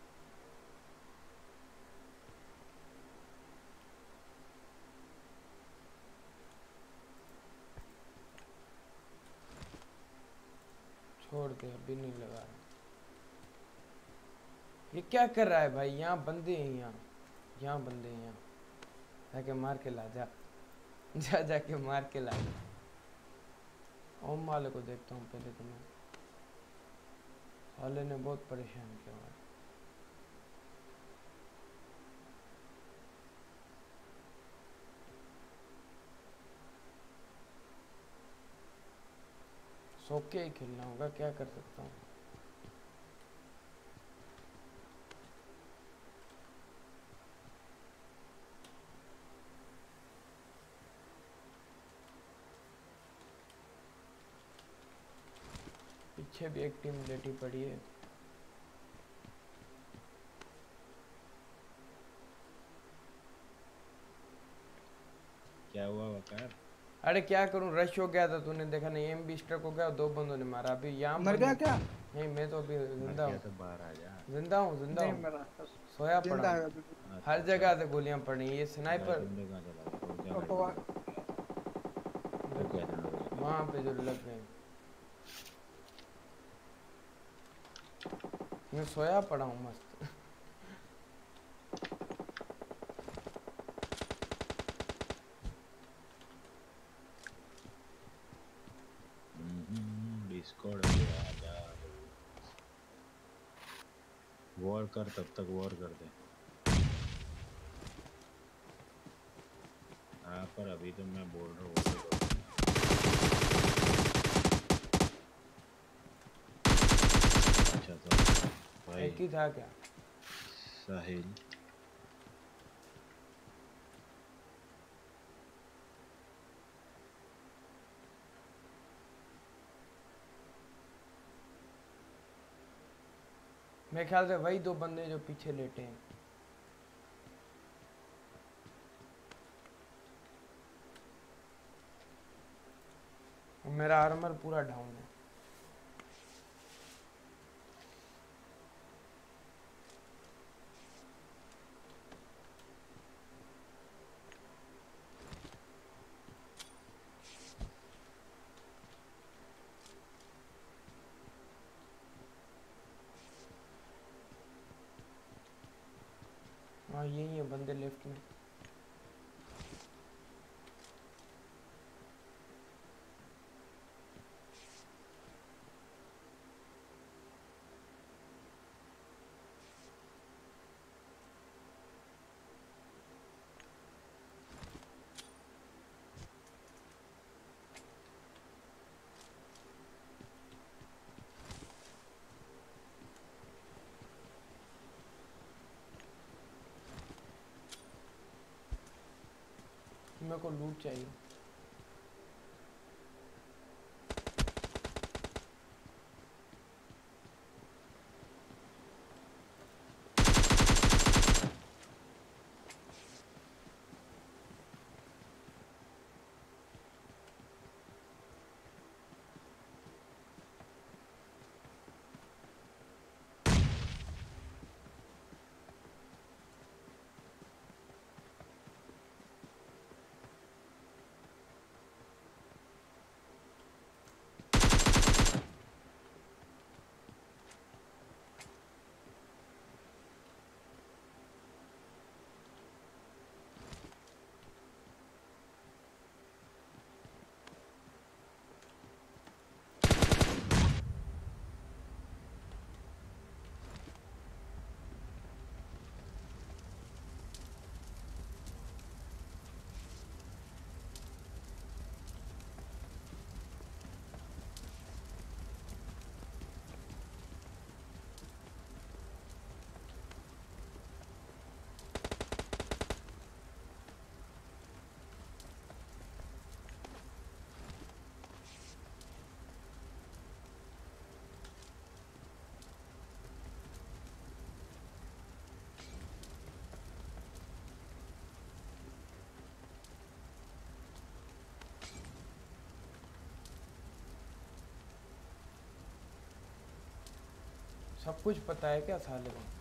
छोड़ दे, अभी नहीं लगा रहा। ये क्या कर रहा है भाई? यहाँ बंदे हैं, यहाँ बंदे हैं। यहाँ जाके मार के ला जा। जाके मार के ला जा। ओम वाले को देखता हूँ पहले तो मैं। साले ने बहुत परेशान किया हुआ है। सो के ही खेलना होगा, क्या कर सकता हूँ। पीछे भी एक टीम लेटी पड़ी है। क्या हुआ वकार? अरे क्या करूं, रश हो गया था, तूने देखा नहीं? एम स्ट्रक हो गया, 2 बंदों ने मारा। अभी यहाँ मर गया क्या? नहीं, मैं तो अभी जिंदा क्या हूँ। तो बाहर आ जा। जिंदा हूँ नहीं मरा, सोया जिंदा पड़ा है हूँ। अभी भी। हर जगह से गोलियां पड़ी। ये स्नाइपर तुमने कहाँ चला गया? रुक जा, और मैं तो रुक गया था, रुक गया। वहां पे जो लग गए। मैं सोया पड़ा हूँ मस्त। डिस्कॉर्ड पे आ जा। वॉर कर, तब तक वॉर कर दे। हाँ, पर अभी तो मैं बोल रहा हूँ। अच्छा तो भाई एक ही था क्या? साहिल मेरे ख्याल से वही 2 बंदे जो पीछे लेटे हैं। मेरा आर्मर पूरा डाउन है। हाँ यही है बंदे लेफ्ट में। मेरे को लूट चाहिए। सब कुछ पता है क्या साले को?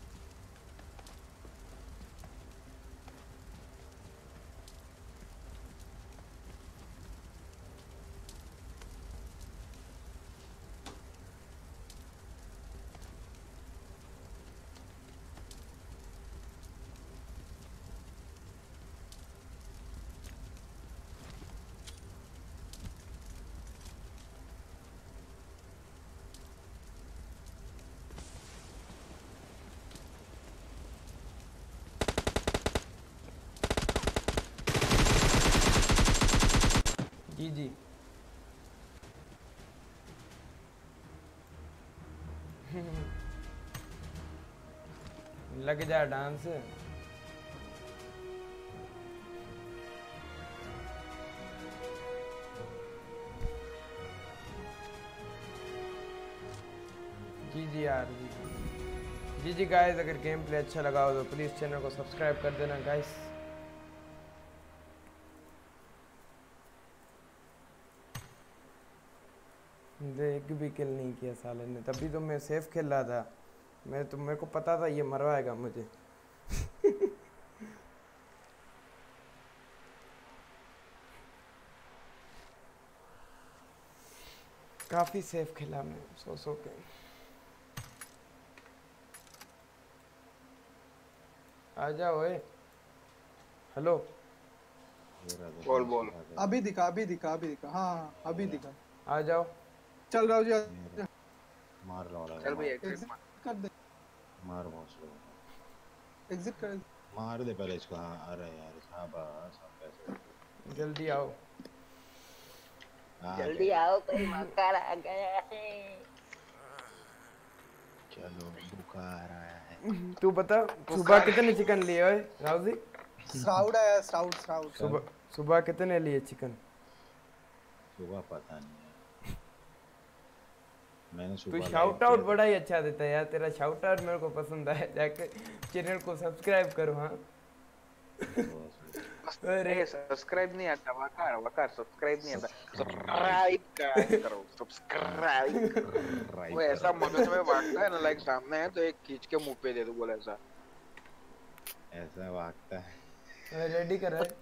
जी जी। लग जा डांस। जी जी यार जी जी गाइस, अगर गेम प्ले अच्छा लगा हो तो प्लीज़ चैनल को सब्सक्राइब कर देना गाइस। एक भी किल नहीं किया साले ने, तभी तो मैं सेफ खेल रहा था। मेरे को पता था ये मरवाएगा मुझे। काफी सेफ खेला मैं सो के। आ जाओ ए। हेलो बोल। अभी दिखा। हाँ अभी दिखा। आ जाओ। चल राव जी मार लो चल भाई एग्जिट कर दे। मार बहुत स्लो एग्जिट कर। मार दे पहले इसको। हाँ अरे यार शाबाश कैसे जल्दी आओ। जल्दी आओ, कोई मक्कार आ गया है। चलो बुखार आया है। तू बता सुबह कितने चिकन लिए ओए राव जी? श्राउड आया। श्राउड सुबह कितने लिए चिकन? सुबह पता नहीं है, मैंने तू सुबह शाउट आउट बड़ा ही अच्छा देता है यार, तेरा शाउट आउट मेरे को पसंद आया। जाके चैनल को सब्सक्राइब करो। हाँ अरे सब्सक्राइब नहीं आता, वकार सब्सक्राइब नहीं आता। सब्सक्राइब करो। वो ऐसा मगज में भागता है ना, लाइक सामने है तो एक खींच के मुंह पे दे दो, बोला ऐसा भागता है। रेडी कर रहा है।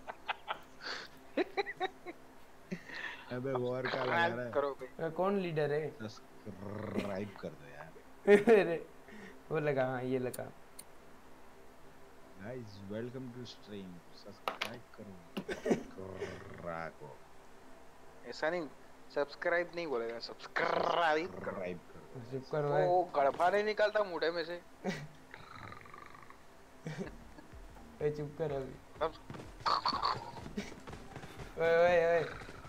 अबे वॉर का लगा रहा है। करो भाई। कौन लीडर है? सब्सक्राइब कर दो यार। वो लगा। हाँ ये लगा। Guys welcome to stream. Subscribe करो। राको ऐसा नहीं, सब्सक्राइब नहीं बोलेगा, सब्सक्राइब करो। चुप कर। वो गड़फा नहीं निकलता मुंडे में से। चुप कर अभी। ओए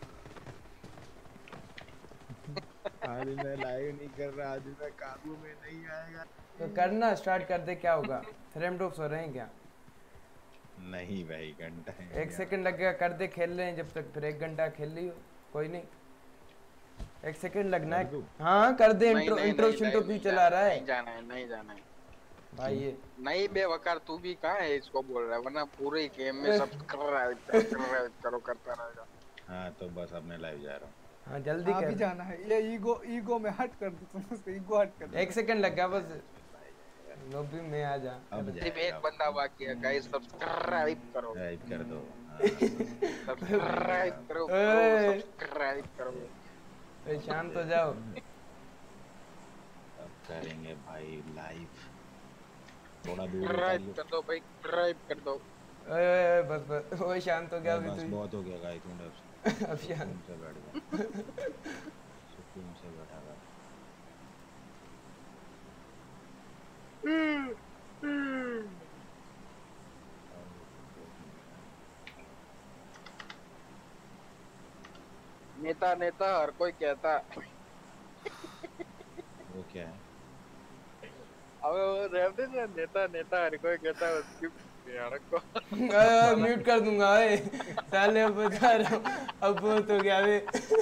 आज मैं लाइव नहीं कर रहा, आज मैं काबू में नहीं आएगा। तो करना स्टार्ट कर दे। क्या होगा? फ्रेम ड्रॉप्स हो रहे हैं क्या? नहीं भाई घंटा है। 1 सेकंड लगेगा, कर दे। खेल रहे हैं जब तक, फिर 1 घंटा खेल लियो, कोई नहीं। 1 सेकंड लगना है। हाँ कर दे। इंट्रो क्यों चला रहा है? नहीं जाना है भाई ये नहीं बेवकार, तू भी कहाँ है इसको बोल रहा है, वरना पूरे गेम में सब्सक्राइब करो करता रहेगा। हाँ तो बस अब मैं लाइव जा रहा हूँ। हाँ जल्दी कर। अभी जाना है। ये ईगो में हट कर दो तुम उसको। ईगो हट कर दो। 1 सेकंड लग गया बस। लॉबी में आ जा। अब सिर्फ एक बंदा बाकी है गाइस, सब्सक्राइब करो। सब्सक्राइब कर दो। सब्सक्राइब करो, सब्सक्राइब करो। शांत हो जाओ। अब करेंगे भाई लाइव। थोड़ा दूर सब्सक्राइब कर दो भाई, सब्सक्राइब कर दो। ओए बस ओए शांत हो गया अभी बस तू। बहुत हो गया गाइस। अब शांत से बैठ जा। सुकून से बैठा रहा। नेता हर कोई कहता। वो क्या है? अबे वो रहते ना, नेता हर कोई कहता है उसकी यार को। म्यूट कर दूंगा। ओए साले अब बता रहा हूँ, अब बहुत हो गया बे।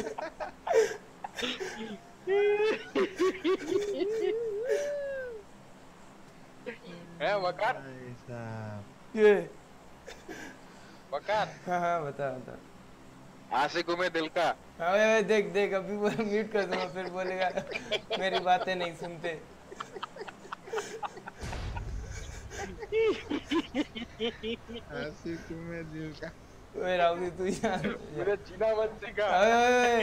है वकार? ये वकार हाँ बता। आशिक में दिल का। ओए देख अभी वो म्यूट कर दूंगा, फिर बोलेगा मेरी बातें नहीं सुनते। आशिक में दिल का ओए राउडी तू यार मेरा जीना मत सिखा। ओए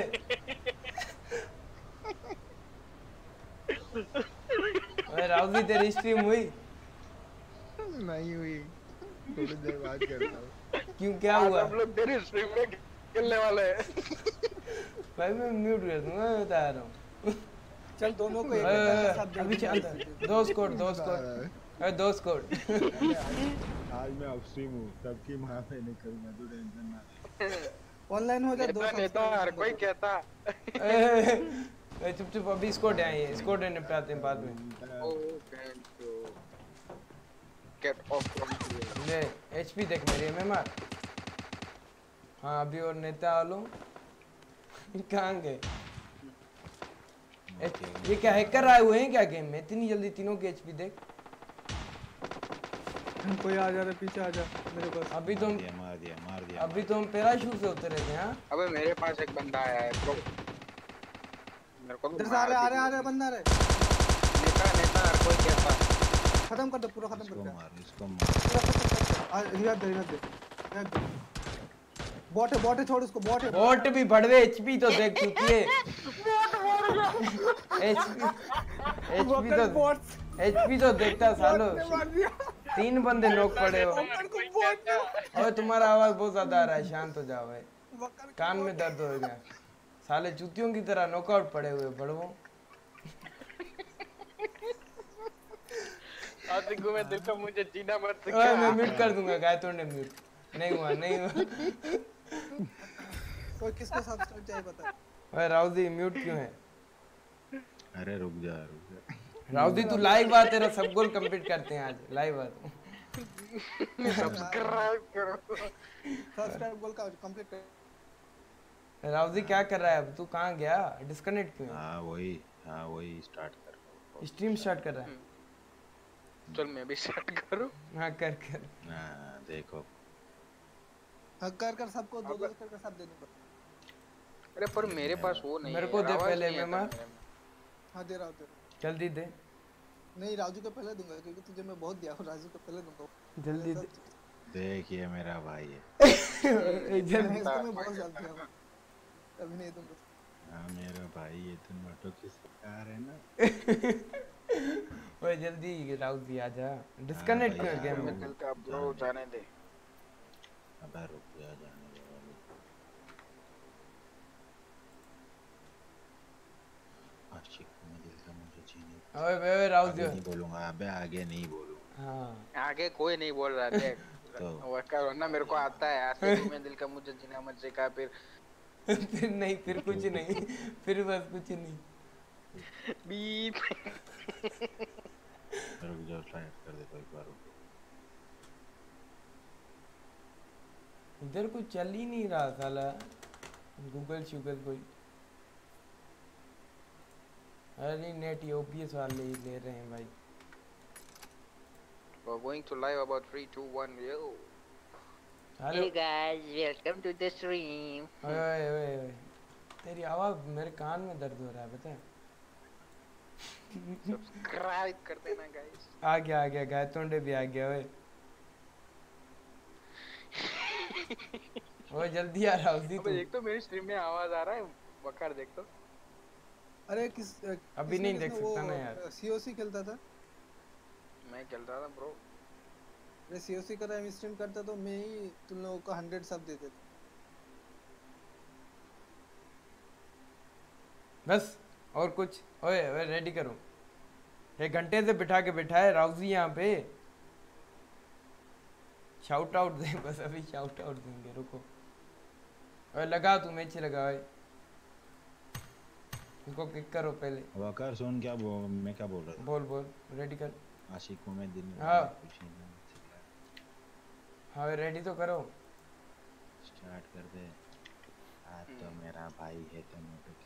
ओए राउडी तेरी स्ट्रीम हुई नहीं हुई, थोड़ी देर बाद करता हूँ। क्यों क्या आज हुआ हम लोग तेरी स्ट्रीम में खेलने वाले हैं। भाई मैं म्यूट कर दूंगा मैं बता रहा हूँ चल दोनों को एक ओए, साथ दे अभी दूंगा। चल दो स्कोर अरे दो स्कोर आज मैं अपस्ट्रीम हूँ, सबकी माँ मैंने करूँगा, तू टेंशन ना ले। ऑनलाइन हो जा, दो नेता नेता हर कोई कहता। चुप चुप अभी स्कोर है ये स्कोर निपटाते हैं बाद में oh thank you. Get off from here. ले एचपी देख मेरी में मार हाँ अभी और नेता आलो कहाँ गए ये क्या हैकर आए हुए हैं क्या गेम में इतनी जल्दी तीनों की एचपी देख कोई आ जा रहा है, पीछे आ जा मेरे पास। अभी तुम मार दिया अभी तो हम पैराशूट से उतरे थे हाँ अबे मेरे पास एक बंदा आया है ब्रो। मेरे को तो इधर से आ रहा है बंदा रे। नेता नेता हर कोई कहता। खत्म कर दे, पूरा खत्म कर दे। इसको मार। रिवाइव दे बॉट है छोड़ उसको, बॉट है। बॉट भी बढ़वे एचपी तो देख चुकी है एचपी तो देखता सालो 3 बंदे नॉक पड़े हो और तुम्हारा आवाज बहुत ज्यादा आ रहा है शांत हो जाओ भाई कान में दर्द हो गया साले जूतियों की तरह नॉकआउट पड़े हुए बड़वो आशिक में दिल का मुझे जीना मत ओए सिखा। मैं म्यूट कर दूंगा गाय तोड़ने म्यूट नहीं हुआ कोई किसको सब्सक्राइब चाहिए बता। ओए राउदी म्यूट क्यों है अरे रुक जा राउदी तू लाइव आ तेरा सब गोल कंप्लीट करते हैं आज लाइव आ सब्सक्राइब करो। सब्सक्राइब गोल का कंप्लीट कर। राउदी क्या कर रहा है अब तू कहाँ गया डिस्कनेक्ट क्यों हाँ वही स्टार्ट कर स्ट्रीम स्टार्ट कर रहा है चल मैं भी स्टार्ट करूं। हाँ कर हाँ देखो कर सबको दो कर सब दे दूंगा। अरे पर मेरे पास वो नहीं मेरे है, को दे आवाज पहले नहीं मैं आता मार मेरे में। हाँ दे रहा हूँ जल्दी दे नहीं राजू को पहले दूंगा क्योंकि तुझे मैं बहुत दिया हूँ, राजू को पहले दूंगा। जल्दी दे देखिए मेरा भाई है जल्दी इसको मैं बहुत ज्यादा दिया हूँ, अभी नहीं दूंगा। हाँ मेरा भाई है, तुम ऑटो की सरकार है ना। ओए जल्दी राउदी आजा डिस्कनेक्ट कर गेम में दिल का ब्रो जाने दे। अबे रुक जा जाने दे वाले। आशिक में दिल का मुझे जीने। ओए राउदी नहीं बोलूंगा, अबे आगे नहीं बोलूंगा। हाँ आगे कोई नहीं बोल रहा देख। तो वो कर ना मेरे को आता है आशिक में दिल का मुझे जीना मत सिखा फिर फिर नहीं फिर कुछ नहीं फिर बस कुछ नहीं बीप। रुक जाओ स्टार्ट कर दे तो एक बार रुको। इधर कुछ चल ही नहीं रहा साला गूगल शुगर कोई अरे नेट ये ओपीएस वाले ही ले रहे हैं भाई We're going to live about 3, 2, 1 yo. Hello Hey guys, welcome to the stream. ओए तेरी आवाज मेरे कान में दर्द हो रहा है पता है Subscribe कर देना guys. आ गया गाय तोंडे भी आ गया ओए जल्दी आ रहा उसी अबे एक तो मेरी स्ट्रीम में आवाज आ रहा है वकार देख तो। अरे किस अभी नहीं देख सकता ना यार सीओसी खेलता था। मैं खेल रहा था ब्रो। मैं सीओसी का टाइम स्ट्रीम करता तो मैं ही तुम लोगों को 100 सब देते थे। बस और कुछ ओए रेडी करो 1 घंटे से बिठा के बिठाए राउजी यहाँ पे शाउट आउट दे बस अभी शाउट आउट देंगे रुको ओए लगा तू मैच लगा ओए इसको किक करो पहले वकार सुन मैं क्या बोल रहा था। बोल रेडी कर आशिकों में दिल हाँ। खुशी ना सिखा। हाँ रेडी तो करो स्टार्ट कर दे। आज तो मेरा भाई है तो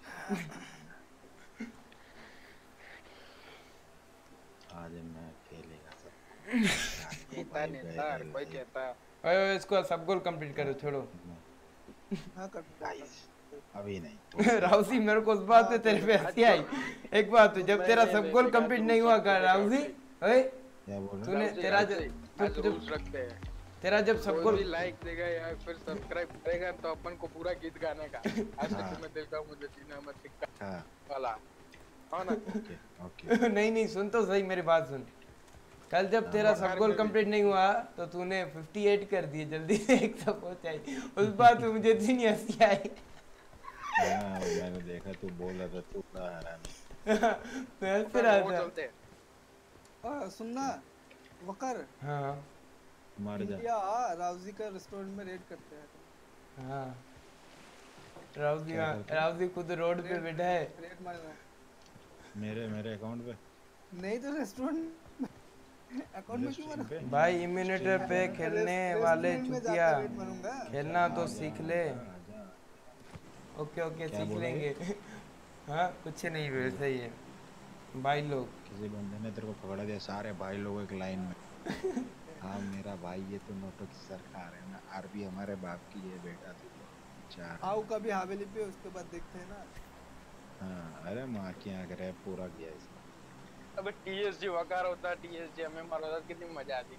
आज मैं खेलेगा सब। नेता नेता हर कोई कहता। ओए इसको सब गोल कंप्लीट करो छोड़ो हां कर गाइस अभी नहीं राउसी मेरे को उस बात पे तेरे पे हंसी आई एक बात तो जब तेरा सब गोल कंप्लीट नहीं हुआ कर राउसी ओए क्या बोल रहा तूने राउजी, तेरा राउजी, आज जब रूल्स रखते हैं। तेरा जब सबको कोई भी लाइक देगा या फिर सब्सक्राइब करेगा तो अपन को पूरा गीत गाने का। आज तक हाँ। मैं दिल का मुझे जीना मत सिखा हाँ वाला, हाँ ना? ओके ओके नहीं नहीं सुन तो सही मेरी बात सुन। कल जब तेरा सब वकार गोल में भी। कंप्लीट नहीं हुआ तो तूने 58 कर दिए जल्दी से एक सब पहुंचाई। उस बात पे मुझे इतनी हंसी आई। हाँ मैंने देखा तू बोल रहा था तू बड़ा हरामी। मैं हंस वकार, रहा वो था। चलते हैं। सुनना वकर, हाँ मर जा इंडिया राउजी का रेस्टोरेंट में रेड करते हैं। हाँ क्या करते? राउजी खुद रोड पे बैठा है। रेड मारना है। मेरे अकाउंट पे नहीं तो रेस्टोरेंट अकाउंट में क्यों स्ट्रीम मारा? पे भाई इम्यूनेटर पे खेलने वाले रेस्टोरेंट में चुतिया जाकर रेड मारूंगा। खेलना तो आजा, सीख ले। आजा। ओके ओके क्या सीख बोला लेंगे। हाँ कुछ नहीं वैसे ही है भाई लोग। किसी बंदे ने तेरे को पकड़ा दिया सारे भाई लोग एक लाइन में। हाँ मेरा भाई ये तो नोटो की सरकार है ना, आरबी हमारे बाप की है बेटा तू तो चार। आओ कभी हवेली पे, उसके बाद देखते हैं ना। हाँ अरे माँ की आंख रैप पूरा किया इसने। अबे टीएसजी वकार होता, टीएसजी हमें मारा होता, कितनी मजा आती।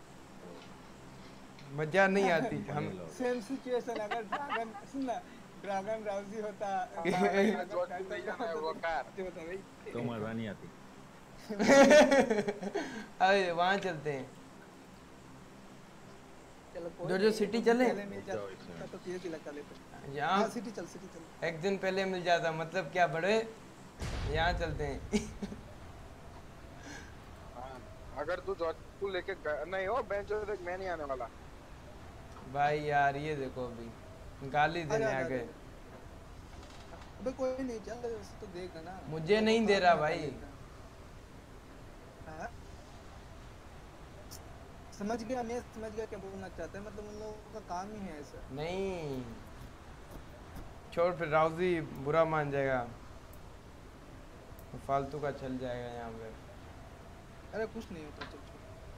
मजा नहीं आती हम बड़े लोग। सेम सिचुएशन, अगर ड्रैगन सुनना, ड्रैगन राउजी होता, जोधपुर नहीं जाना है वकार। होता भाई। तो मजा नहीं आती। अरे वहाँ चलते हैं। चलो कोई जो नहीं, सिटी तुम चले? पहले मिल जाओ जाता इससे। तो पीछे लगा लेते। यहाँ हाँ सिटी चल, सिटी चल। एक दिन पहले मिल जाता मतलब क्या बड़े यहाँ चलते हैं। हाँ, अगर तू जोधपुर लेके नहीं हो बेंच देख, मैं नहीं आने वाला। भाई यार ये देखो अभी गाली देने आ गए। अबे कोई नहीं, चल तो देगा ना। मुझे नहीं दे रहा भाई। हाँ? समझ गया, मैं समझ गया क्या बोलना चाहता है, मतलब उन लोगों का काम ही है ऐसा। नहीं छोड़ फिर राउजी बुरा मान जाएगा, फालतू का चल जाएगा यहाँ पे। अरे कुछ नहीं होता, चल छोड़।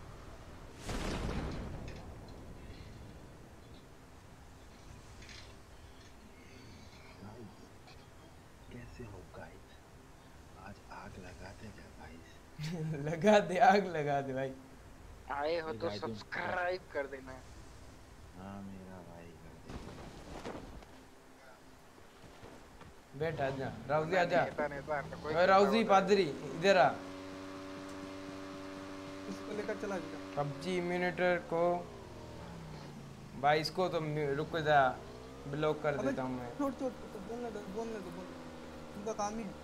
कैसे हो गाइस, आज आग लगाते क्या गाइस। लगा दे भाई। आए हो तो गाइस, तुम- सब्सक्राइब कर देना। हाँ मेरा भाई कर दे। बैठ आजा राउजी आजा। नेता नेता कोई ओए राउजी पादरी इधर आ। इसको लेकर चला जा। पबजी इम्यूनेटर को भाई इसको तो रुक जा ब्लॉक कर अबे देता हूँ मैं। छोड़ छोड़, तो बोलने दो, बोलने दो, बोलने दो। उनका काम ही है।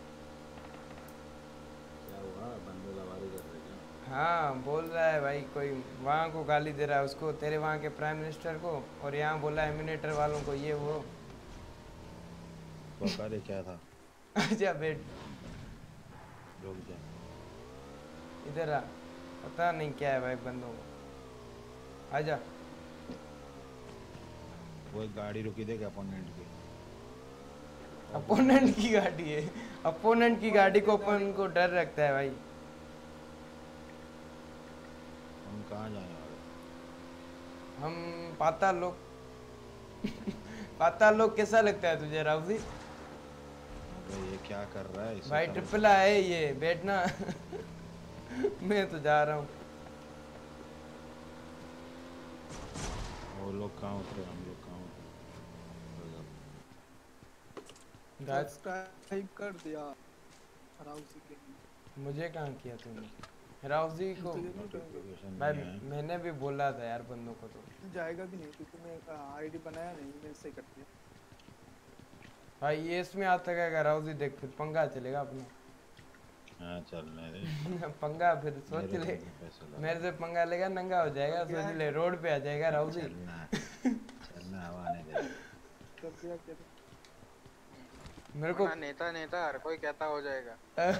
क्या हुआ बंदे लवारी कर रहे क्या? हाँ बोल रहा है भाई कोई वहाँ को गाली दे रहा है उसको, तेरे वहाँ के प्राइम मिनिस्टर को, और यहाँ बोला है इम्यूनेटर वालों को ये वो। बता दे क्या था। अच्छा बैठ रुक जा। इधर आ। पता नहीं क्या है भाई बंदों को। आजा। वो एक गाड़ी रुकी देगा अपोनेंट की। अपोनेंट की गाड़ी है, अपोनेंट की गाड़ी को अपन को डर रखता है भाई। हम कहाँ जाने वाले? हम पाताल लोक। पाताल लोक कैसा लगता है तुझे राउजी? अबे ये क्या कर रहा है इसे भाई समझ- ट्रिपल है ये बैठना। मैं तो जा रहा हूँ। वो लोग कहाँ उतरे हम लोग कहाँ उतरे? गाइस सब्सक्राइब कर दिया राउजी के। मुझे कहाँ किया तूने राउजी को? नोटिफिकेशन भाई नहीं आया। मैंने भी बोला था यार बंदों को तो। जाएगा भी नहीं क्योंकि मैं आईडी बनाया नहीं, मैं इससे कर दिया। भाई ये इसमें आता है राउजी देख फिर पंगा चलेगा अपना। हाँ चलने दे। पंगा फिर सोच मेरे ले, को भी पैसे लगा। मेरे से पंगा लेगा नंगा हो जाएगा, सोच ले रोड पे आ जाएगा राउजी। चलना हवा आने दे। कर दिया क्या? मेरे को नेता नेता हर कोई कहता हो जाएगा।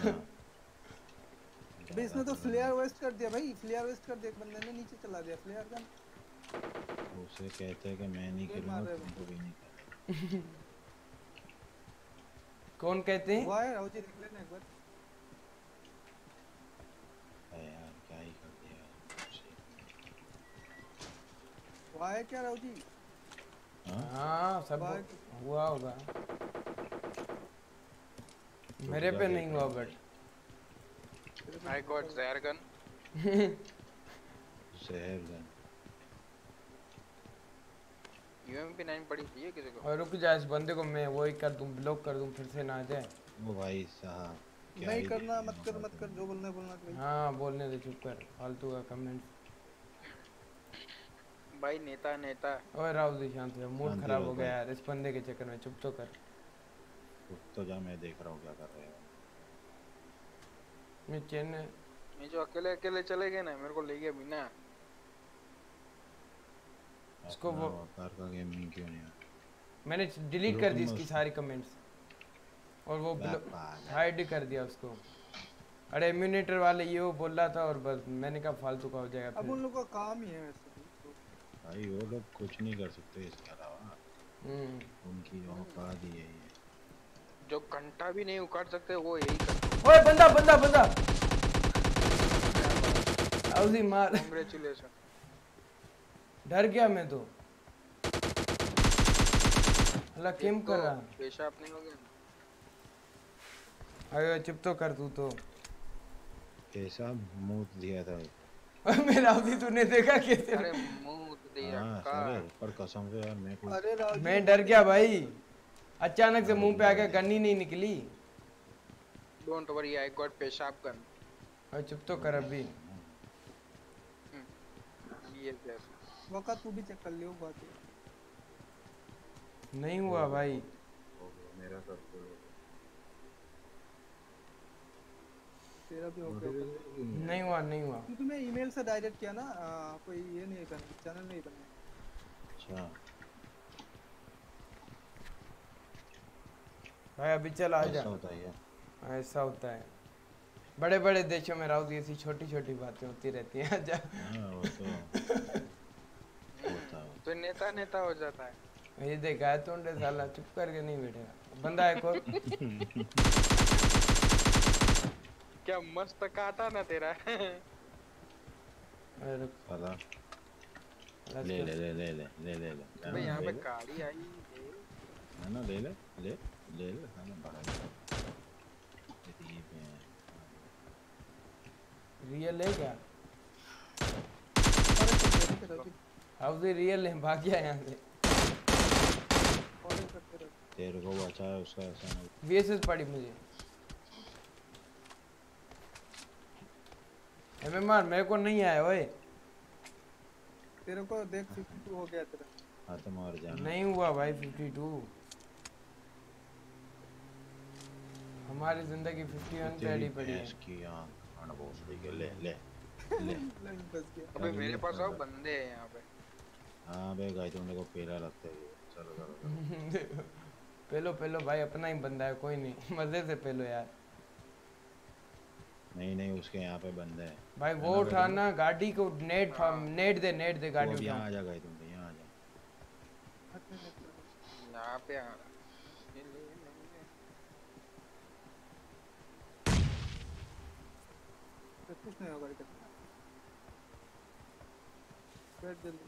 अबे इसने तो फ्लेयर वेस्ट कर दिया भाई, फ्लेयर वेस्ट कर दिया, एक बंदे ने नीचे चला दिया फ्लेयर गन। उसे कहते हैं कि मैं नहीं ये करूँगा मार रहे हैं। तुमको भी नहीं करना। कौन कहते हैं? हुआ है राउजी, देख लेना एक बार। अरे यार क्या ही कर दिया। हुआ है क्या राउजी? हाँ सब हुआ हुआ होगा, मेरे पे नहीं हुआ बट I got Zergan. शहर गन यूएमपी 9 पड़ी थी है किसी को? और रुक जा, इस बंदे को मैं वही कर दूं, ब्लॉक कर दूं, फिर से ना आ जाए। वो भाई साहब क्या नहीं ही करना, देखिए मत कर हमारा मत कर, जो बोलना है बोलना भाई। हाँ बोलने दे, चुप कर, फालतू का कमेंट। भाई नेता नेता ओए राहुल शांत हो, मूड शांति खराब रहो हो गया भाई। यार इस बंदे के चक्कर में, चुप तो कर। रुक तो जा, मैं देख रहा हूँ क्या कर रहे हो। मैं चैन ये जो अकेले अकेले चले गए ना, मेरे को ले गया बिना। इसको अपना वो कार का गेमिंग क्यों नहीं है? मैंने डिलीट रुक कर दी मत। इसकी सारी कमेंट्स, और वो पागल। हाइड कर दिया उसको। अरे इम्यूनेटर वाले ये वो बोल रहा था, और बस मैंने कहा फालतू का हो जाएगा अब फिर। उन लोगों का काम ही है वैसे तो। भाई वो लोग कुछ नहीं कर सकते इसके अलावा, उनकी औकात ही यही है। जो घंटा भी नहीं उखाड़ सकते वो यही करते। ओए बंदा बंदा बंदा आउजी मार, कांग्रेचुलेशन। डर गया मैं तो। अल्लाह केम कर रहा। पेशाब नहीं हो गया? अरे चुप तो कर तू तो। कैसा मुंह दिया था? मेरा आउजी तूने देखा कैसे? अरे मुंह दिया हाँ का। सारे पर कसम से यार मैं कुछ अरे राजू, मैं डर गया भाई, अचानक से मुंह पे आ गया, गन ही नहीं निकली। डोंट वरी, आई गॉट पेशाब गन। और चुप तो कर अभी। ये जैसे वक्त तू भी चेक कर लियो बात है। नहीं हुआ भाई, मेरा सब तेरा भी हो गया। नहीं हुआ नहीं हुआ। तू तुम्हें ईमेल से डायरेक्ट किया ना, कोई ये नहीं करना, चैनल नहीं बनना। अच्छा भाई अभी चल आ जा। ऐसा होता है ये। ऐसा होता है, बड़े बड़े देशों में राउत ऐसी छोटी छोटी बातें होती रहती हैं। आजा। हाँ वो तो होता है। तो नेता नेता हो जाता है। ये देख आया तो साला, चुप करके नहीं बैठेगा। बंदा है कोई? क्या मस्त काटा ना तेरा। अरे रुक, साला let's ले go। ले ले ले ले ले ले ले भाई यहाँ पे ले ले। गाड़ी आई है ना, ले ले ले ले ले साला बड़ा ये पे है। रियल है क्या? अरे तुम देरी कर राजू, हाउस रियल है, भाग गया यहाँ से। ऑर्डर करते रहो। तेरे को बचा है उसका ऐसा नहीं। वीएसएस पड़ी मुझे। एमएमआर मेरे को नहीं आया ओए। तेरे को देख 52 हो गया तेरा। हाँ तो मार जाना। नहीं हुआ भाई 52। हमारी जिंदगी 51 पे अड़ी पड़ी है। इसकी आँख अनबोसड़ी के ले ले ले। लाइन फंस गया। अबे मेरे पास आओ, बंदे हैं यहाँ पे। हाँ बे गाय तुमने को पेला लगता है। चलो चलो पेलो पेलो भाई, अपना ही बंदा है, कोई नहीं, मजे से पेलो यार। नहीं नहीं उसके यहाँ पे बंदे हैं। भाई वो उठाना गाड़ी को, नेट नेट दे गाड़ी वो यहाँ उठा। आ जा गाय तुम यहाँ आ जा। यहाँ पे आ रहा। कुछ नहीं होगा इधर। बैठ जल्दी।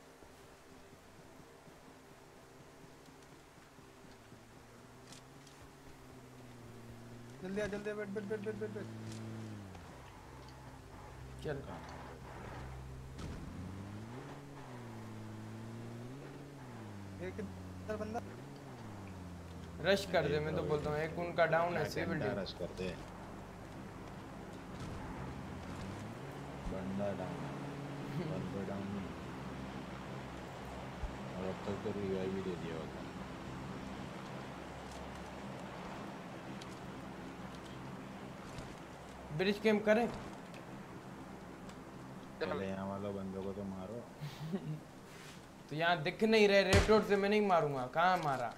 जल्दी आ, जल्दी बैठ बैठ बैठ बैठ बैठ बैठ। चल एक इधर बंदा। रश कर दे, मैं तो बोलता हूँ। एक उनका डाउन है, सी बिल्डिंग। रश कर दे। बंदा डाउन बंदा डाउन नहीं। और अब तक तो रिवाइव भी दे दिया होता। ब्रिज कैंप करें? पहले यहाँ वाला बंदों को तो मारो। तो यहाँ दिख नहीं रहे, रेड रोड से मैं नहीं मारूंगा। कहाँ मारा?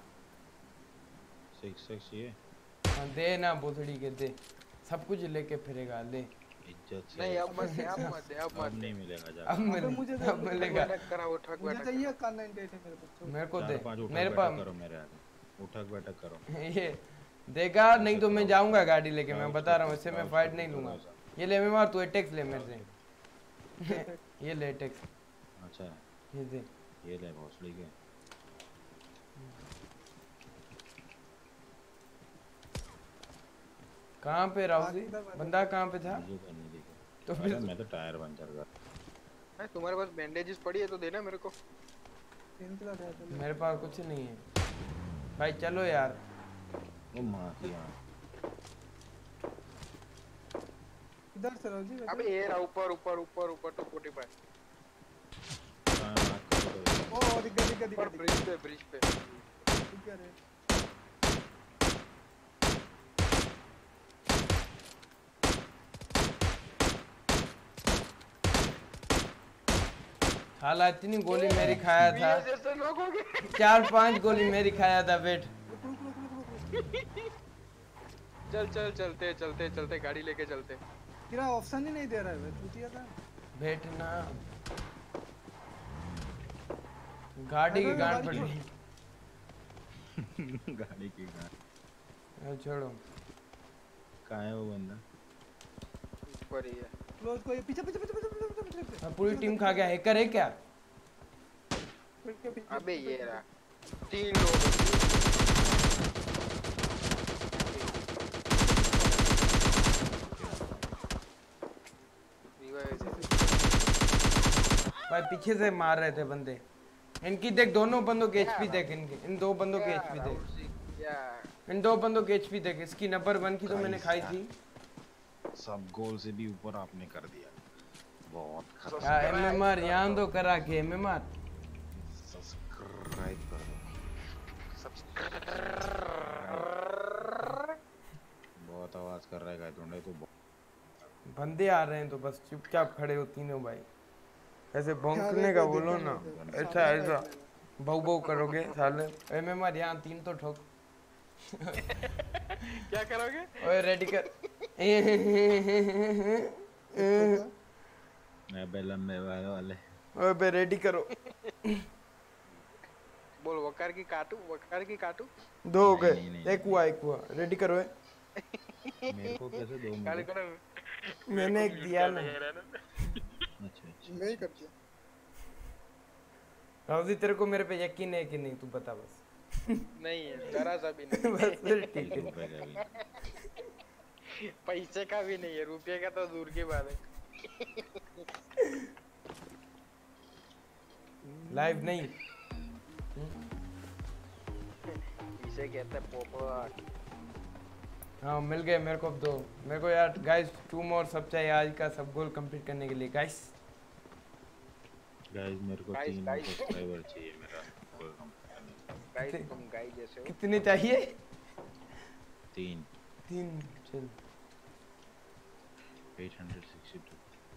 6 ये हाँ, दे ना बोथड़ी के दे, सब कुछ लेके फिरेगा, ले। इज्जत से। नहीं अब मत दे, अब मत दे, अब अब मत दे। नहीं मिलेगा जा। अब मिले, अब मिलेगा। उठक करा, उठक मुझे बैठक चाहिए कार 98 है मेरे को। मेरे को दे, 4-5 उठक मेरे बैठक पास करो मेरे आगे। उठक बैठक करो। ये देगा नहीं तो मैं जाऊंगा गाड़ी लेके। मैं बता रहा हूँ, इससे मैं फाइट नहीं लूंगा। ये ले, मैं मार, तू अटैक्स ले मेरे से। ये ले अटैक्स, अच्छा ये दे। ये ले भोसड़ी के। कहाँ पे राहुल जी? बंदा कहाँ पे था? मुझे तो नहीं दिखा। तो अरे फिर मैं तो टायर पंचर कर। है तुम्हारे पास बैंडेजेस पड़ी है तो देना मेरे को। तीन किलो था चलो। मेरे पास कुछ नहीं है भाई, चलो यार। वो माँ की आँख। इधर से रहो जी वैसे। अबे ये रहा ऊपर ऊपर ऊपर ऊपर 245 हाँ, आँख का तो ओ दिख गया ऊपर ब्रिज पे दिख गया रे। साला इतनी गोली मेरी खाया था, ये जैसे लोग हो गए 4-5 गोली मेरी खाया था बेट। चल चल चलते चलते चलते गाड़ी लेके चलते। तेरा ऑप्शन ही नहीं दे रहा है चूतिया था। बेट ना, गाड़ी की अरे, गांड गाड़ी पड़ छोड़। गई। गाड़ी की गाड़ी। छोड़ो। कहाँ है वो बंदा? ऊपर ही है। क्लोज को पीछे पीछे पीछे पीछे पीछे। पूरी टीम खा गया, हैकर है क्या? अबे ये रहा 3 लोग। भाई पीछे से मार रहे थे बंदे। इनकी देख, दोनों बंदों के एचपी देख, इनके इन दो बंदों के एचपी देख, इन दो बंदों के एचपी देख। इसकी नंबर 1 की तो मैंने खाई थी। सब गोल से भी ऊपर आपने कर दिया, बहुत खतरनाक। क्या एमएमआर यहाँ तो करा के एमएमआर सब्सक्राइब कर दो। बहुत आवाज कर रहा है गाइस तो। बंदे आ रहे हैं तो बस चुपचाप खड़े हो तीनों भाई। ऐसे भौंकने का बोलो ना, ऐसा ऐसा बहु बहु करोगे साले। एमएमआर यहाँ 3 तो ठोक। क्या करोगे? ओए रेडी कर। मैं बे लंबे वाले। ओए बे रेडी करो। बोल वकार की काटू 2 हो गए, नहीं, एक हुआ रेडी करो। मेरे को कैसे दो गाली मिले? करो। मैंने एक दिया ना। अच्छा नहीं कर दिया। राउजी तेरे को मेरे पे यकीन है कि नहीं, तू बता बस। नहीं है, जरा सा भी नहीं। बस फिर ठीक है। रुपए का भी। पैसे का भी नहीं है, रुपये का तो दूर की बात है। लाइव नहीं। इसे कहते हैं पोपट। हाँ मिल गए मेरे को अब 2। मेरे को यार गाइस 2 मोर सब चाहिए आज का, सब गोल कंप्लीट करने के लिए गाइस। गाइस मेरे को 3 सब्सक्राइबर चाहिए मेरा गोल कंप्लीट करने के लिए। गाइस तुम गाय जैसे हो। कितने चाहिए? 3 चल 862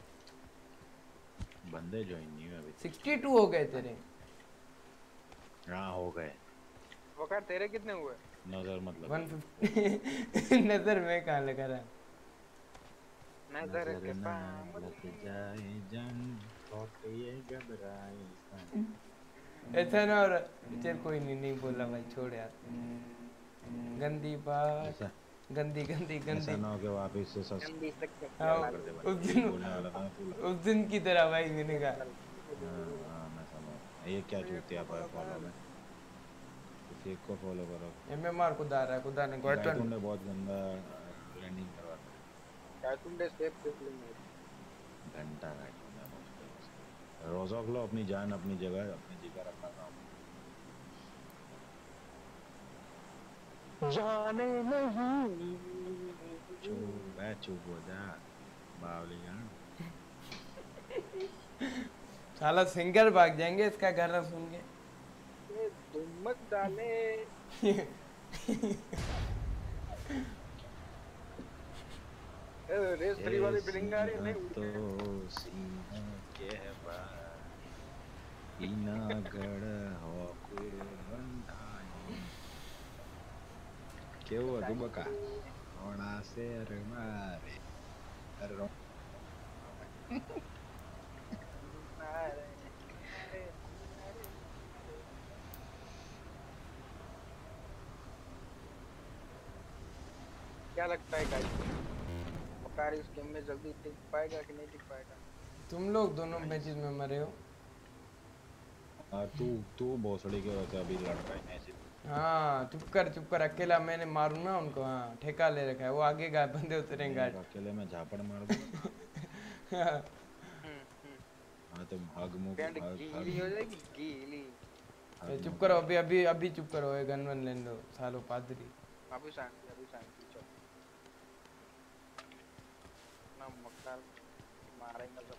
बंदे ज्वाइन नहीं हुए अभी। 62 हो गए तेरे। हाँ हो गए। वकार तेरे कितने हुए? नजर मतलब 150। नजर में कहाँ लगा रहा? नजर के ना पाम लग जाए जन लौट ये घबराए सन। ऐसा ना। और चल कोई नहीं बोला भाई, छोड़ यार। गंदी बात, ऐसा गंदी ऐसा ना हो कि वापस से गंदी सकते हाँ, कर दे भाई। उस दिन बोलने वाला था तू। उस दिन की तरह भाई मैंने कहा। हाँ मैं समझ। ये क्या चूतिया पर फॉलो में किसी एक को फॉलो करो। एमएमआर खुदा रहा है, खुदा ने गाइस गॉटन। तुमने बहुत गंदा लैंडिंग करवाता कार्टून सेफ कर लेंगे। है। घंटा काटूंगा रोज़ोक लो अपनी जान अपनी जगह अपनी जिगर अपना काम। जाने नहीं चुप हो जा बावली जान। साला सिंगर भाग जाएंगे इसका गाना सुन के। ये तुम मत डाले। रेस 3 वाली बिलिंग आ रही है नहीं? तो सीना के बाहर इना गड़ हो कुर्बानी क्यों हुआ तू बका होना से मारे रो क्या लगता है गाइस, वकार इस गेम में जल्दी टिक पाएगा कि नहीं टिक पाएगा? तुम लोग दोनों मैचेस में मरे हो। तू भोसड़ी के वजह से अभी लड़ रहा है ऐसे। हाँ चुप कर, अकेला मैंने मारू ना उनको। हाँ ठेका ले रखा है, वो आगे गए बंदे उतरेंगे। अकेले में झापड़ मार दूंगा। हम्म, हाँ तुम हग मुग पैंट हग गीली हो जाएगी गीली। चुप करो, अभी चुप करो, ये गन वन लेने दो सालो पादरी। अभी शांति चल ना मक्कार मारेंगे सब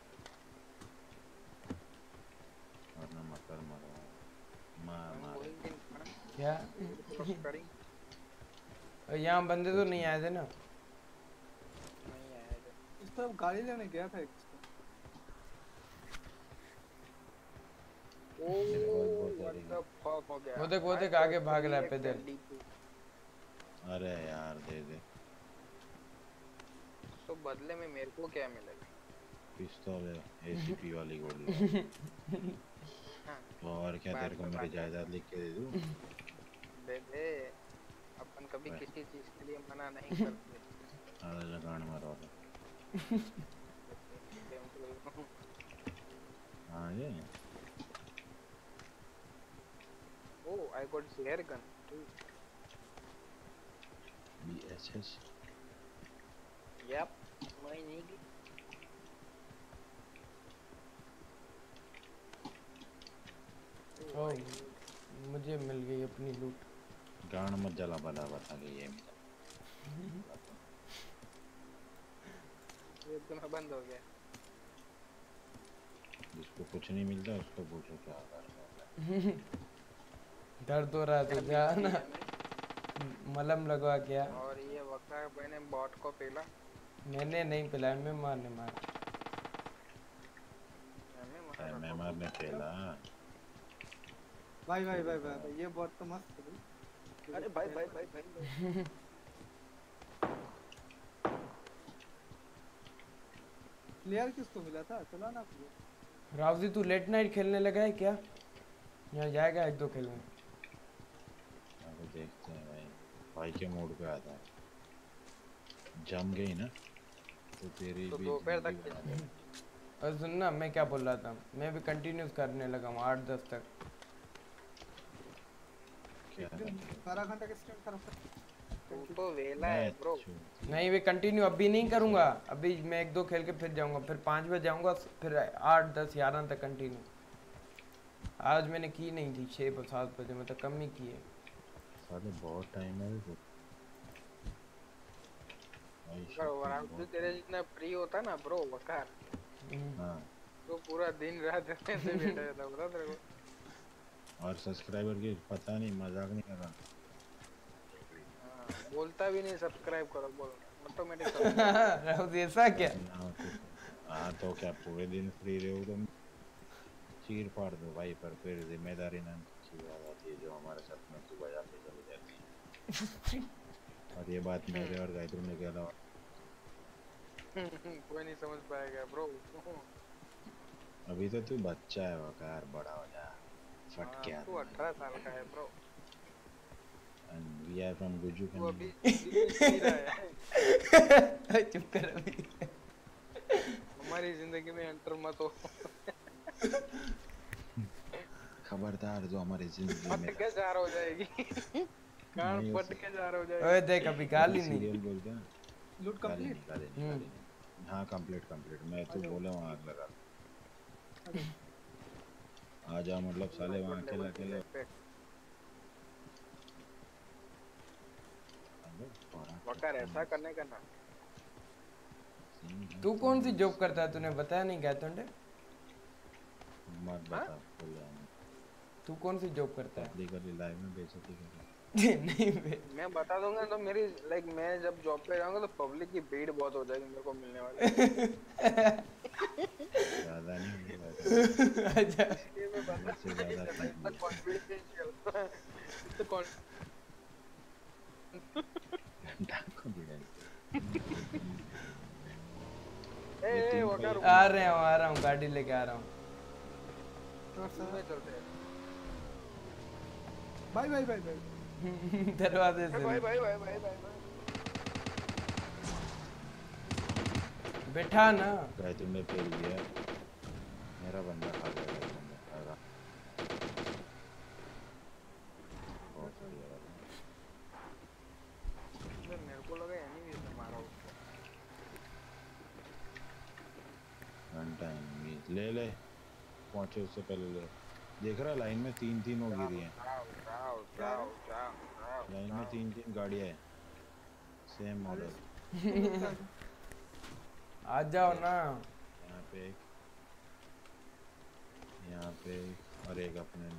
वरना मकर मारो मार हम मारे बोलेंगे ना क्या क्रॉस करेंगे यहाँ बंदे तो नहीं आए थे ना? नहीं आएगा। इस तरफ गाड़ी लेने गया था एक ओ बहुत व्हाट डरेगा। द फक हो गया। वो देख आगे भाग रहा है पैदल। अरे यार दे दे तो बदले में मेरे को क्या मिलेगा? पिस्तौल है एसीपी वाली गोली हाँ, तो और क्या तेरे को मेरी जायदाद लिख के दे दूं? दे दे। अपन कभी किसी चीज के लिए मना नहीं करते। अरे लगान मारो हाँ ये Oh, I got flare gun. BSS Yep, my nigga. ओ, मुझे मिल गई अपनी लूट। गान मत जला बला बता के ये इतना बंद हो गया। जिसको कुछ नहीं मिलता उसको पूछो क्या करना है। दर्द हो रहा है तो जा ना मलहम लगवा क्या। और ये वक्ता मैंने बॉट को पीला। मैंने नहीं पिलाया, मैं मारने मार। मैं मारने खेला भाई ये बहुत तो मस्त है भाई। अरे भाई प्लेयर किसको मिला था? चला ना प्लेयर। रावजी तू लेट नाइट खेलने लगा है क्या? यहाँ जाएगा एक दो खेलने। अब देखते हैं भाई के मूड पे आता है। जम गई ना तो तेरी तो भी दोपहर तक और सुन ना, मैं क्या बोल रहा था, मैं भी कंटिन्यूस करने लगा हूँ 8-10 तक। क्या 12 घंटा का स्ट्रीम कर सकते। तू तो वेला है ब्रो। नहीं वे कंटिन्यू अभी नहीं करूँगा, अभी मैं एक दो खेल के फिर जाऊँगा, फिर 5 बजे जाऊँगा, फिर 8-10-11 तक कंटिन्यू। आज मैंने की नहीं थी 6-7 बजे, मतलब कम ही की है। साले बहुत टाइम है तो जो तेरे जितना फ्री होता ना ब्रो वकार, हाँ तो पूरा दिन रात ऐसे बैठा रहता बता तेरे को। और सब्सक्राइबर की पता नहीं, मजाक नहीं कर रहा। बोलता भी नहीं सब्सक्राइब करो, बोल ऑटोमेटिक। राहुल ऐसा क्या? हाँ तो क्या पूरे दिन फ्री रहो तुम? चीर फाड़ दो भाई, पर फिर जिम्मेदारी नाम की चीज आ जाती है जो हमारे साथ में सुबह जाके चली जाती है। और ये बात मेरे और गायत्री ने कहा कोई नहीं समझ पाएगा ब्रो। अभी तो तू बच्चा है वकार, बड़ा हो जा फट गया। तू 18 साल का है bro. And we are from Guju तू अभी family. जी रहा है। चुप कर अभी। हमारी जिंदगी में एंटर मत हो। खबरदार जो हमारी जिंदगी में फट के जार हो जाएगी। कान फट के जार हो जाएगी। ओए देख अभी गाली नहीं। सीरियल बोलते हैं लूट कंप्लीट। गाली नहीं। हाँ कंप्लीट मैं तो बोले वहाँ आग लगा। आ जा मतलब साले वहाँ अकेले वकार ऐसा करने का ना। तू कौन सी जॉब करता है, तूने बताया नहीं क्या तुंडे? मत बता बोले तू कौन सी जॉब करता है? लाइव में बेइज्जती कर नहीं बे। मैं बता दूंगा तो मेरी मैं जब जॉब पे जाऊंगा तो पब्लिक की भीड़ बहुत हो जाएगी मेरे को मिलने वाली। ज्यादा नहीं होगा। अच्छा इसलिए मैं बता इतना कॉन्फिडेंशियल तो ए वकार आ रहा हूँ गाड़ी लेके आ रहा हूँ। में चलते हैं। भाई दरवाजे से भाई बैठा ना। गायत्री ने फेल दिया, मेरा बंदा खा गया। मेरे को लगा एनिमी से मारा उसको। ले ले, पहुंचे उससे पहले ले। देख रहा लाइन में 3-3 हो गिरी हैं। लाइन में 3-3 गाड़ियां हैं, सेम मॉडल। आ जाओ ना। यहाँ पे एक, यहाँ पे एक, और एक अपने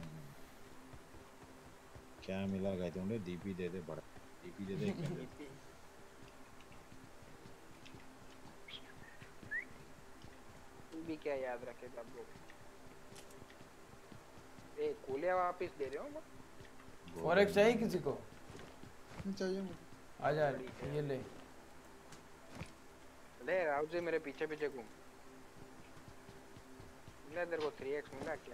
क्या मिला गए तुमने? डीपी दे दे, बड़ा डीपी दे दे, क्या दे दे? तू भी क्या याद रखेगा ब्रो? ए कोलिया वापस दे रहे हो? और एक चाहिए किसी को? चाहिए मुझे। आ जा, ये ले। ले राव जी मेरे पीछे पीछे घूम। मिला तेरे को 3x मिला क्या?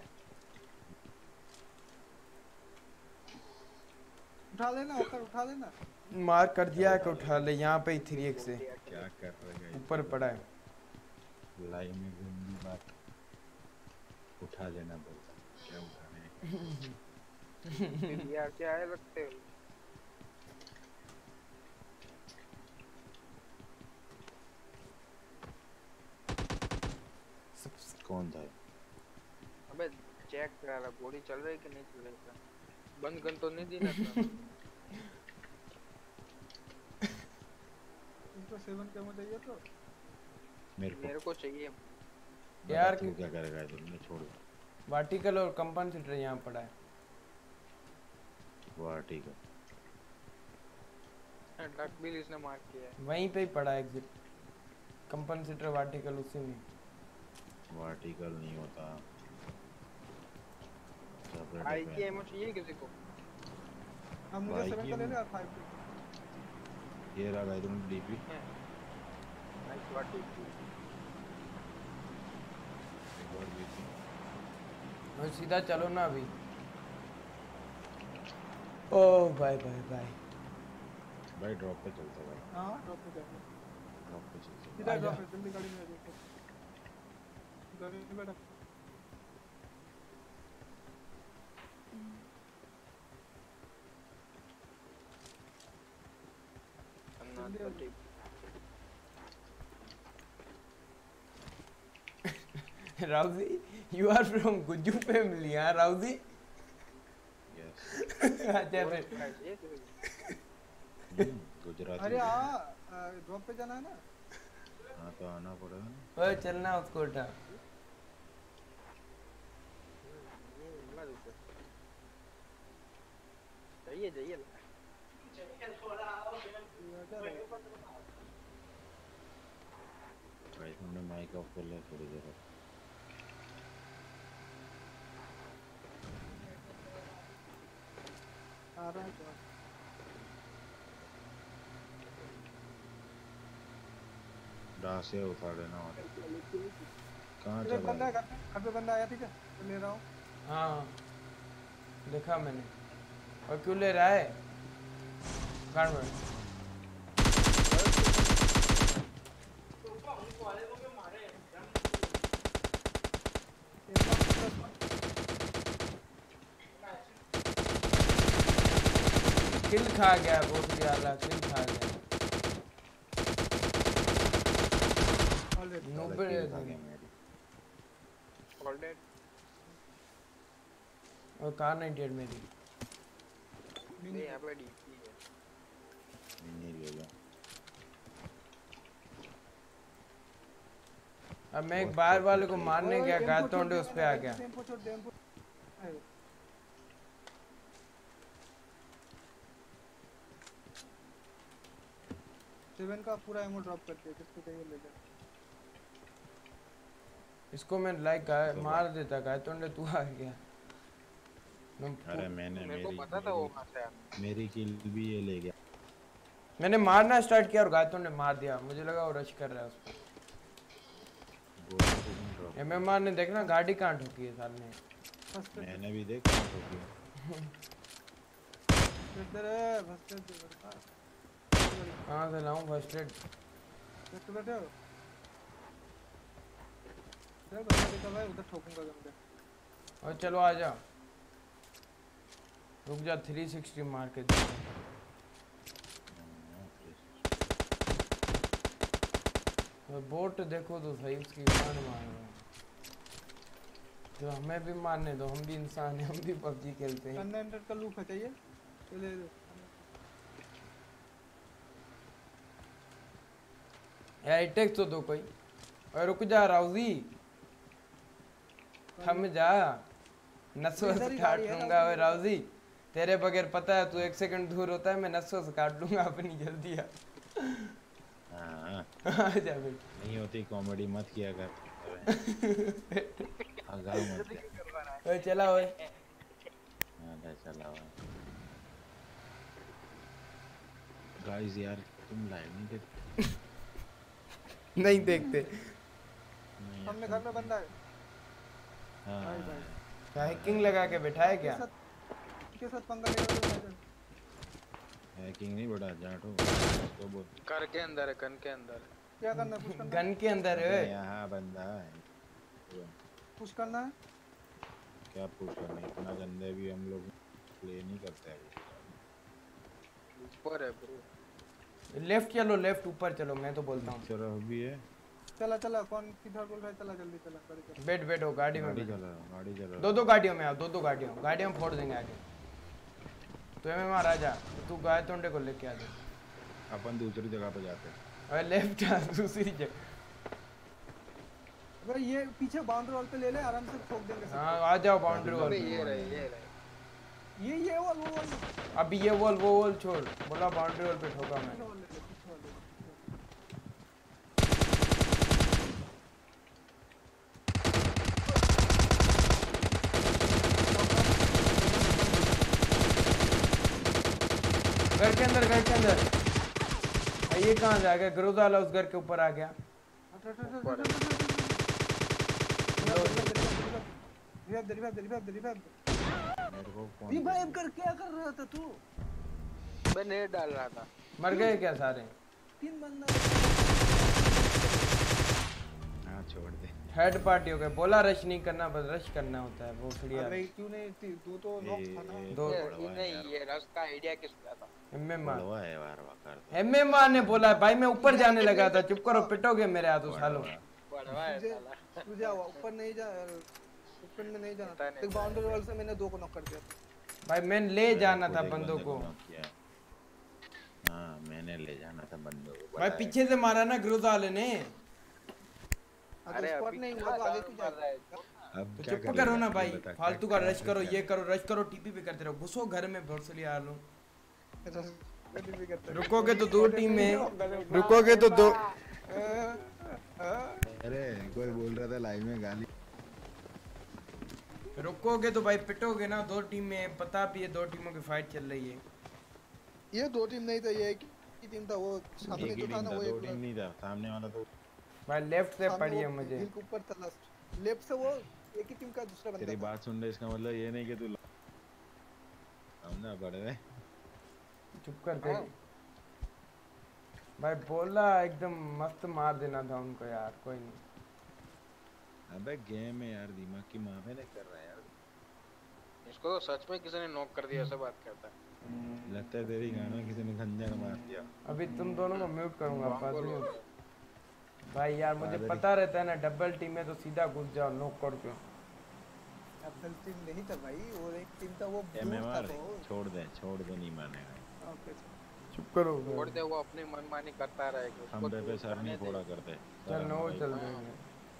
उठा लेना, ऊपर उठा लेना। मार कर दिया है कि उठा ले, यहाँ पे ही 3x से क्या कर रहे हैं? ऊपर पड़ा है। लाइन में घूमनी बात, उठा लेना बोलता, क्या उठाने? यार क्या है लगते हो? कौन था? अबे चेक करा रहा, गोली चल रही कि नहीं चल रही? बंद गन तो नहीं दी ना? तुमको 7 कैमो चाहिए तो मेरे को चाहिए यार। तू क्या करेगा? तुमने छोड़ दो। वर्टिकल और कंपनसेटर यहाँ पड़ा है। वर्टिकल डक बिल इसने मार किया है। वहीं पे ही पड़ा है एग्जिट। कंपनसेटर वर्टिकल उसी में। वर्टिकल नहीं होता। आई की एमओ चाहिए किसी को? हम मुझे 7 का ले ले और 5 ये रहा गाइस, तुम डीपी नाइस वाटी। एक और डीपी। और सीधा चलो ना अभी। Oh bye bye bye. भाई ड्रॉप पे चलते हैं भाई, हां ड्रॉप पे जाओ। ड्रॉप पे चलते हैं। इधर ड्रॉप पे जल्दी गाड़ी में आ जाओ। गाड़ी में बैठो। राउजी, you are from Guju family, हाँ राउजी? यस। अच्छा फिर। गुजराती। अरे ड्रॉप पे जाना है ना? हाँ तो आना पड़ेगा ना। ओए चलना उसको उठा। जाइए जाइए। भाई तुमने माइक ऑफ कर लिया थोड़ी देर। आ रहा है तो डा से उठा लेना। और कहाँ इधर चला बंदा है? है, घर पे बंदा आया, ठीक है तो ले रहा हूँ। हाँ देखा मैंने। और क्यों ले रहा है? गार्डमेंट। किल खा गया, बहुत ज्यादा किल खा गया। ऑलरेडी 90 आ गया मेरी। All dead. और कार 98 मेरी। नहीं यहाँ पे डीपी है। नहीं ले लो। अब मैं एक बाहर वाले को मारने गया, गातोंडे उस पे आ गया। टेम्पो छोड़, टेम्पो। 7 का पूरा एमो ड्रॉप कर दिया, किसको चाहिए ले जा। इसको मैं लाइक मार देता, गातोंडे तू आ गया। अरे मैंने मेरे को पता था वो कहाँ से आया। मेरी किल भी ये ले गया। मैंने मारना स्टार्ट किया और गातोंडे मार दिया। मुझे लगा वो रश कर रहा है उसको। एमएमआर ने देखना गाड़ी कहाँ ठोकी है साले ने। मैंने भी देखा ठोकी। इधर है फर्स्ट एड दे। कहाँ से लाऊं फर्स्ट एड? बैठ बैठे हो। चल बंदा देखा भाई, उधर ठोकूंगा गंदे। और चलो आ जा, रुक जा 360 मार के दे। बोट देखो तो सही, उसकी जान मार रहा है। तो हमें भी मारने दो, हम भी इंसान हैं, हम भी पबजी खेलते हैं। 100 का लूप है, चाहिए तो ले लो। यार टेक्स्ट तो दो कोई। और रुक जा राउजी, थम जा, नसों इधर से ही काट गाड़ी है, लूंगा। राउजी। ओए राउजी, तेरे बगैर पता है तू 1 सेकंड दूर होता है, मैं नसों से काट लूंगा अपनी। जल्दी आ। हाँ आ जा भाई। नहीं होती कॉमेडी मत किया कर। आगा मत दे। ओए चला ओए। हाँ चला हुआ। गाइस यार तुम लाइव नहीं देखते? नहीं देखते। नहीं सामने यार, घर में बंदा है। हाँ भाई भाई क्या हैकिंग लगा के बैठा है क्या? के साथ पंगा ले रहा है। हैकिंग नहीं बड़ा जाटो उसको बोल। घर के अंदर है, गन के अंदर है। क्या करना है? पुश करना है? गन के अंदर है। यहाँ बंदा है। पुश करना है? क्या पूछ करना है? इतना गंदे भी हम लोग प्ले नहीं करते अभी। ऊपर है ब्रो। लेफ्ट चलो, लेफ्ट ऊपर चलो, मैं तो बोलता हूँ। चलो भी है। चला चला, कौन किधर बोल रहा है? चला जल्दी चला, गाड़ी चला। बैठ बैठो गाड़ी में गाड़ी बैठो। चला गाड़ी चला। दो गाड़ियों में आओ, दो गाड़ियों में फोड़ देंगे आगे। तो एम राजा, तू गाय तोंडे को लेके आ जा। अपन दूसरी जगह पे जाते हैं। अरे लेफ्ट आ, दूसरी जगह। अगर ये पीछे बाउंड्री वॉल पे ले ले, आराम से ठोक देंगे सब। हाँ आ जाओ बाउंड्री वॉल अबे पे। ये रहे, ये रहे। ये वॉल, वो वॉल। अभी ये वॉल वो वॉल छोड़, बोला बाउंड्री वॉल पे ठोका पीछे मैंने। वॉल ले ले, पीछे वॉल ले ले। घर के अंदर, घर के अंदर। ये कहाँ जा गया? ग्रोजाला उस घर के ऊपर आ गया। मेरे को कौन रिवाइव कर, क्या कर रहा था तू? मैं नेट डाल रहा था। मर गए क्या सारे? 3 बंदा। हाँ छोड़ दे। हेड पार्टी हो गए। बोला रश नहीं करना, बस रश करना होता है वो बढ़िया। अबे क्यों नहीं? तू तो नॉक था ना। दो ये नहीं, ये रास्ता आइडिया किसका था? एमएमआर बड़वा है वार वाकर। एमएमआर ने बोला भाई, मैं ऊपर जाने लगा था। चुप करो, पिटोगे मेरे हाथों सालों। बढ़वा है साला। तू जा ऊपर, नहीं जा यार, ऊपर में नहीं जाना। पता नहीं। एक बाउंड्री वॉल से मैंने 2 को नॉक कर दिया। भाई मैंने ले जाना था बंदों को। हाँ मैंने ले जाना था बंदों को। भाई पीछे से मारा ना ग्रोजाले ने। अरे स्पॉट नहीं हुआ तो आगे क्यों जा रहा है? अब तो क्या चुप करो ना भाई, बता, फालतू क्या का रश करो, क्या ये करो, रश करो, टीपी पे करते रहो। घुसो घर में भरोसली आ लो। रुकोगे तो 2 टीम में, रुकोगे तो 2। अरे कोई बोल रहा था लाइव में गाली। रुकोगे तो भाई पिटोगे ना। 2 टीम में, पता भी है 2 टीमों की फाइट चल रही है। ये 2 टीम नहीं था, ये एक ही टीम था। वो सामने एक ही जो था टीम ना, था, वो 2 एक टीम नहीं था। सामने वाला तो भाई लेफ्ट से सामने पड़ी है वो मुझे। हिल के ऊपर था लास्ट। लेफ्ट से वो एक ही टीम का दूसरा बंदा तेरी था। बात सुन ले, इसका मतलब ये नहीं कि तू समझा पड़ रहे। चुप कर दे भाई। बोला एकदम मस्त मार देना था उनको यार। कोई नहीं। अबे गेम है यार, दिमाग की माँ पे नहीं कर रहा है यार। इसको तो सच में किसी ने नॉक कर दिया, ऐसा बात करता है। लगता है तेरी गाना किसी ने खंजर मार दिया। अभी तुम दोनों को म्यूट करूंगा बोलो। पादरी। भाई यार मुझे पता रहता है ना, डबल टीम में तो सीधा घुस जाओ, नॉक कर दो। डबल टीम नहीं था भाई, और एक टीम था वो ब्लू था एमएमआर तो। छोड़ दे नहीं मानेगा। ओके चुप करो छोड़ दे, वो अपनी मनमानी करता रहेगा। हम पे सर नहीं फोड़ा करते। चल नो चल देंगे।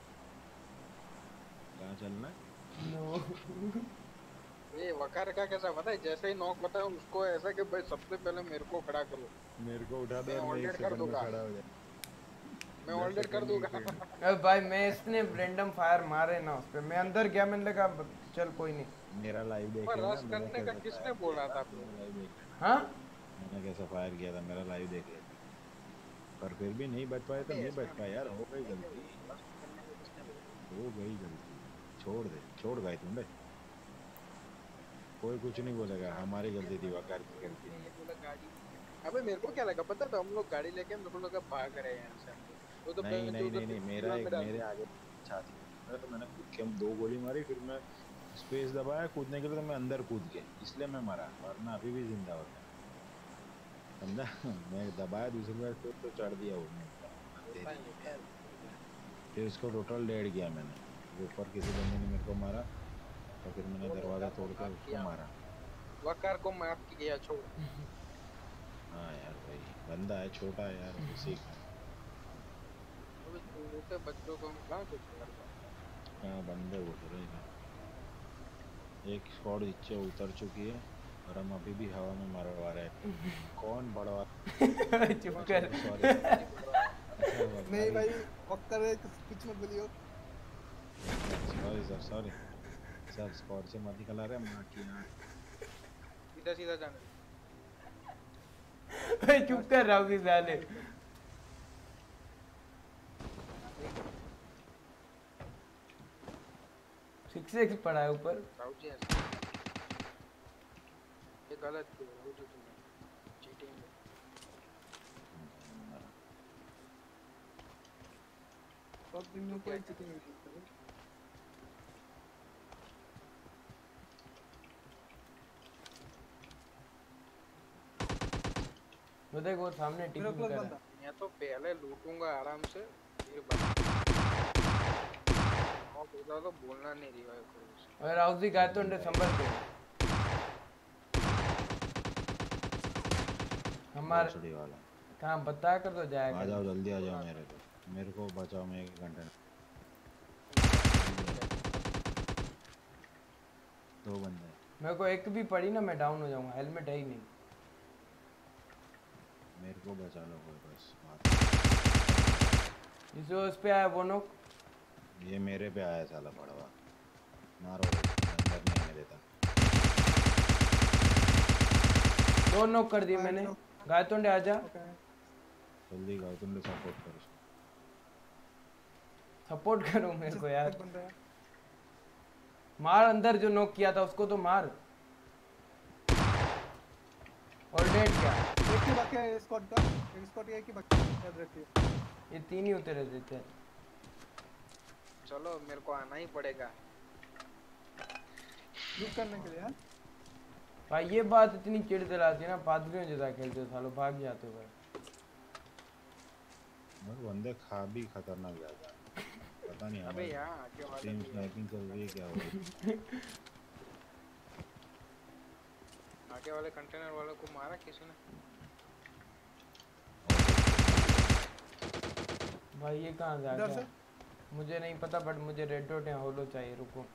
कहाँ चलना? नो ये वकार का कैसा पता है? जैसे ही नॉक होता है उसको ऐसा कि भाई सबसे पहले मेरे को खड़ा करो। मेरे को उठा दे मैं और मैं ऑलरेडी 1 कर सेकंड में दूंगा। खड़ा हो जाए। मैं ऑलरेडी कर दूंगा। अरे भाई मैं इसने रैंडम फायर मारे ना उस पे, मैं अंदर गया, मैंने लगा चल कोई नहीं। मेरा लाइव देख पर लेना। रश करने का किसने बोला था आपको? लाइव देख लेना। हाँ मैंने कैसा फायर किया था, मेरा लाइव देख लेना। पर फिर भी नहीं बच पाए तो नहीं बच पाए यार। हो गई गलती, हो गई गलती। छोड़ गए तुम बे। कोई कुछ नहीं बोलेगा, हमारी गलती थी, वकार की गलती नहीं। अबे मेरे को क्या लगा पता था, हम लोग गाड़ी लेके मेरे को लगा भाग रहे हैं यहाँ से। वो तो नहीं मेरे आगे छाती में तो मैंने कूद के 2 गोली मारी, फिर मैं स्पेस दबाया कूदने के लिए, तो मैं अंदर कूद गया, इसलिए मैं मरा, वरना अभी भी जिंदा होता। समझा? मैं दबाया दूसरी बार तो चढ़ दिया वो। फिर उसको टोटल डेड किया मैंने। ऊपर किसी बंदे ने मेरे को मारा तो फिर मैंने दरवाजा तोड़ के उसको मारा। वकार को माफ किया छोड़। हाँ यार भाई बंदा है छोटा है यार उसी का। अबे छोटे बच्चों को हम कहाँ कुछ करता। हाँ बंदे उठ रहे हैं। एक स्क्वाड नीचे उतर चुकी है और हम अभी भी हवा में मरवा रहे हैं। कौन बड़वा चुप कर। सॉरी नहीं भाई वक्कर है तो कुछ मत बोलियो। Sorry sir sorry sir squad से मत निकला रहे माँ की आँख। सीधा सीधा जाना। चुप कर रहा हूँ साले। 6x पड़ा है ऊपर। राउजी है। ये गलत है राउजी तुमने चीटिंग। सब दिन में कोई चीटिंग नहीं करता। वो देख वो सामने मेरा टिकटिंग क्लोज कर रहा बंदा। मैं तो पहले लूटूंगा आराम से फिर बात। और बोला तो बोलना नहीं रिवाइव करो उसे। है। और राउजी गए तो अंडे संभल के हमारे छुड़ी वाला कहाँ बता कर तो जाएगा। आ जाओ जल्दी आ जाओ मेरे को बचाओ मैं 1 घंटे 2 बंदे मेरे को एक भी पड़ी ना मैं डाउन हो जाऊंगा। हेलमेट है ही नहीं। मेरे को बचा लो कोई बस जो उस पे आया वो नोक। ये मेरे पे आया साला बड़वा मारो अंदर नहीं आने देता। 2 नोक कर दिए मैंने। गायतोंडे आजा जल्दी गाओ तुम लोग सपोर्ट करो सपोर्ट करो मेरे को यार। एक बंदा है। मार अंदर जो नोक किया था उसको तो मार। और डेड क्या एक ही बाकी है स्क्वाड का। एक स्क्वाड एक ही बाकी है, याद रखिए। ये 3 ही उतरे देते हैं। चलो मेरे को आना ही पड़ेगा। लूट करने के लिए हाँ। भाई ये बात इतनी चिढ़ दिलाती है ना। पादरियों जैसा खेलते हो सालों भाग जाते हो भाई। और बंदे खा भी खतरनाक ज्यादा पता नहीं अबे हमारी यहाँ आगे वाले टीम भी है। स्नाइपिंग चल रही है क्या हो रही है। आगे वाले कंटेनर वालों को मारा किसी ने। भाई ये कहाँ से आ इधर गया से मुझे नहीं पता बट मुझे रेड डॉट या होलो चाहिए। रुको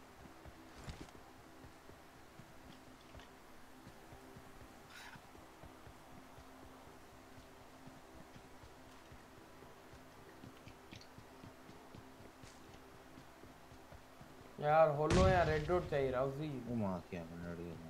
यार होलो या रेड डॉट चाहिए राउजी। वो माँ क्या मिनट गया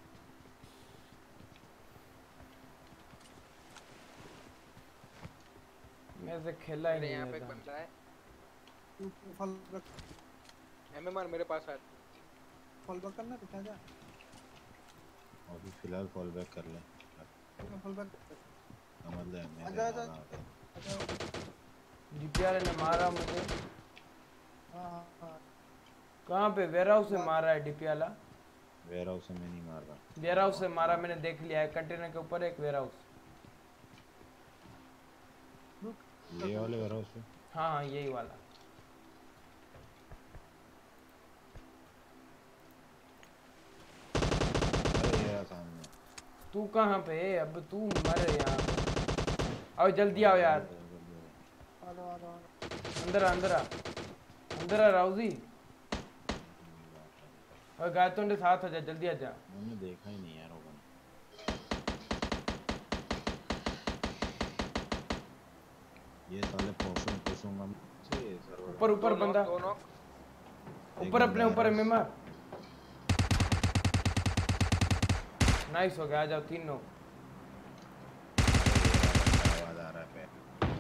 मैं से खेला ही मेरे नहीं यहाँ पे एक जाता। बंदा है। तू फॉल बैक एमएमआर मेरे पास है। करना दिखा जा। अभी फिलहाल फॉल बैक कर ले फॉल बैक समझ ले मैं आजा आजा डीपीआर ने मारा मुझे। हां हां कहाँ पे वेयरहाउस से मारा है डीपीआला। वेयरहाउस से मैं नहीं मार रहा वेयरहाउस से मारा मैंने देख लिया है। कंटेनर के ऊपर एक वेयरहाउस। ये वाले वेयरहाउस पे हाँ हाँ यही वाला। अरे ये रहा सामने तू कहाँ पे है अब तू मर यहाँ पे। आओ जल्दी आओ यार। आ रहा अंदर आ अंदर आ अंदर आ राउजी। और गायतोंडे साथ आ जा जल्दी आ जा। मैंने देखा ही नहीं यार वो बंदा ये साले पोसूंगा से सर्वर ऊपर ऊपर बंदा दोनों ऊपर अपने ऊपर में मार। नाइस हो गया आ जाओ 3 नोक। आवाज आ रहा है पे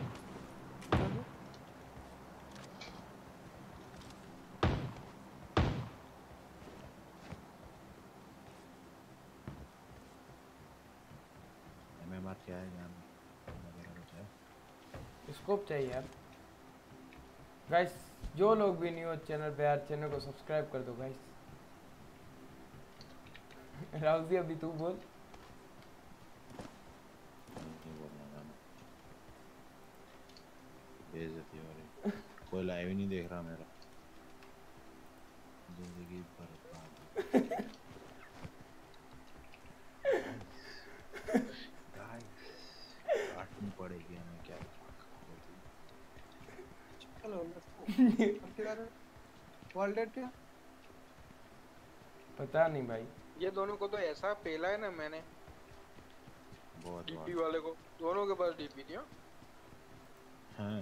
एमएमआर क्या है यार वगैरह कुछ है स्कोप चाहिए यार। गाइस जो लोग भी न्यू हो चैनल पे यार चैनल को सब्सक्राइब कर दो गाइस। राउजी अभी तू बोल। नहीं बोलना था मैं बेइज्जती हो रही कोई लाइव ही नहीं देख रहा मेरा अकेला रहे वॉल डेड क्या पता नहीं भाई। ये दोनों को तो ऐसा पेला है ना मैंने बहुत डीपी वाले को, दोनों के पास डीपी थी। हाँ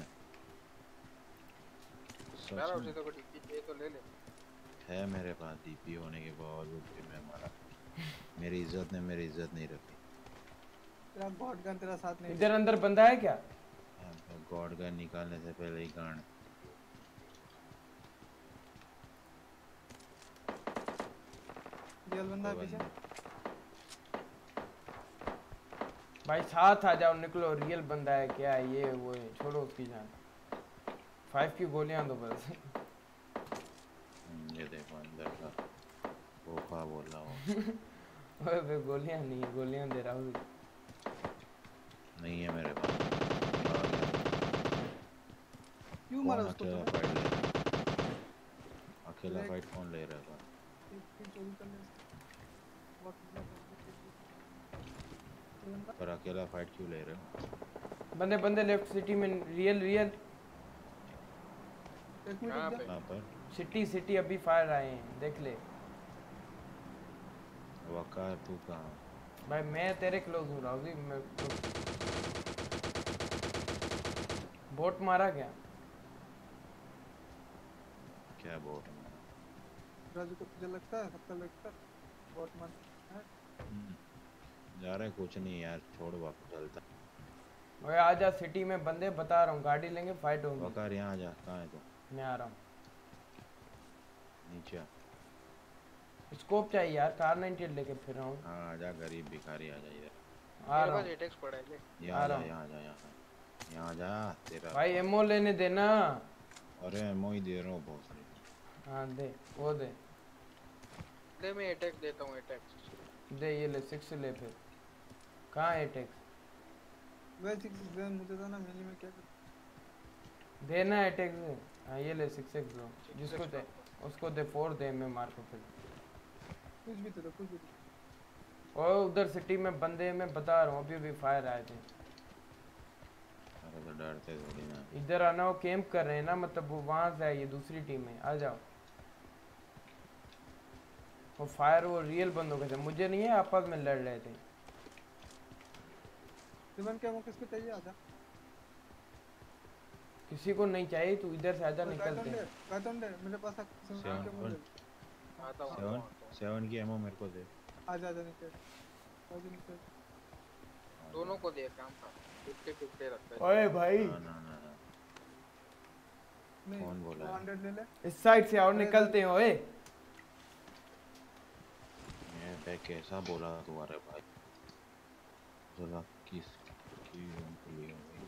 यार सच उसे में तो डीपी चाहिए तो ले ले। है मेरे पास डीपी होने के बावजूद भी मैं मारा। मेरी इज्जत ने मेरी इज्जत नहीं रखी। तेरा गॉड गन तेरा साथ नहीं इधर अंदर बंदा है क्या? गॉड गन निकालने से पहले ही गांड। रियल बंदा है पीछे भाई साथ आ जाओ, निकलो। रियल बंदा है क्या? ये वो है, छोड़ो उसकी जान। 5 की गोलियां दो बस। ये देखो अंदर का खोखा बोल रहा हूँ। ओए बे गोलियां नहीं, गोलियां दे रहा हूँ। नहीं है मेरे पास। क्यों मारा उसको अकेला तूने? फाइट ले अकेला देख। फाइट कौन ले रहा था? चोरी कर ले इसको। बंदा पर अकेला फाइट क्यों ले रहे हो? बंदे बंदे लेफ्ट सिटी में। रियल रियल एक मिनट कहाँ रुक पे? जा कहाँ पर? सिटी अभी फायर आए हैं, देख ले। वकार तू कहाँ? भाई मैं तेरे क्लोज हूँ राउजी। मैं बोट मारा क्या? क्या बोल रहा राजू को तुझे लगता है सबका लगता है बहुत मन है हूँ? जा रहा है कुछ नहीं यार, छोड़ वापस चलता। ओए आजा, सिटी में बंदे बता रहा हूँ, गाड़ी लेंगे, फाइट होगी। वकार यहाँ आ जा। कहाँ है तू? मैं आ रहा हूँ। नीचे आ। स्कोप चाहिए यार, कार 98 लेके फिर रहा हूँ। हाँ आ जा, गरीब भिखारी आ जा इधर। आ मेरे रहा पास हूँ एटेक्स पड़ा है ले। यहाँ आ आ जा, रहा हूँ। यहाँ आ जा, यहाँ आ जा तेरा। भाई एमओ लेने देना। अरे मैं ही दे रहा हूँ बहुत सारी। हाँ दे, वो दे ले मैं एटेक्स देता हूँ एटेक्स। दे। ये ले 6 ले फिर। कहाँ है अटैक? वैसे मुझे था ना मिनी में क्या कर देना अटैक दे। हाँ ये ले 6x लो, जिसको दे उसको दे। 4 दे, मैं मार को फिर। कुछ भी तो कुछ भी तो और उधर सिटी में बंदे, मैं बता रहा हूँ, अभी अभी फायर आए थे। अरे तो डरते थोड़ी ना। इधर आना, वो कैंप कर रहे हैं ना, मतलब वो वहां से है, ये दूसरी टीम है। आ जाओ। वो फायर वो रियल बंदों के थे, मुझे नहीं है, आपस में लड़ रहे थे। रिबन क्या वो किसको चाहिए आजा किसी को नहीं चाहिए, तू इधर से आजा, निकलते हैं। गातम दे मेरे पास सेवन, के मुझे आता हूँ, आता सेवन हूँ, आता हूँ। 7 की एमओ मेरे को दे। आजा आजा निकल आजा निकल दोनों को दे काम का 50-50 रखता है। ओए भाई ना ना ना ना। नहीं कौन बोला है? 100 ले ले इस साइड से आओ, निकलते हैं। ओए मैं पे कैसा बोला तुम्हारे भाई? जरा किस की हमको लिया भाई?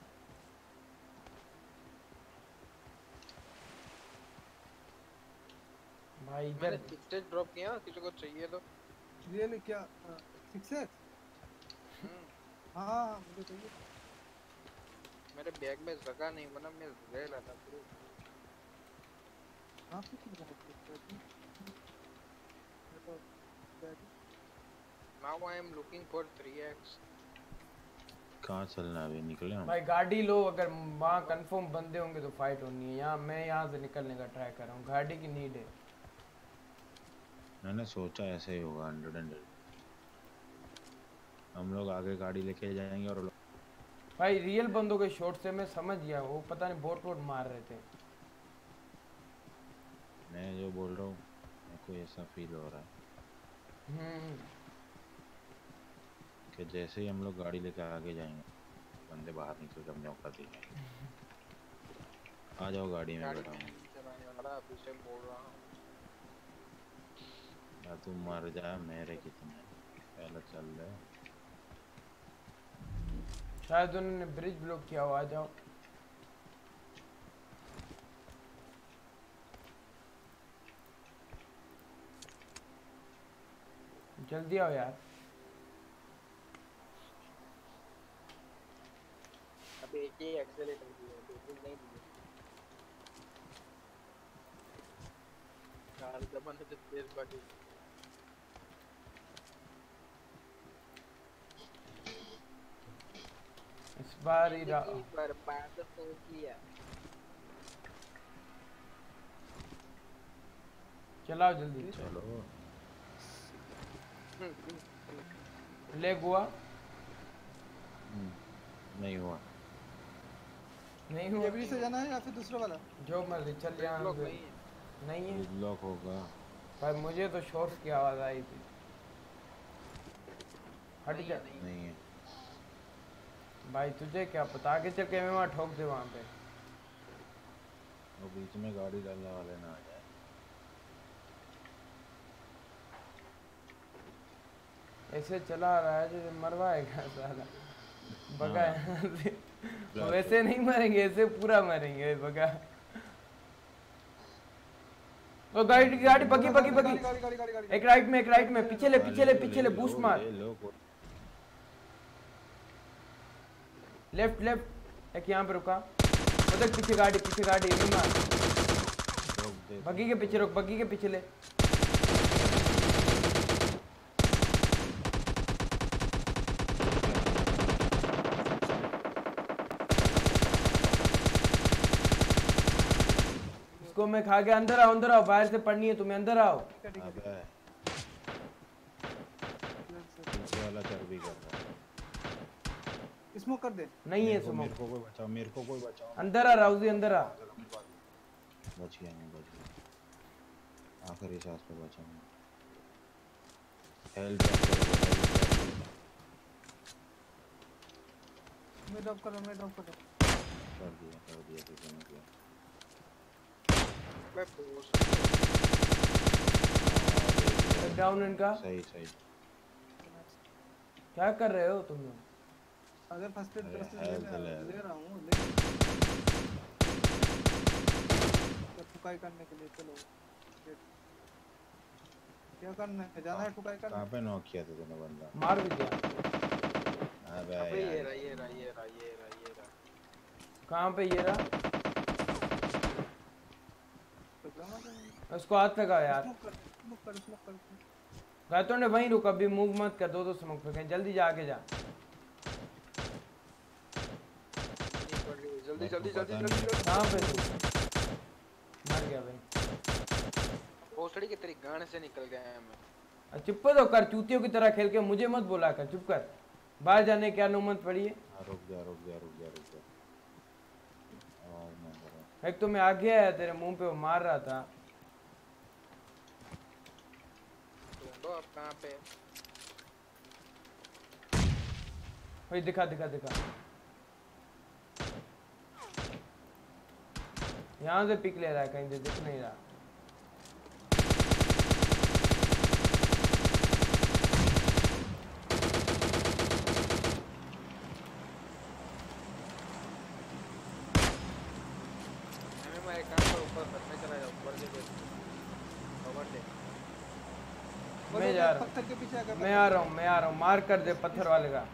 भाई मैंने इधर 6 ड्रॉप किया, किसी को चाहिए तो। रियली क्या 6x हम्म, हाँ मुझे चाहिए मेरे बैग में जगह नहीं बना, मैं ले रहा था ब्रो। हाँ कुछ नहीं करना now I am looking for 3x। कहाँ चलना अभी? निकले हम? भाई गाड़ी लो, अगर वहाँ कंफर्म बंदे होंगे तो फाइट होनी है। यहाँ मैं यहाँ से निकलने का ट्राई कर रहा हूँ, गाड़ी की नीड है। मैंने सोचा ऐसे ही होगा 100। हम लोग आगे गाड़ी लेके जाएंगे और भाई रियल बंदों के शॉट से मैं समझ गया, वो पता नहीं बोट वोट मार रहे थे। मैं जो बोल रहा हूँ मेरे को ऐसा फील हो रहा है कि जैसे ही हम लोग गाड़ी लेके आगे जाएंगे बंदे बाहर निकल के अपने औकात दिखाएंगे। आ जाओ गाड़ी में गाड़ी बैठा हूँ। चलाने वाला अभी से बोल रहा हूँ। या तू मर जा मेरे कितने पहले चल रहे। शायद उन्होंने ब्रिज ब्लॉक किया हो। आ जाओ। जल्दी आओ यार। अबे एक ही एक्सेलेरेटर दिया, दूसरी नहीं दिया। कार दबाने से तेज भागी। इस बार ही जिंदगी बर्बाद हो गया। चलाओ जल्दी। चलो लेग हुआ नहीं हुआ। नहीं हुआ ये भी से जाना है या फिर दूसरा वाला? जो मर्जी चल यहाँ लोग से। नहीं है। नहीं है ब्लॉक होगा। भाई मुझे तो शॉर्ट्स की आवाज आई थी। हट जा। नहीं है। भाई तुझे क्या पता, आगे चल के मैं वहाँ ठोक दे वहाँ पे। वो बीच में गाड़ी डालने वाले ना आ जाए। ऐसे चला रहा है जैसे मरवाएगा साला। बगा हाँ। यहाँ से। वैसे नहीं मरेंगे, ऐसे पूरा मरेंगे बगा। वो गाड़ी गाड़ी बगी बगी बगी। गाड़ी एक राइट में पीछे ले बूस्ट मार। लेफ्ट एक यहाँ पे रुका। उधर पीछे गाड़ी नहीं मार। बगी के पीछे रुक, बगी के पीछे ले। इसको मैं खा गया। अंदर आओ, बाहर से पढ़नी है तुम्हें, अंदर आओ। अबे पीछे वाला चर्बी कर रहा है। स्मोक कर दे। नहीं है मेरे सुमो। को कोई बचाओ। अंदर आ राउजी, अंदर आ। बच गया मैं, बच गया। आखिरी सांस पे बचा मैं। हेल्थ ड्रॉप करो। मैं ड्रॉप कर रहा हूं। कर दिया किसी ने किया। मैं पोस्ट डाउन इनका। सही क्या कर रहे हो तुम लोग? अगर फर्स्ट एड अरे, ले health ले। रहा हूं ठुकाई करने के लिए। चलो क्या करना है? जाना है ठुकाई करने। कहाँ पे नॉक किया था तूने बंदा? मार भी दिया। अबे अबे ये यार। रहा। कहाँ पे ये रहा? उसको हाथ लगा यार। स्मोक कर। गायतों ने वहीं रुक, अभी मूव मत कर। दो स्मोक फेंके, जल्दी जा आगे जा। जल्दी कहाँ पे तू? मर गया भाई। भोसड़ी के तेरी गान से निकल गया है मैं। चुप तो कर, चूतियों की तरह खेल के मुझे मत बोला कर। चुप कर। बाहर जाने की क्या नौबत पड़ी है? रुक जा। और मैं कर रहा हूँ। एक तो मैं आगे आया, तेरे मुंह पे वो मार रहा था। ढूंढो अब कहाँ पे। भाई दिखा। यहाँ से पिक ले रहा है, कहीं से दिख नहीं रहा। मैं एक काम कर, ऊपर मैं चला जाऊँ ऊपर से कवर दे। मैं जा रहा पत्थर के पीछे आकर हूँ, मैं आ रहा हूँ। मार कर दे पत्थर वाले का।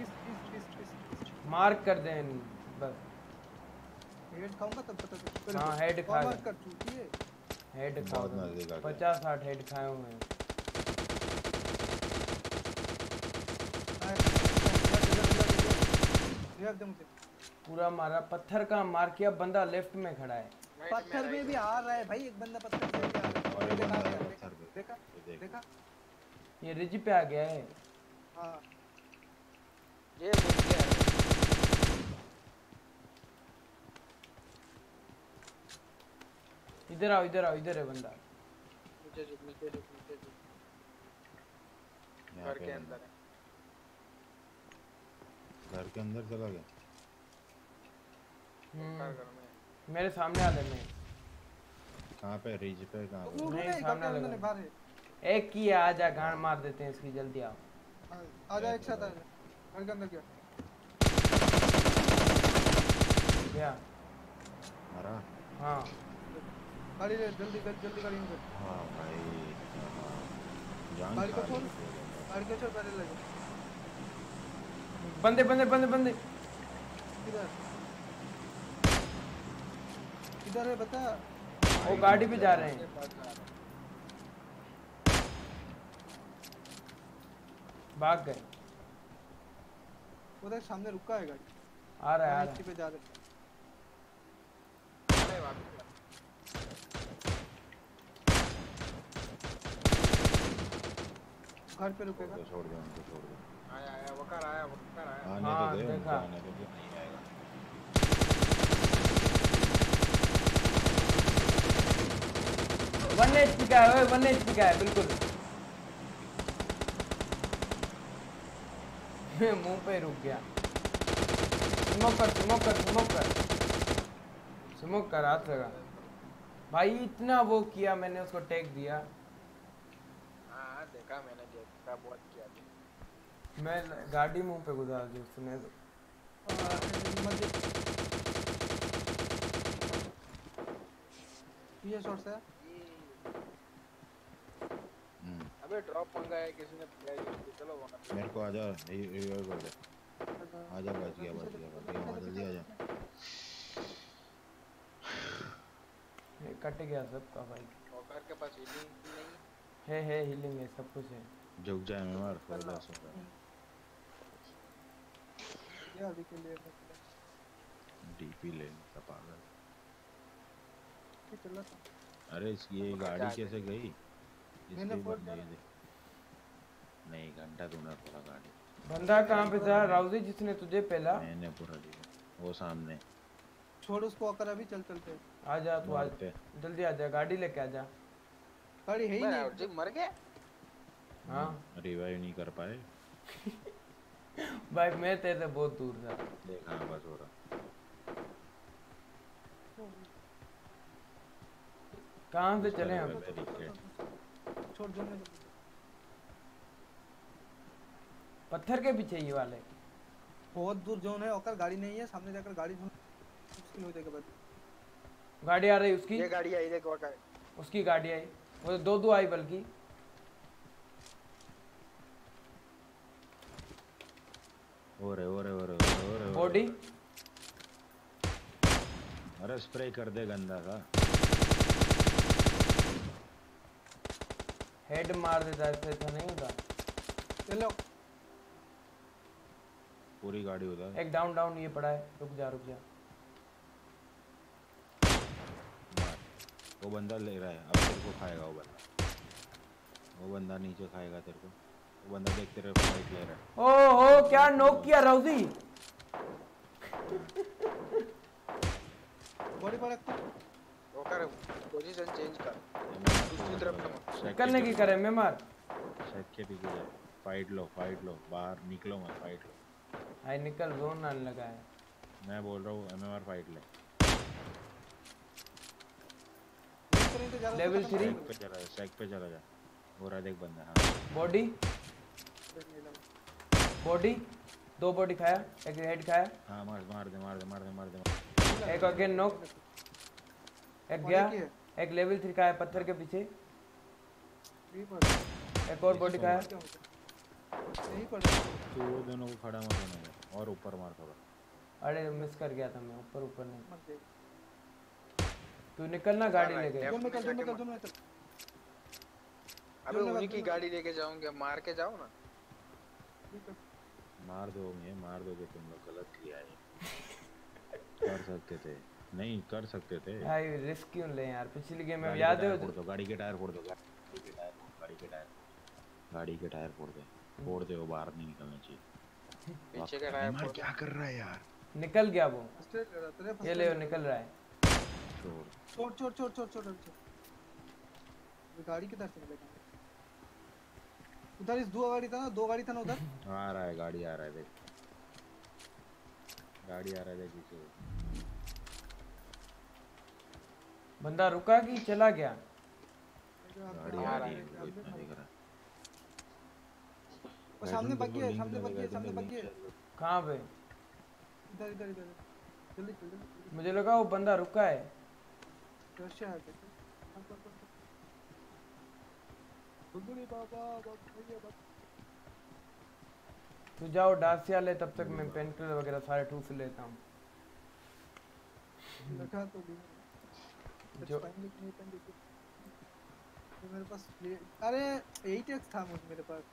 मार कर दे बस। हेड खाऊंगा तब पता चलेगा। हाँ, हेड खा मार ले। कर चूती है। हेड खा। बहुत नजदीक आ गया। 50-60 हेड खाए हुए हैं। रिवाइव दे मुझे। पूरा मारा। पत्थर का मार किया, बंदा लेफ्ट में खड़ा है। पत्थर में भी आ रहा है भाई, एक बंदा पत्थर में भी आ रहा और है। एक बंदा है पत्थर पे। देखा ये देख। देखा। ये रिज पे आ गया है। हाँ ये घुस गया है। इधर आओ, इधर है बंदा। नीचे झुक। यहाँ घर पे के बंदा। अंदर है। घर के अंदर चला गया। क्या करना है? मेरे सामने आ ले। मैं कहाँ पे? रिज पे कहाँ पे? नहीं, नहीं सामने सामने लगा। बाहर है। एक की है, आजा गांड मार देते हैं इसकी, जल्दी आओ। आजा एक साथ आजा। घर के अंदर क्या? क्या? मरा? हाँ गाड़ी ले, जल्दी गाड़ी में कर। हाँ भाई। जान गाड़ी को खा छोड़। ली। गाड़ी को छोड़, पहले लगे। बंदे किधर है बता। वो गाड़ी पे जा रहे हैं। भाग गए। उधर सामने रुका है गाड़ी। आ रहा है। नीचे पे जा रहे। अरे वापस घर पे रुकेगा। छोड़ दो उनको, छोड़ दो। आया आया वकार आया वकार आया। आने हाँ, तो दे उनको, देखा। आने तो दे, नहीं आएगा। वन एचपी का है, 1 एचपी का है बिल्कुल। मुंह पे रुक गया। स्मोक कर स्मोक कर स्मोक कर स्मोक कर, हाथ लगा भाई। इतना वो किया मैंने, उसको टैग दिया। हाँ देखा मैंने, देखा बहुत किया था। मैं गाड़ी मुंह पे गुजार दी उसने। ये शॉट्स है। अबे ड्रॉप मंगाया किसी ने चलो वहाँ मेरे को आजा, रिवाइव कर दे। आजा, बच गया वहाँ, जल्दी आजा। कट गया सबका भाई। वकार के पास हीलिंग नहीं है हीलिंग है, सब कुछ है। झुक जाए मैं मार फायदा से ये अभी के लिए डीपी ले का पागल। चला था। अरे ये गाड़ी कैसे गई? मैंने इसके फोड़ बंदे ये नहीं, घंटा दूंगा पूरा गाड़ी। बंदा कहाँ पे था राउजी, जिसने तुझे पहला? मैंने पूरा दिया वो सामने। छोड़ उसको आकर, अभी चल चलते। आ जा तू, आ मारते। जल्दी आ जा, गाड़ी लेके आ जा। गाड़ी है ही नहीं। जी मर गया। हाँ रिवाइव नहीं कर पाए। भाई मैं तेरे से बहुत दूर था। देखा बस हो रहा। कहाँ से चले हम? छोड़ जोने दो। पत्थर के पीछे ये वाले। बहुत दूर जोन है, और गाड़ी नहीं है सामने, जाकर गाड़ी ढूंढ मुश्किल हो जाएगा। बस गाड़ी आ रही उसकी, ये गाड़ी आई देख वकार। उसकी गाड़ी आई, वो दो आई बल्कि। हो रहे बॉडी। अरे स्प्रे कर दे गंदा सा। हेड मार देता, ऐसे तो नहीं होता। चलो पूरी गाड़ी उधर। एक डाउन ये पड़ा है, रुक जा वो बंदा ले रहा है, अब तेरे को खाएगा वो बंदा नीचे खाएगा तेरे को। वो बंदा देख तेरे फाइट ले रहा है। ओहो क्या नॉक किया राउजी। बॉडी पर रख। वकार पोजीशन चेंज कर, दूसरी तरफ निकलने की करे मैं मार। शायद के पीछे जाए। फाइट लो बाहर निकलो मत, फाइट लो। आई निकल, जोन आने लगा है। मैं बोल रहा हूँ एमएमआर फाइट ले। लेवल 3 सैक पे चला जा। हो रहा देख बंदा। हाँ बॉडी 2 बॉडी खाया, एक हेड खाया। हाँ मार दे। एक अगेन नॉक, एक गया। एक लेवल 3 का है पत्थर के पीछे। एक और बॉडी खाया। तो वो दोनों को खड़ा मत होने और ऊपर मार थोड़ा। अरे मिस कर गया था मैं, ऊपर नहीं। तू निकलना गाड़ी लेके। अबे उन्हीं की गाड़ी लेके जाऊंगा, मार के जाओ ना। मार दोगे तुम लोग, गलत किया है। कर सकते थे, नहीं कर सकते थे भाई। रिस्क क्यों ले यार, पिछली गेम में याद है? गाड़ी के टायर फोड़ दो, गाड़ी के टायर फोड़ दे, वो बाहर नहीं निकलना चाहिए। पीछे का टायर क्या कर रहा है यार? निकल गया वो। ये ले, वो निकल रहा है। छोड़ गाड़ी किधर से निकलेगा? उधर इस दो गाड़ी था ना उधर। आ रहा है गाड़ी, आ रहा है देख पीछे। बंदा रुका कि चला गया? गाड़ी आ रही है, इतना दिख रहा है। वो सामने बग्गी है। कहाँ पे? इधर जल्दी मुझे लगा वो बंदा रुका है। कैसे आ गया? तू जाओ डासिया ले, तब तक मैं पेन किलर वगैरह सारे टूल्स लेता हूँ। लगा तो भी जो मेरे पास अरे 8x था मेरे पास।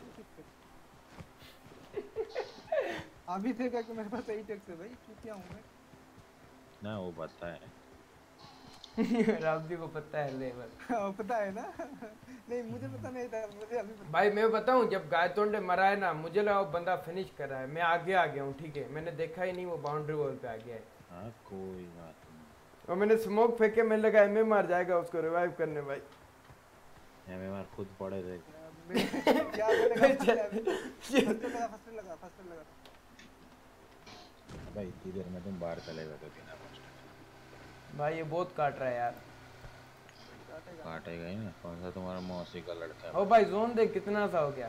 अभी देखा कि मेरे पास 8x है भाई, क्या हूँ मैं ना वो पता है। राउदी को पता है लेवल। पता है ना? नहीं मुझे पता नहीं था, मुझे अभी पता। भाई मैं बताऊं, जब गायतोंडे मरा है ना, मुझे लगा वो बंदा फिनिश कर रहा है, मैं आगे आ गया हूँ, ठीक है, मैंने देखा ही नहीं वो बाउंड्री वॉल पे आ गया है। हाँ कोई बात नहीं। और मैंने स्मोक फेंके, मैंने लगा एमए मार जाएगा उसको रिवाइव करने भाई। एमएमआर खुद पड़े थे। क्या बोलेगा? फर्स्ट लगा। भाई इतनी देर में तुम बाहर चले गए तो बिना फर्स्ट। भाई ये बहुत काट रहा है यार। काटेगा ही ना, कौन सा तुम्हारा मौसी का लड़का है? ओ भाई जोन देख कितना सा हो गया।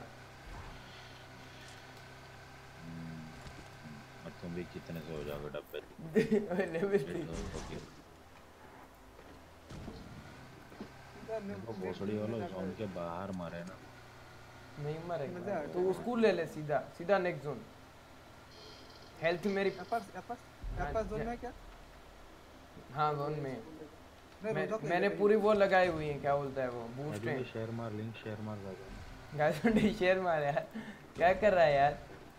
और तुम भी कितने से हो जाओगे डब्बे? लेवल 3 वो भोसड़ी वाला जोन के बाहर मारे ना। नहीं मरेगा तो स्कूल ले ले, सीधा नेक्स्ट जोन। हेल्थ मेरी एपास जोन में क्या? हाँ जोन में मैंने पूरी वो लगाई हुई है, क्या बोलता है वो, बूस्ट है। शेयर मार, लिंक शेयर मार गाइस शेयर मार यार, क्या कर रहा है यार?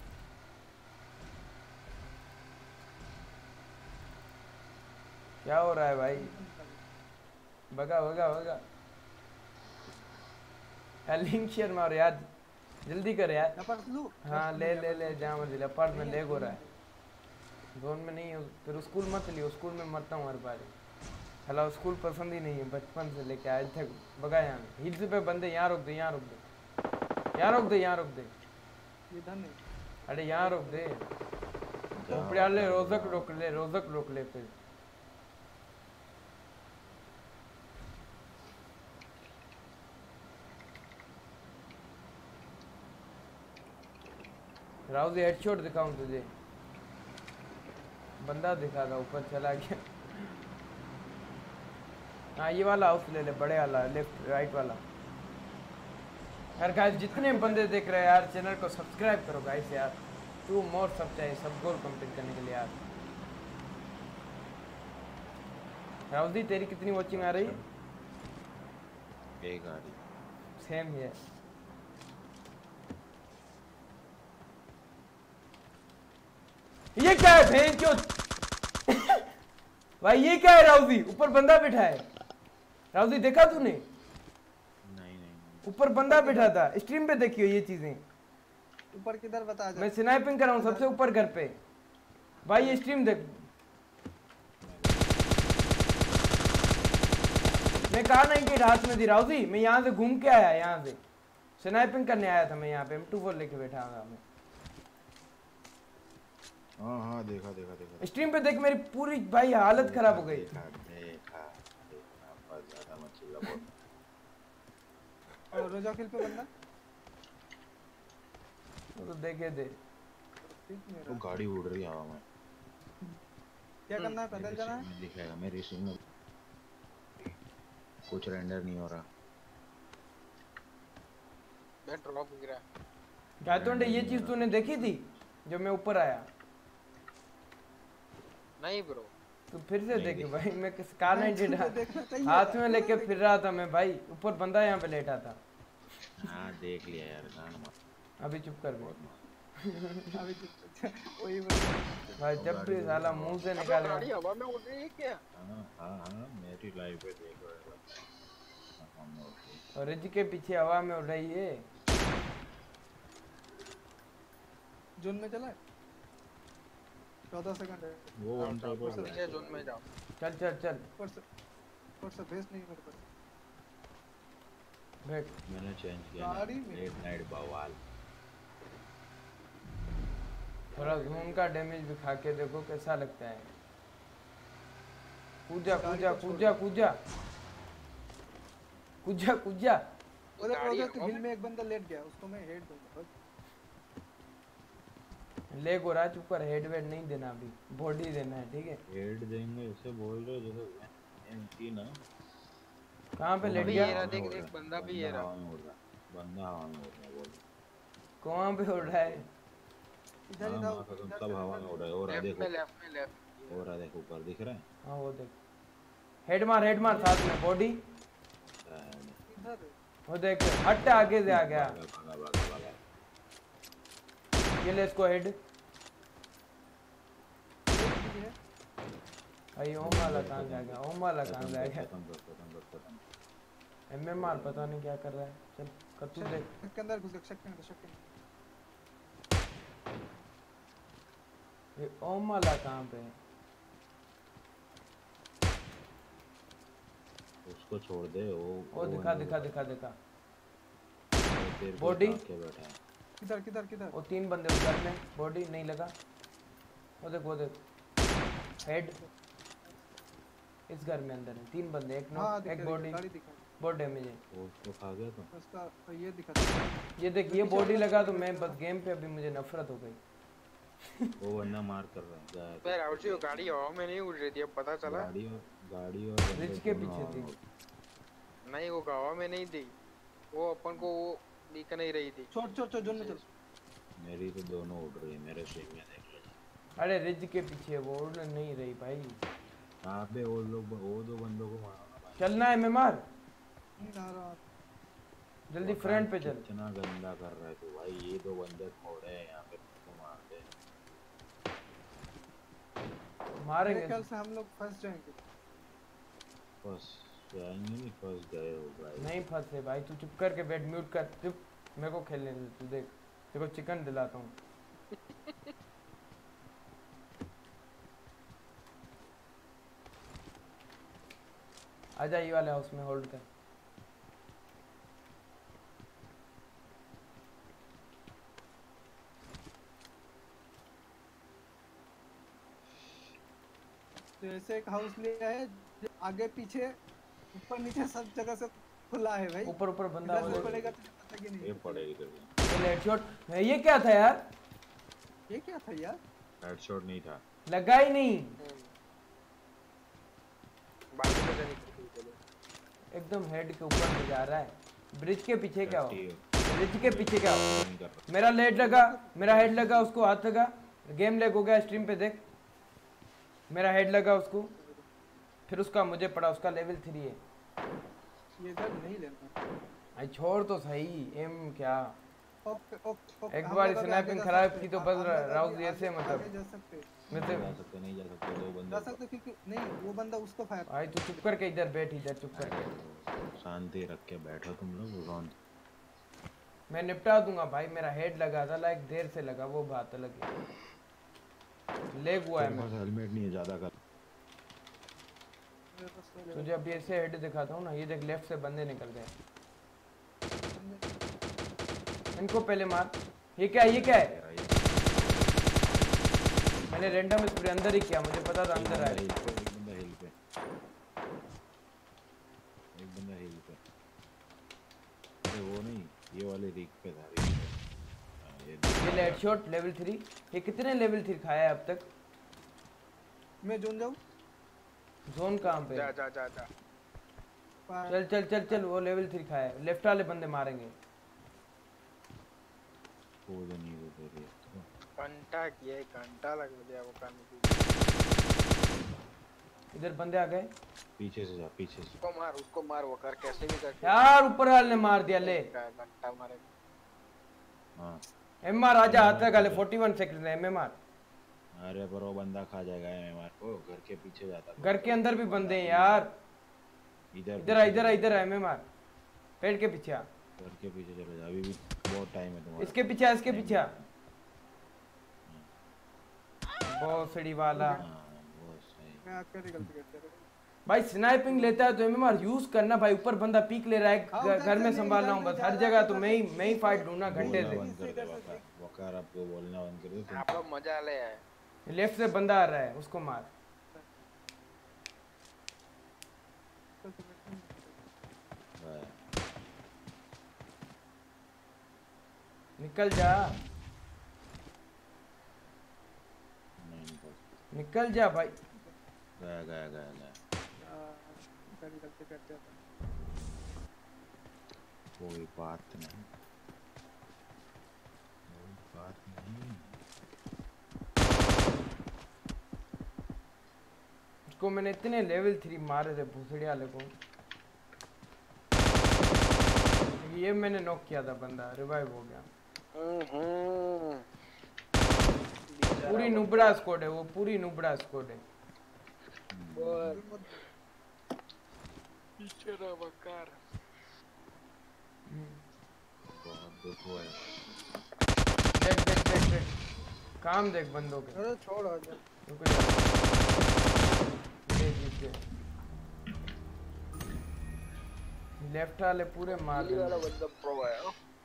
क्या हो रहा है भाई? भगा यार, लिंक शेयर मारो यार, जल्दी कर यार। हाँ ले जहाँ मर्जी ले, पर में लेग हो रहा है। जोन में नहीं हो फिर स्कूल मत लियो, स्कूल में मरता हूँ हर बार। हला स्कूल पसंद ही नहीं है, बचपन से लेके आज तक भगा यहाँ। हिल्स पे बंदे, यहाँ रोक दे। अरे यहाँ रोक दे। उपड़े रोजक रोक ले फिर। राउजी हेडशॉट दिखाऊं तुझे? बंदा दिखा था, ऊपर चला गया। हाँ ये वाला हाउस ले ले, बड़े वाला, लेफ्ट राइट वाला। यार गाइस जितने बंदे देख रहे हैं यार, चैनल को सब्सक्राइब करो गाइस यार। 2 मोर सब चाहिए, सब गोल कंप्लीट करने के लिए यार। राउजी तेरी कितनी वॉचिंग आ रही? एक आ रही। सेम है। ये क्या है भें क्यों? भाई ये क्या है राउजी? ऊपर बंदा बैठा है। राउजी देखा तूने? नहीं ऊपर बंदा बैठा था। स्ट्रीम पे देखियो ये चीजें। ऊपर किधर बता जा। मैं स्नाइपिंग कर रहा हूँ सबसे ऊपर घर पे। भाई ये स्ट्रीम देख। मैं कहा नहीं कि हाथ में थी राउजी, मैं यहाँ से घूम के आया, यहाँ से स्नाइपिंग करने आया था मैं। यहाँ पे M24 लेके बैठा हुआ मैं। हाँ देखा। स्ट्रीम पे देख, मेरी पूरी भाई हालत खराब हो गई। देखा बस ज्यादा मत चिल्ला बोल। और रोजा किल पे बंदा वो तो देखे दे। वो गाड़ी उड़ रही है हवा में। क्या करना है? पैदल जाना है? दिखेगा मेरी सीन में कुछ रेंडर नहीं हो रहा। मैं ड्रॉप गिरा। गायतोंडे ये चीज तूने देखी थी जब मैं ऊपर आया? नहीं ब्रो, तू फिर से देख भाई। मैं किस कार 90 हाथ में लेके फिर रहा था मैं भाई। ऊपर बंदा यहाँ पे लेटा था। हाँ देख लिया यार, गान मार। अभी चुप कर बहुत। अभी वही भाई जब भी साला मुंह से निकाल गाड़ी हवा में उड़ रही है क्या? हाँ मेरी लाइव पे देख रहे हो। और रिज के पीछे हवा में उड़ रही है। जोन में चला है 14 सेकंड है। वो वन टॉप पर पीछे जोन में जाओ। चल ऊपर से भेस नहीं मेरे पास। बैठ। मैंने चेंज किया गाड़ी में। लेट नाइट बवाल। थोड़ा जून का डैमेज भी खा के देखो कैसा लगता है। कूदा उधर हिल में एक बंदा लेट गया, उसको मैं हेड दूंगा। लेग हो रहा है, चुप कर। हेड वेड नहीं देना अभी, बॉडी देना है, ठीक है? हेड देंगे इसे बोल रहे हो जैसे एमटी ना। कहाँ पे लेट अभी गया? ये रहा, देख बंदा भी ये रहा। बंदा हवा में उड़ रहा है। बोल कहाँ पे उड़ रहा है? इधर ही था। सब हवा में उड़ रहा है। और देखो लेफ्ट में और देखो ऊपर दिख रहा है। हाँ वो देख। हेड मार साथ में बॉडी। इधर वो देख हट आगे से आ गया। भागा। ये ले इसको हेड। भाई ओम वाला कहाँ जा गया? ओम वाला कहाँ जा गया? खत्म। एमएमआर पता नहीं क्या कर रहा है। चल कर तू देख। शक के अंदर घुस गया, शक के अंदर। ये ओम वाला कहाँ पे है? उसको छोड़ दे। वो दिखा तेरे को बॉडी उठा के बैठा है। किधर? वो 3 बंदे उधर में। बॉडी नहीं लगा। वो देख हेड इस घर में अंदर है। 3 बंदे, एक नॉक, एक बॉडी। गाड़ी दिखा, बहुत डैमेज है वो उसको खा गया तो उसका ये दिखा। ये देख, ये बॉडी लगा तो मैं बस गेम पे अभी मुझे नफरत हो गई। वो बंदा मार कर रहा है। जा यार राहुल जी वो गाड़ी हवा में नहीं उड़ रही थी, अब पता चला। गाड़ी और बंदे रिच के दोनों पीछे थी। नहीं वो हवा में नहीं थी, वो अपन को वो दिख नहीं रही थी। छोड़ जोन में चल। मेरी तो दोनों उड़ रही है। मेरे से में देख ले। अरे रिज के पीछे वो उड़ नहीं रही भाई। अबे वो दो बंदों को मारो ना भाई। चलना है एमएमआर, नहीं आ रहा। जल्दी फ्रंट पे चल। कितना गंदा कर रहा है तू भाई। ये 2 बंदे खोड़े हैं यहाँ पे, तुमको मार दे। मेरे मारेंगे। ख्याल से हम लोग फंस जाएंगे। बस जाएंगे नहीं, फंस गए हो भाई। नहीं फंसे भाई, तू चुप करके बैठ, म्यूट कर चुप। मेरे को खेलने दे। तू देख, तेरे को चिकन दिलाता हूँ। आजा ये वाले हाउस में होल्ड कर। तो ऐसे एक हाउस लिया है जो आगे पीछे ऊपर नीचे सब जगह से खुला है भाई। ऊपर बंदा इधर से बोले पड़ेगा तो पता कि नहीं। ये पड़े इधर। हेडशॉट। ये क्या था यार? ये क्या था यार? हेडशॉट नहीं था। लगा ही नहीं। बाकी तो जाने की चलो। एकदम हेड के ऊपर ले जा रहा है। ब्रिज के पीछे क्या हो? नहीं ब्रिज के पीछे क्या हो? कर रहा। मेरा लेट लगा, मेरा हेड लगा, उसको हाथ लगा। गेम लैग हो गया, स्ट्रीम पे देख। मेरा हेड लगा उसको, फिर उसका मुझे पड़ा। उसका लेवल 3 है। ये गन नहीं लेना। भाई छोड़ तो सही। एम क्या ओके एक बार स्नैपिंग खराब की तो बस राउज ऐसे मतलब जा सकते मैं तो नहीं जा सकते 2 बंदे जा सकते क्योंकि नहीं वो बंदा उसको फायर। भाई तू चुप करके इधर बैठ, इधर चुप करके शांति रख के बैठो तुम लोग। रॉन मैं निपटा दूंगा भाई। मेरा हेड लगा था, लाइक देर से लगा, वो बात अलग है। लेग हुआ है। मैं हेलमेट नहीं है ज्यादा कर। तुझे अभी ऐसे हेड दिखाता हूँ ना। ये देख, लेफ्ट से बंदे निकल गए। इनको पहले मार। ये क्या है? मैंने रैंडम स्प्रे अंदर ही किया, मुझे पता था अंदर आए। एक बंदा हिल पे। अरे वो नहीं, ये वाले रिक पे था। ये हेडशॉट लेवल 3। ये कितने लेवल 3 खाया है अब तक? मैं जोन जाऊं? जोन कहाँ पे? जा चल वो लेवल 3 खाया है। लेफ्ट वाले बंदे मारेंगे। कूद नहीं वो दे रही घंटा किया है, घंटा लग गया वो करने के। इधर बंदे आ गए। पीछे से जा, पीछे से। उसको मार वो कर कैसे भी करके। यार ऊपर वाले ने मार दिया। ले घंटा मारे। हाँ एमआर आजा, हाथ लगा ले। 41 सेकंड है एमआर। अरे पर वो बंदा खा जाएगा एमआर को। घर के पीछे जाता। घर के अंदर भी बंदे हैं यार। इधर एमआर पेड़ के पीछे। घर के पीछे चले जा, अभी भी बहुत टाइम है तुम्हारा। इसके पीछे बहुत सड़ी वाला। बहुत सही। मैं आपका गलती करता हूं भाई स्नाइपिंग लेता है तो एमआर यूज करना भाई। ऊपर बंदा पीक ले रहा है, घर में संभाल रहा हूँ बस। हर जगह तो मैं ही फाइट ढूंढना घंटे से। वकार आपको बोलना बंद कर दो। आप लोग मजा ले आए। लेफ्ट से बंदा आ रहा है, उसको मार। निकल जा, निकल जा भाई। गया गलती करते हैं। कोई बात नहीं। उसको मैंने इतने लेवल 3 मारे थे भूसड़ी वाले को। ये मैंने नॉक किया था, बंदा रिवाइव हो गया। पूरी नुबड़ा स्क्वाड है वो, पूरी नुबड़ा स्क्वाड है। पीछे रहा बकार। बहुत दुख हुआ है। देख देख देख देख काम देख बंदों के। अरे छोड़ आजा। रुको यार। ले जीत गए। लेफ्ट वाले पूरे मार दिल्ली वाला दिए। बंदा प्रो है।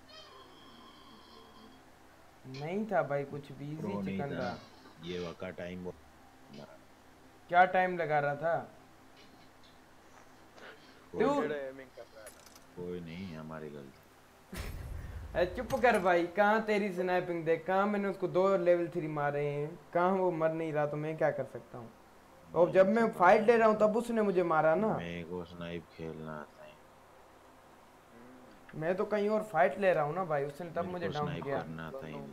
नहीं था भाई कुछ भी इजी प्रो नहीं चिकन था। था। ये वका टाइम क्या टाइम लगा रहा था? कोई एमिंग कर रहा था। कोई नहीं हमारी गलती। अरे चुप कर भाई, कहाँ तेरी स्नाइपिंग देख, कहाँ मैंने उसको 2 लेवल 3 मारे हैं, कहाँ वो मर नहीं रहा, तो मैं क्या कर सकता हूँ? और जब मैं फाइट ले रहा हूँ तब उसने मुझे मारा ना। मेरे को स्नाइप खेलना आता है। मैं तो कहीं और फाइट ले रहा हूँ ना भाई, उसने तब मुझे डाउन स्नाइप किया। करना आता ही नहीं।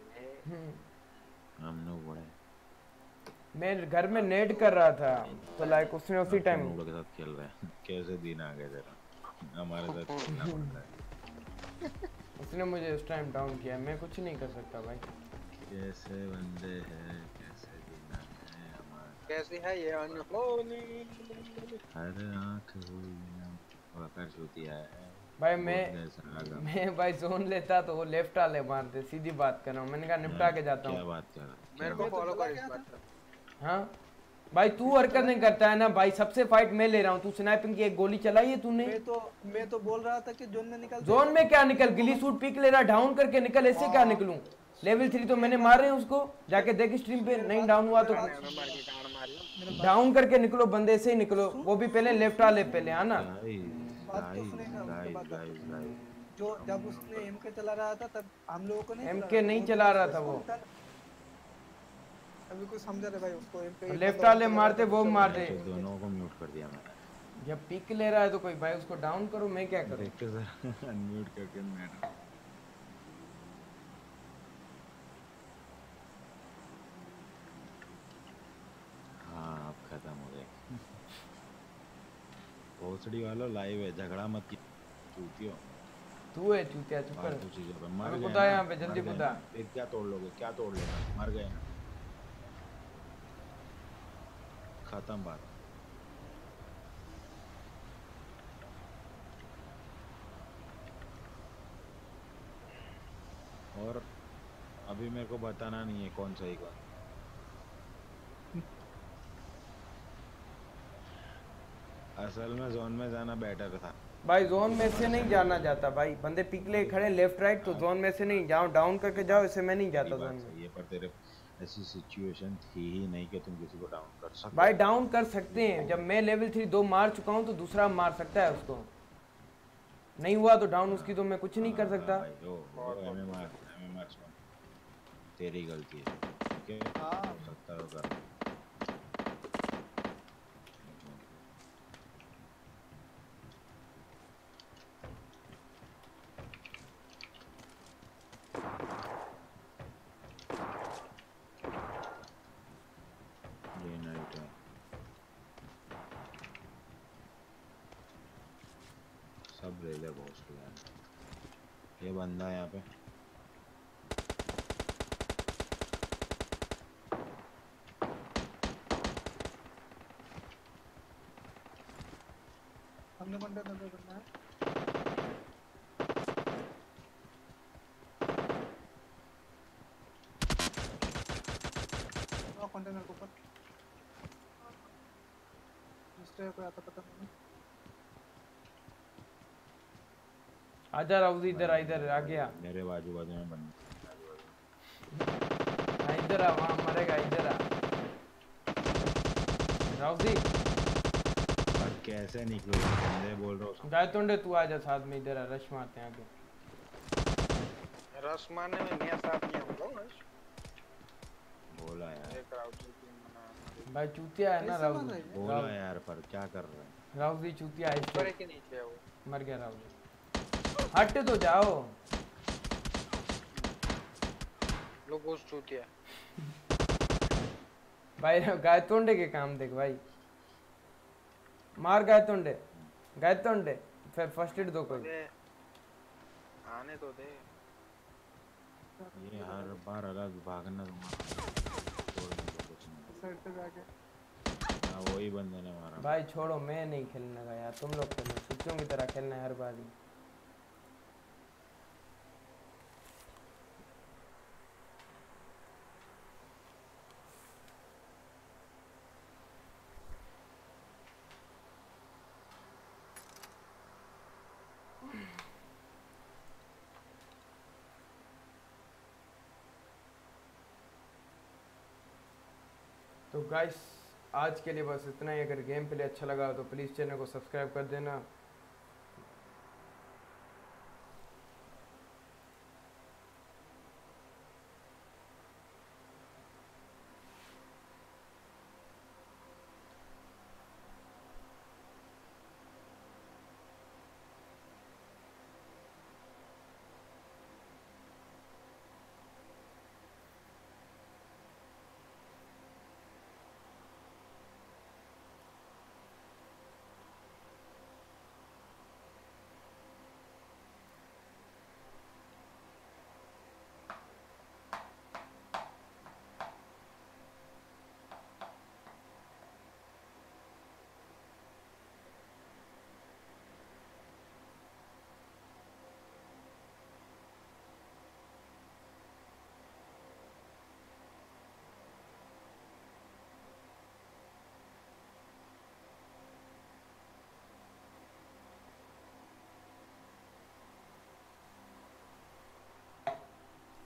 हम लोग बड़े मैं घर में नेट कर रहा था तो लाइक उसने उसी टाइम लोगों के साथ खेल रहे हैं। कैसे दिन आ गए तेरा हमारे साथ खेलना पड़ता है। उसने मुझे उस टाइम डाउन किया, मैं कुछ नहीं कर सकता भाई। कैसे बंदे हैं कैसे दिन आ गए हमारे। कैसी है ये अनहोनी। हर आँख हुई ना वकर चूतिया है भाई मैं भाई जोन लेता तो वो लेफ्ट वाले मारते, सीधी बात कर रहा हूँ। मैंने कहा निपटा के जाता क्या हूँ। बात कर रहा है? मेरे को फॉलो कर इस बात पे। हाँ भाई तू हरकत नहीं करता है ना भाई, सबसे फाइट मैं ले रहा हूँ, तू स्नाइपिंग की एक गोली चलाई है तूने। मैं तो बोल रहा था कि जोन में निकल। जोन में क्या निकल, गिली सूट पीक ले रहा, डाउन करके निकल, ऐसे क्या निकलूं? लेवल 3 तो मैंने मारे हैं उसको, जाके देख स्ट्रीम पे। नहीं डाउन हुआ तो डाउन करके निकलो, बंदे से ही निकलो, वो भी पहले लेफ्ट वाले पहले आना। जो जब उसने एमके चला रहा था तब हम लोगों को नहीं एमके नहीं चला रहा था वो। अभी कुछ समझा रहे भाई उसको एमके लेफ्ट वाले मारते वो मार दे। दोनों को म्यूट कर दिया मैंने। जब पिक ले रहा है तो कोई भाई उसको डाउन करो, मैं क्या करूं? अनम्यूट करके मैटर। हाँ अब खत्म हो गए। भोसड़ी वालों लाइव है, झगड़ा मत की चूतियो। तू है चूतिया, चुप कर। तू चीजों पे मर अबे गए कुत्ता ना, यहाँ पे जल्दी मर गए कुत्ता। ना। फिर क्या तोड़ लोगे, क्या तोड़ लेना, मर गए ना, खत्म बात। और अभी मेरे को बताना नहीं है कौन सही कौन। असल में जोन में जाना बेटर था भाई। जोन में से नहीं जाना जाता भाई, बंदे पिक ले खड़े लेफ्ट राइट, तो जोन में से नहीं जाओ, डाउन करके जाओ, इससे मैं नहीं जाता जोन में। ये पर तेरे ऐसी सिचुएशन थी ही नहीं कि तुम किसी को डाउन कर सकते। भाई डाउन कर सकते हैं, जब मैं लेवल 3 2 मार चुका हूँ तो दूसरा मार सकता है उसको। नहीं हुआ तो डाउन उसकी तो मैं कुछ नहीं कर सकता। MMR तेरी गलती है। ओके हो सकता है कर। ये नाइट है, सब ले ले बहुत यार। ये बंदा है यहाँ पे। हमने कंटेनर पे करना है। कंटेनर के ऊपर कोई आता पता नहीं। आजा राउज इधर आ गया। मेरे बाजू बाजू में बंदा। इधर आ, वहाँ मरेगा, इधर आ राउजी। पर कैसे निकलो बंदे बोल रहा हूँ। गायतोंडे तू आजा साथ में, इधर आ, रश मारते हैं आगे। रस मारने में नया साथ नहीं होगा। बोला यार एक राउजी भाई चूतिया है ना राउजी। बोला यार पर क्या कर रहे हैं। राउजी चूतिया है, ऊपर है कि नीचे है वो? मर गया राउजी। हट तो जाओ लोग बहुत चूतिया। भाई। गायतोंडे के काम देख भाई, मार गायतोंडे फिर फर्स्ट एड दो कोई। आने तो दे। ये हर बार अलग भागना साइड पे जाके हाँ वही बंदे ने मारा। भाई छोड़ो, मैं नहीं खेलने का यार, तुम लोग खेलो, सुच्चों की तरह खेलना है हर बारी। तो गाइस आज के लिए बस इतना ही। अगर गेम प्ले अच्छा लगा तो प्लीज़ चैनल को सब्सक्राइब कर देना।